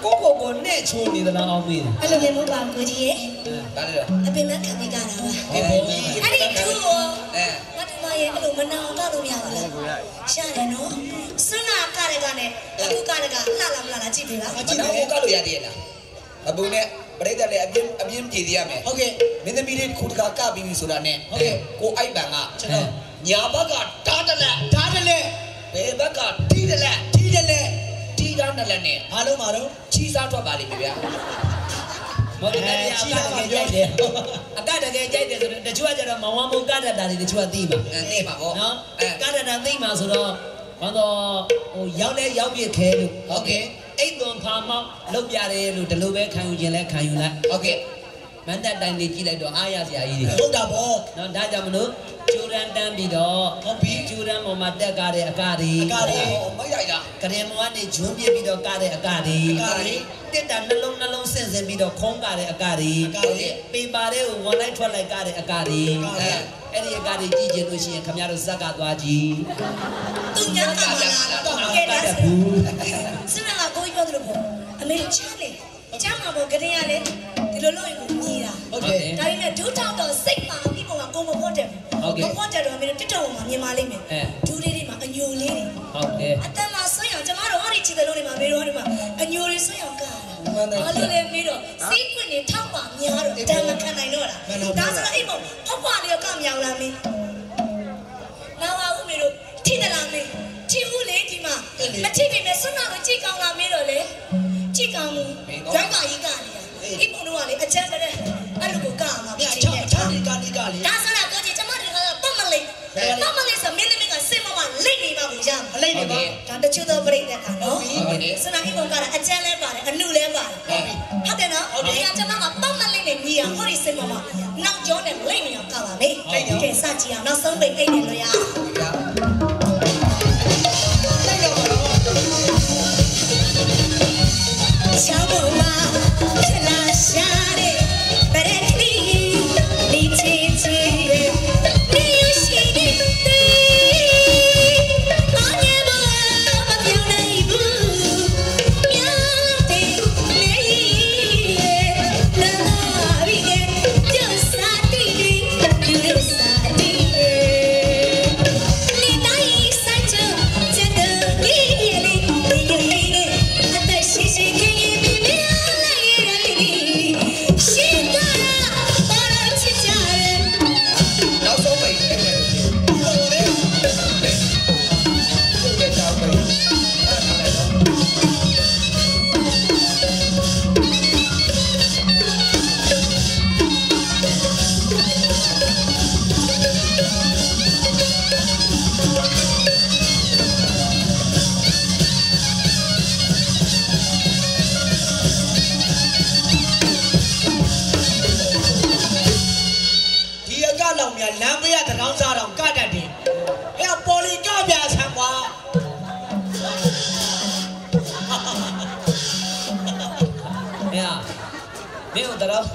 ကိုကိုကိုနဲ့ချိုးနေသလားအောင်မေးအဲ့လိုလည်းမဟုတ်ပါဘူးကိုကြီးရဲ့ဒါလည်းအပင်မခံမိကြတာပါအေးပေါ်ကြီးအဲ့ဒီသူ့ကိုအဲငါတို့မရဲ့အဲ့လိုမနာအောင်ကလို့မရဘူးလားရှာတယ်နော်စွန်းနာကရကနဲ့အခုကရကလှလာမလာကြည့်ပေးပါမနာကိုကလို့ရသေးလားအဘူနဲ့ပရိသတ်လည်းအပြင်းအပြင်းကြည်သေးရမယ်ဟုတ်ကဲ့မင်းသမီးလေးခုတခါကပြီးပြီဆိုတာနဲ့ဟုတ်ကဲ့ကိုအိုက်ပန်ကကျွန်တော်ညာဘက်ကဓာတ်တလက်ဓာတ်တလက်ဘယ်ဘက်ကတီးတလက်တီးတလက်တီးတာနဲ့လည်းနဲ့ဘာလို့မတော့ချီစားထွက်ပါလိမ့်မယ်ဗျာမဟုတ်တယ်အကတကယ်ကြိုက်တယ်အကတကယ်ကြိုက်တယ်ဆိုတော့တချို့ကကျတော့မောင်ဝမုံကတတ်တာတွေတချို့ကသိမှာအဲသိမှာပေါ့နော်အဲကတတ်တာသိမှာဆိုတော့ဘာတော့ဟိုရောက်လဲရောက်ပြခဲလို့ဟုတ်ကဲ့အိတ်သွန်ဖာမောက်လုပ်ပြတယ်လို့ဒီလိုပဲခံယူခြင်းလဲခံယူလိုက်ဟုတ်ကဲ့မန်တက်တိုင်းလေးကြည့်လိုက်တော့အားရစရာကြီးတွေဟုတ်တာပေါ့နော်ဒါကြောင့်မလို့ကျူရန်တန်းပြီးတော့ဟုတ်ပြီကျူရန်ပေါ်မှာတက်ကားတဲ့အကားတွေအကားတွေမိုက်လိုက်တာကရင်မောကနေဂျွန်းပြပြီးတော့ကားတဲ့အကားတွေအကားတွေတက်တာနှလုံးနှလုံးဆင့်ဆင်းပြီးတော့ခုံးကားတဲ့အကားတွေအကားတွေပေပါတဲ့ကိုဝန်လိုက်ထွက်လိုက်ကားတဲ့အကားတွေအဲ့ဒီအကားတွေကြည့်ကြလို့ရှိရင်ခင်ဗျားတို့ဇက်ကသွားကြည့်သူညာကမလာတော့ကဲဒါစစနာကိုပြောတယ်လို့အမေချမ်းလေချမ်းမှာပေါ့ကရင်ရလေဒီလိုလို့ကိုမြည်တာဟုတ်တယ်ဒါပေမဲ့ဒုထောက်တော့စိတ်မှာပြီးပေါ်မှာကိုမဖို့တယ်ဟုတ်ကဲ့မဖို့တယ်တော့အမေတို့တစ်တော့မှာမြင်ပါလိမ့်မယ်ဒူးလေးတွေမှာအညိုလေးတွေဟုတ်တယ်အတမ်းမှာဆွအောင်ကျမတို့ဟောဒီချီတယ်လို့နေမှာမေတို့ဟောဒီမှာအညိုလေးဆွအောင်ကားတာဘာလို့လဲမေတို့စီးခွင့်နေထောက်ပါများတော့တမ်းမခံနိုင်တော့တာဒါဆိုတော့အိမ်ပေါ်ဖောက်ဖွာလေးကမြောင်လာမင်းနောက်ပါဦးမေတို့ထိတယ်လားမင်းထိဦးလေဒီမှာမထိပြီမဲ့ဆွမ်းနာကိုကြည့်ကောင်းလာမေတို့လေကြည့်ကောင်းလို့ဓာတ်ပါကြီးကလေဒီပုံတော့လေအချက်ပဲအဲ့လိုကိုကအောင်ပါဗျာချောင်းချောင်းဒီကလေးကလေဒါဆိုတော့ကိုကြီးကျမတို့ကပတ်မလေးပတ်မလေးဆိုမင်းသမီးကစင်မမလိမ့်နေပါဘူးရမလိမ့်နေပါဒါတချို့တော့ပြိတ္တကနော်စနာကြီးပုံကအချက်လဲပါတယ်အနုလဲပါတယ်ဟုတ်တယ်နော်ဒီကကျမကပတ်မလေးနဲ့ညီအောင်ဟောဒီစင်မမနောက်ကျောနဲ့လိမ့်နေအောင်ကပါမေးကဲစကြည့်အောင်နောက်ဆုံးပိတ်အိတ်နေလို့ရချောင်းပေါ်မှာချလာရှာတဲ့ပရက်ခလီလီချီချီနေရရှိတဲ့အာညဘောမပြောင်းနိုင်ဘူးမြောက်တဲ့နေလာရီရဲ့ကျစားတီယူရစားတီနေတိုင်းဆိုင်ချချတဲ့ဒီလေးဒီလေးအသက်ရှိရှိခင်လမ်းပေးရတကောင်းစားတော့ကတတ်တယ်အဲ့ပေါ်လီကပြဆံကွာအေးမင်းတို့တော့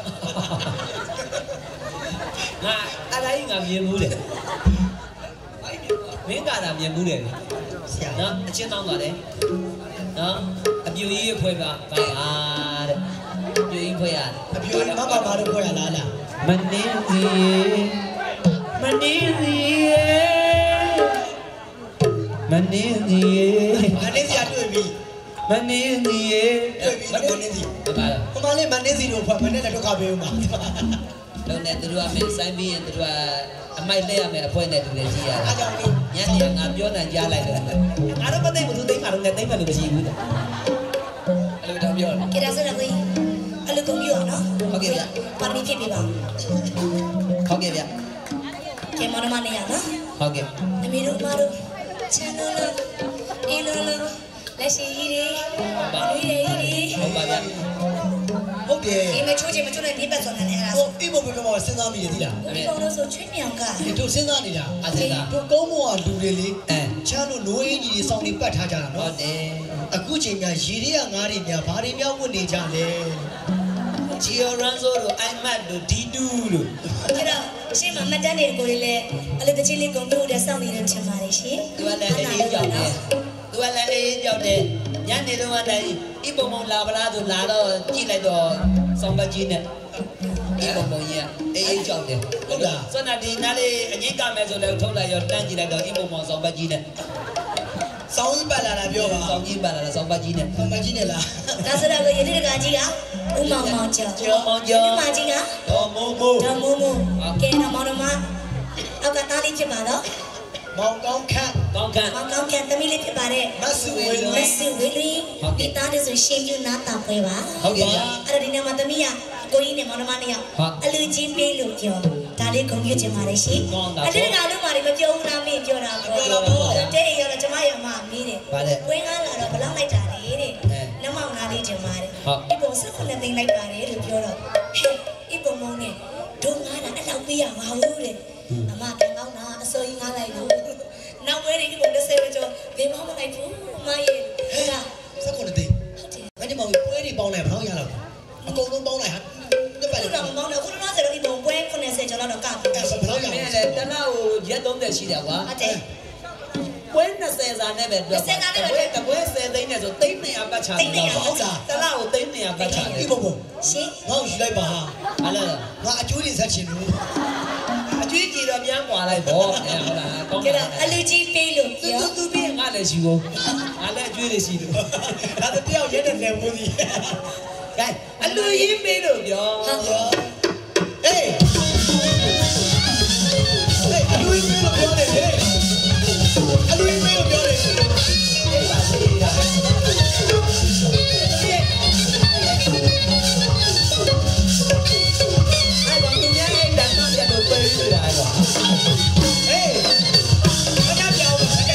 ငါအဲ့ဒါကြီးငါမြင်ဘူးလေမင်းကတာမြင်ဘူးလေဆရာနော်အချင်းတောင်းပါတယ်နော်အပြူကြီးဖွဲ့ပါပါတဲ့အပြူကြီးဖွဲ့ရတယ်အပြူကြီးမမဘာလို့ဖွဲ့ရလားလားမနေစီမနေစီမနေစီမနေစီတွေ့ပြီမနေစီတွေ့ပြီမနေစီဘာလဲဟိုမလေးမနေစီတို့ဖွဲ့မနေတဲ့ဒုက္ခပေးဦးမှာလုံးနဲ့သူတို့ကမင်းဆိုင်ပြီးရင်သူတို့ကအမိုက်လဲရမယ်အဖွဲနဲ့တူတယ်ကြည့်ရတာအားကြောင့်လို့ညနေငါပြောနိုင်ကြားလိုက်တယ်ငါတော့မသိဘူးသူသိမှတော့လည်းသိမှလို့မရှိဘူးအဲ့လိုတော့ပြောတယ်ကြည့်ရစရကိုအဲ့လိုကုန်ပြောနော်ဟုတ်ကဲ့ဗျပါမီဖြစ်ပြီပါဟုတ်ကဲ့ဗျကဲမနမနေရနော်ဟုတ်ကဲ့အမေတို့မတို့ချန်လို့လို့အေးလို့လို့လက်ရှိကြီးတွေပါလို့ရည်ကြီးဟုတ်ပါဗျဟုတ်တယ်ဒီမချိုးချင်မချိုးနဲ့ဒီပတ်စောနဲ့အဲ့ဒါဆိုအိမ်ပေါ်ဘယ်မှာစဉ်းစားမိရသေးလားဒီပေါ်လို့ဆိုချွေးမြောင်ကဒီတို့စဉ်းစားနေတာအစဉ်းစားတို့ကုန်းမောကလူတွေလေအဲချမ်းလို့နိုးအင်းကြီးတွေစောင်းနေပတ်ထားကြတာနော်ဟုတ်တယ်အခုချိန်များရေတွေကငါးတွေများဘာတွေများဝတ်နေကြလဲဂျီယိုရန်ဆိုတို့အိုင်မတ်တို့ဒီတူတို့အဲ့တော့အရှိမမတန်းတဲ့ကိုလေးလည်းအလေးတချင်းလေးကုန်လို့တဲ့စောင့်နေတယ်ချင်ပါတယ်ရှင်သူကလည်းအေးကြောက်တယ်သူကလည်းအေးကြောက်တယ်ညနေတော့အတိုင်းဤပုံပုံလာပလားဆိုလာတော့ကြည့်လိုက်တော့စောင်းပတ်ကြီးနဲ့ဤပုံပုံကြီးကအေးအေးကြောက်တယ်ဟုတ်လားစွမ်းနာဒီနားလေးအငိမ့်ကမယ်ဆိုလည်းထုတ်လိုက်ရောတန်းကြည့်လိုက်တော့ဤပုံပုံစောင်းပတ်ကြီးနဲ့စောင်းကြီးပတ်လာတာပြောပါစောင်းကြီးပတ်လာတာစောင်းပတ်ကြီးနဲ့စောင်းပတ်ကြီးနဲ့လားဒါဆိုတော့ရည်တကကြီးကဦးမောင်မောင်ကျော်ကျော်မောင်ကျော်ဒီမကြီးကဒေါ်မိုးမိုးဒေါ်မိုးမိုးကဲတော့မောင်တော်မအောက်ကတားလေးဖြစ်ပါတော့မောင်ကောင်းခန့်ကောင်းခန့်မောင်ကောင်းခန့်သမီးလေးဖြစ်ပါတယ်မဆူဝေလွင်မဆူဝေလွင်ဒီသားလေးဆိုရှင်ပြူနာတာပွဲပါဟုတ်ကဲ့ပါအဲ့တော့ဒီနေ့မှာသမီးကကိုကြီးနဲ့မောင်တော်မနှစ်ယောက်အလူချင်းပေးလို့ပြောဒါလေးဂုဏ်ပြုချင်ပါတယ်ရှင်အတိတ်ကလုံးမာတွေမပြောဘူးလားမင်းပြောတာပေါ့တဲ့ရောတော့ကျမရမမေးတယ်ဝင်းကားလာတော့ဘလောက်လိုက်တာလေတဲ့နမောင်သားလေးကျင်ပါတယ်ဒီပုံစခုနှစ်သိန်းလိုက်ပါတယ်လို့ပြောတော့ဟဲ့ဒီပုံမောင်းနဲ့ဒုံငါးတာအဲ့လောက်ပေးရမှာဘူးတဲ့အမကကောင်းတာအစိုးရငါလိုက်လို့နောက်ဝဲဒီပုံတစ်ဆယ်ပဲကျော်ဘယ်မှမလိုက်ဘူးမရဲ့ဟဲ့စခုနှစ်သိန်းဟုတ်တယ်အဲ့ဒီမောင်ပွဲတွေပေါင်းလိုက်ဘယ်လောက်ရလောက်အကုန်လုံးပေါင်းလိုက်ဟာတစ်ပတ်တော့မောင်းတော့ခုနကဆိုတော့ဒီပုံပွဲခုနှစ်ဆယ်ကျော်လောက်တော့ကပ်ပြီအဲ့ဘယ်လောက်ရလဲတလားကိုရက်သုံးဆယ်ရှိတယ်ကွာဟုတ်တယ်ပွဲနှစ်ဆယ်စာနဲ့ပဲတော့ပွဲတပွဲဆယ်သိန်းနဲ့ဆိုသိန်းနှစ်ရာပတ်ချာတယ်ဟုတ်လားတလားကိုသိန်းနှစ်ရာပတ်ချာတယ်ဒီပုံပုံရှင်ငါ့ကိုယူလိုက်ပါဟာဟာလားငါအကျိုးတွေဆက်ချင်လို့အကျွေးကြည့်တော့ပြန်ကွာလိုက်ပေါ့ဟုတ်လားကောင်းကဲအလူကြီးပေးလို့သူသူသူပြီးငါလည်းရှိဘူးငါလည်းအကျွေးတွေရှိတယ်ဒါတယောက်ရဲတဲ့နေဘူးဒီကဲအလူကြီးပေးလို့ပြောဟုတ်ရောအေးအေးအလူကြီးပေးလို့ပြောတယ်ဟဲ့အလူကြီးပေးလို့ပြောတယ်အေးပါစေးတာအဲ့တော့သူများအဲ့တန်းတော့ပြတော့ပေးရတာတော့ဟေးမကြပြောင်းမကြ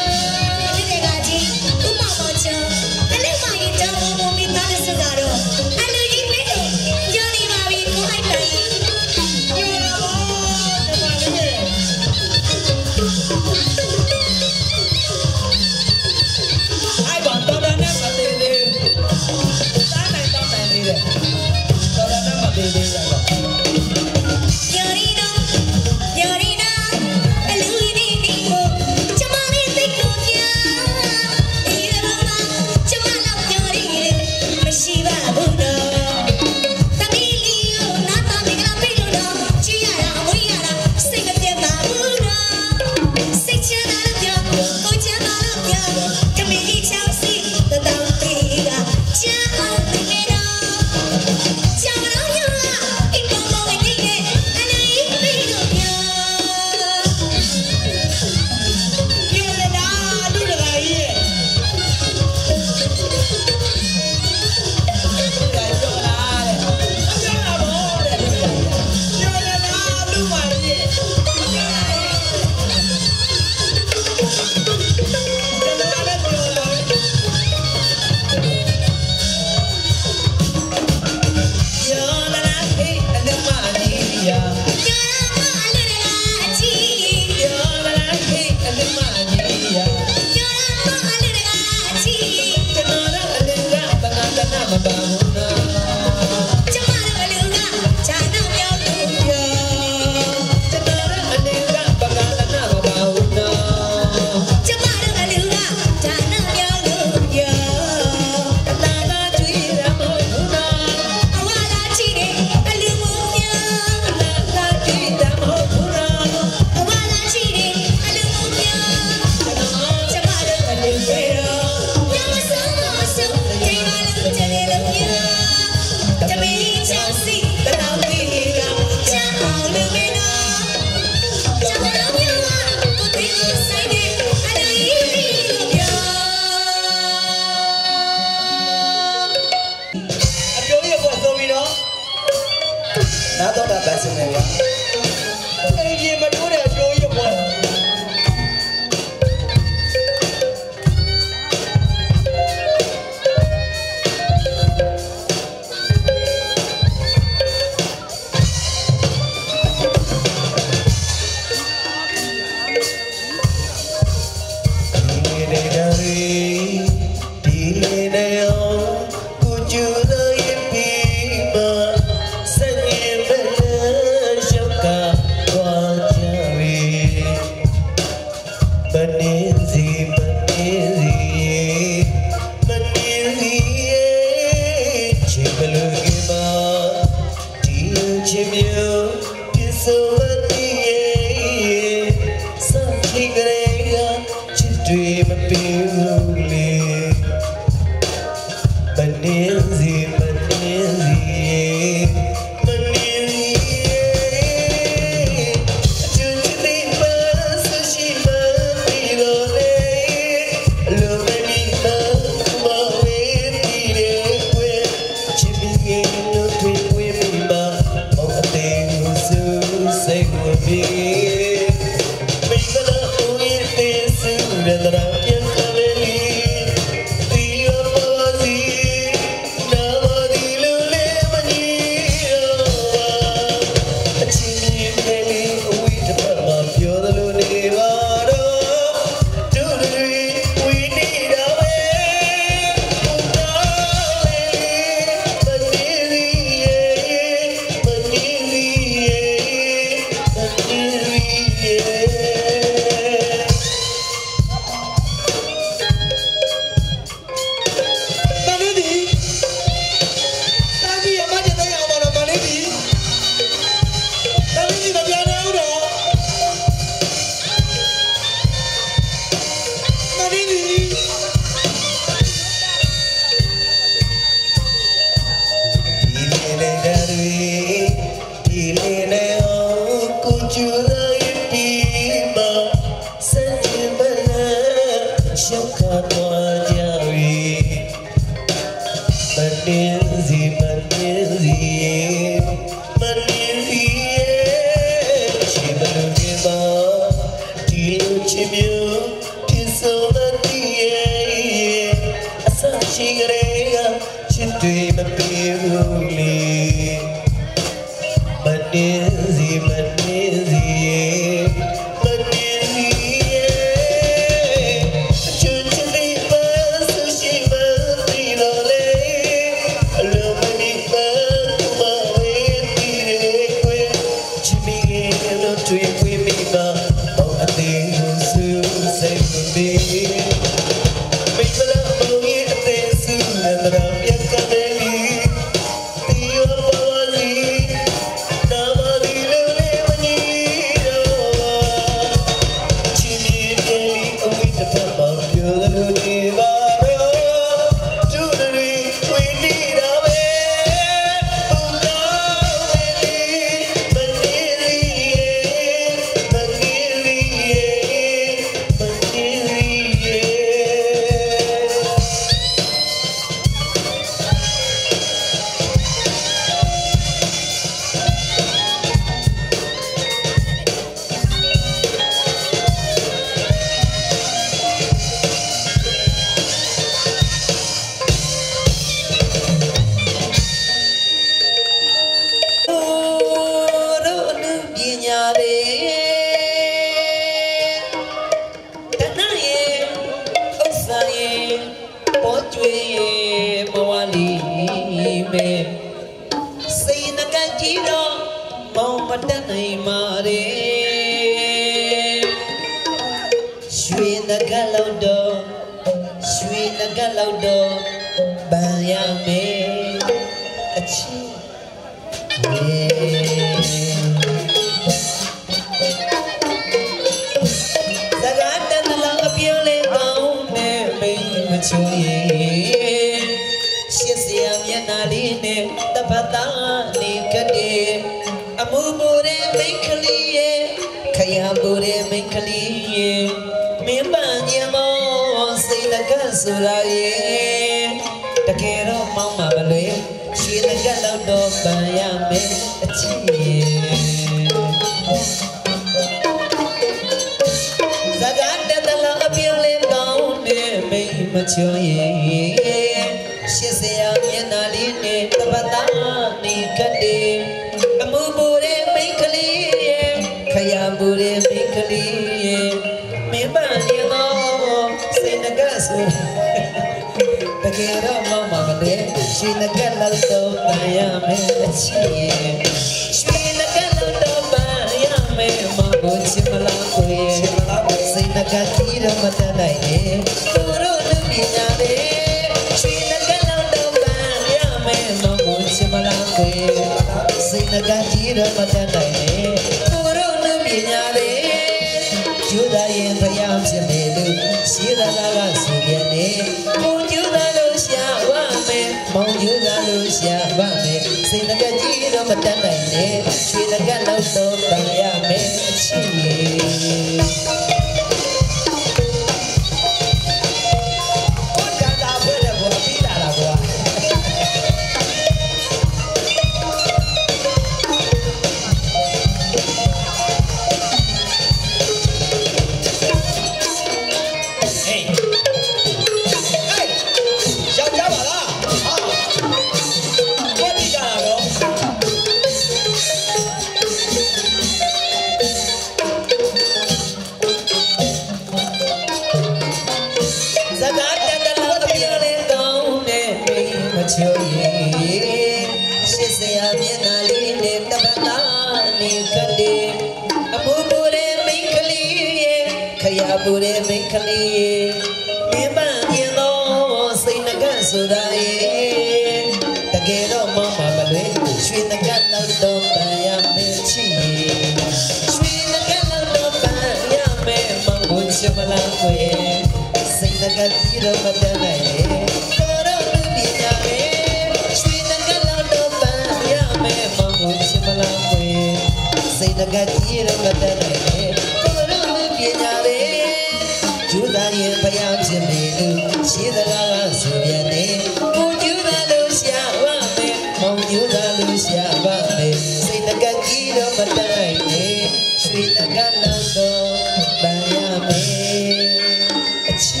khaya pure me khali me ban yin lo sai na ga so da ye ta ke do ma ma ba le shwe na ga la do ba ya me chi shwe na ga la do ba ya me ma bu chi ma la ko ye sai na ga ti do ma da na ye ko ro lu pi ya ye shwe na ga la do ba ya me ma bu chi ma la ko ye sai na ga ti do ma da na ye ko ro lu pi ya ye ju da ye ba ya chi me lu chi da la so ya ne bu ju da lu xia wa me mo ju da lu xia wa me sai na ga ti do ma da na ye shwe na ga la do ba ya me a chi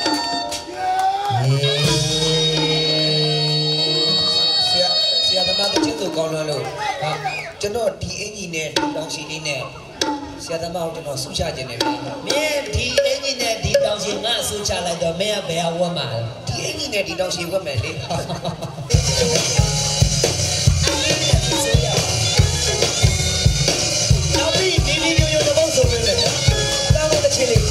ဆရာသမားတချင်းတို့ကောင်းလို့ဟာကျွန်တော်ဒီအင်ကြီးနဲ့တောင်ရှိလေးနဲ့ဆရာသမားကိုကျွန်တော်ဆူချခြင်းနဲ့ဗျာမင်းဒီအင်ကြီးနဲ့ဒီတောင်ရှိငါဆူချလိုက်တော့မင်းကဘယ်ဟာဝတ်မှာဒီအင်ကြီးနဲ့ဒီတောင်ရှိဝတ်မယ်လေနောက်ပြီးဒီဗီဒီယိုရုပ်တော့ဆိုပေးမယ်တောင်းတဲ့ချင်းလေး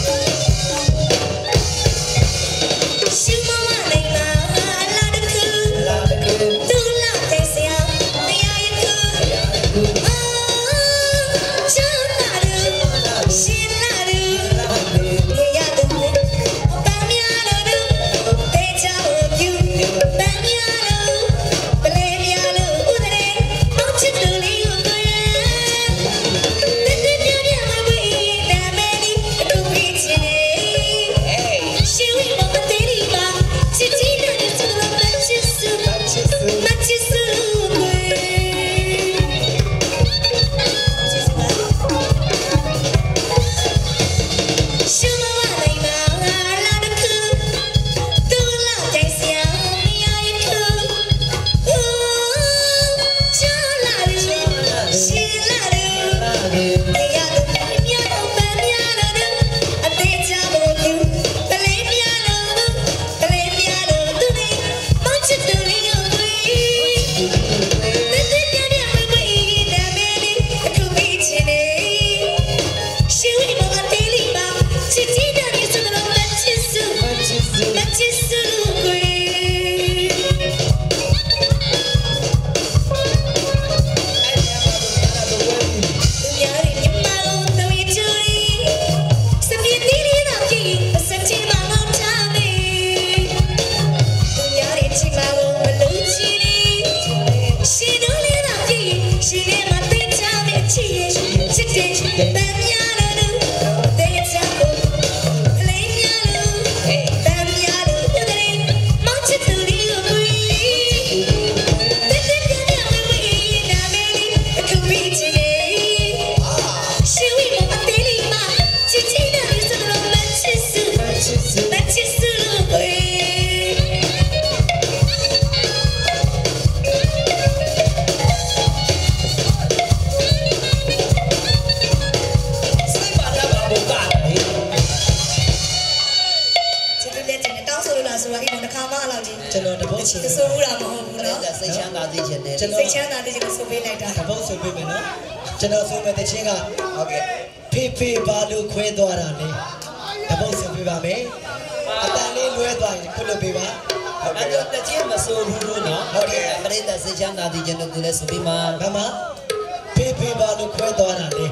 ကျွန်တော်တပုတ်ချင်တယ်ဆိုဘူးတာမဟုတ်ဘူးเนาะစိတ်ချမ်းသာသိချင်တယ်စိတ်ချမ်းသာသိချင်လို့ဆိုပေးလိုက်တာတပုတ်ဆိုပေးမယ်เนาะကျွန်တော်ဆိုမဲ့တခြင်းကဟုတ်ကဲ့ဖေးဖေးဘာလို့ခွဲသွားတာလဲတပုတ်ဆိုပေးပါမယ်အတန်လေးလွဲသွားရင်ခုလုပ်ပေးပါဟုတ်ကဲ့အဲ့တော့တခြင်းမဆိုဘူးလို့เนาะဟုတ်ကဲ့ပရိသတ်စိတ်ချမ်းသာသိချင်လို့သူလည်းဆိုပေးမှာမမဖေးဖေးဘာလို့ခွဲသွားတာလဲ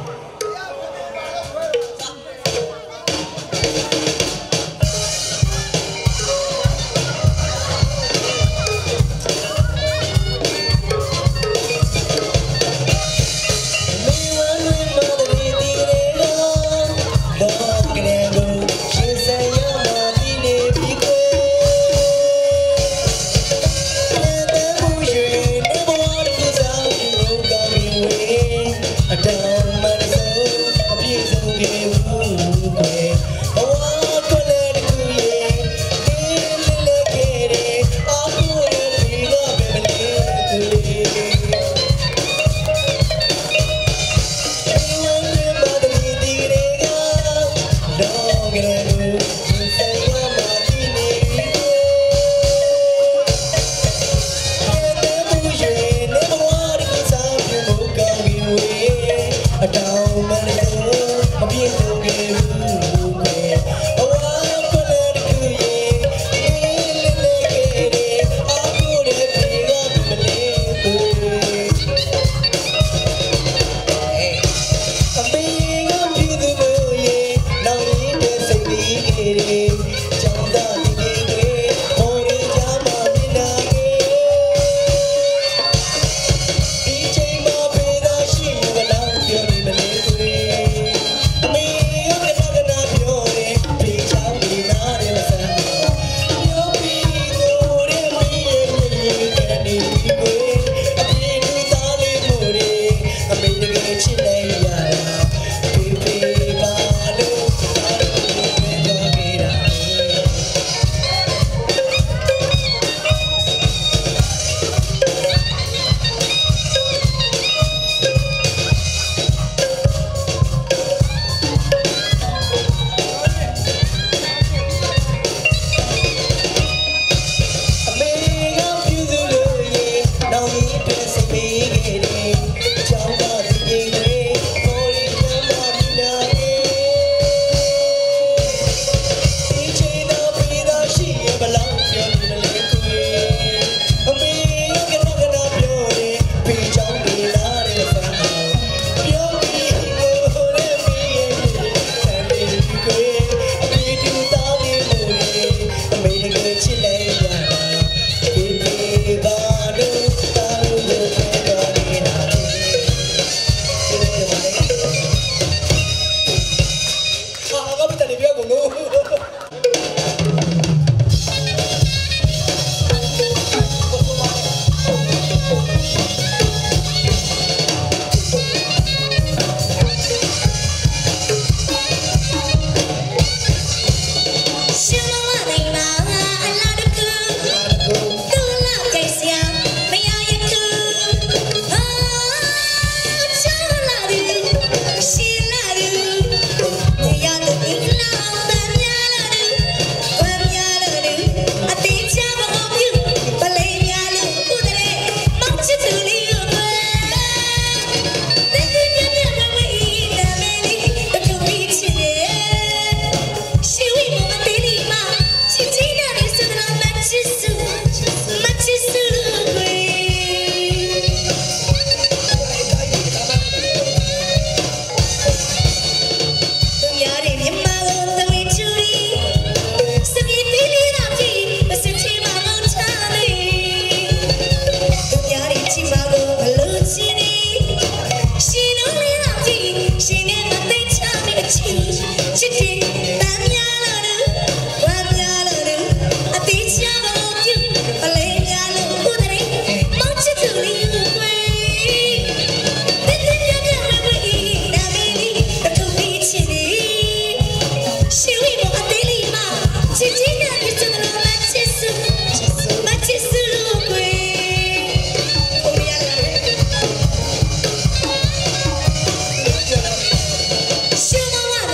I don't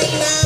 ဒီမှာ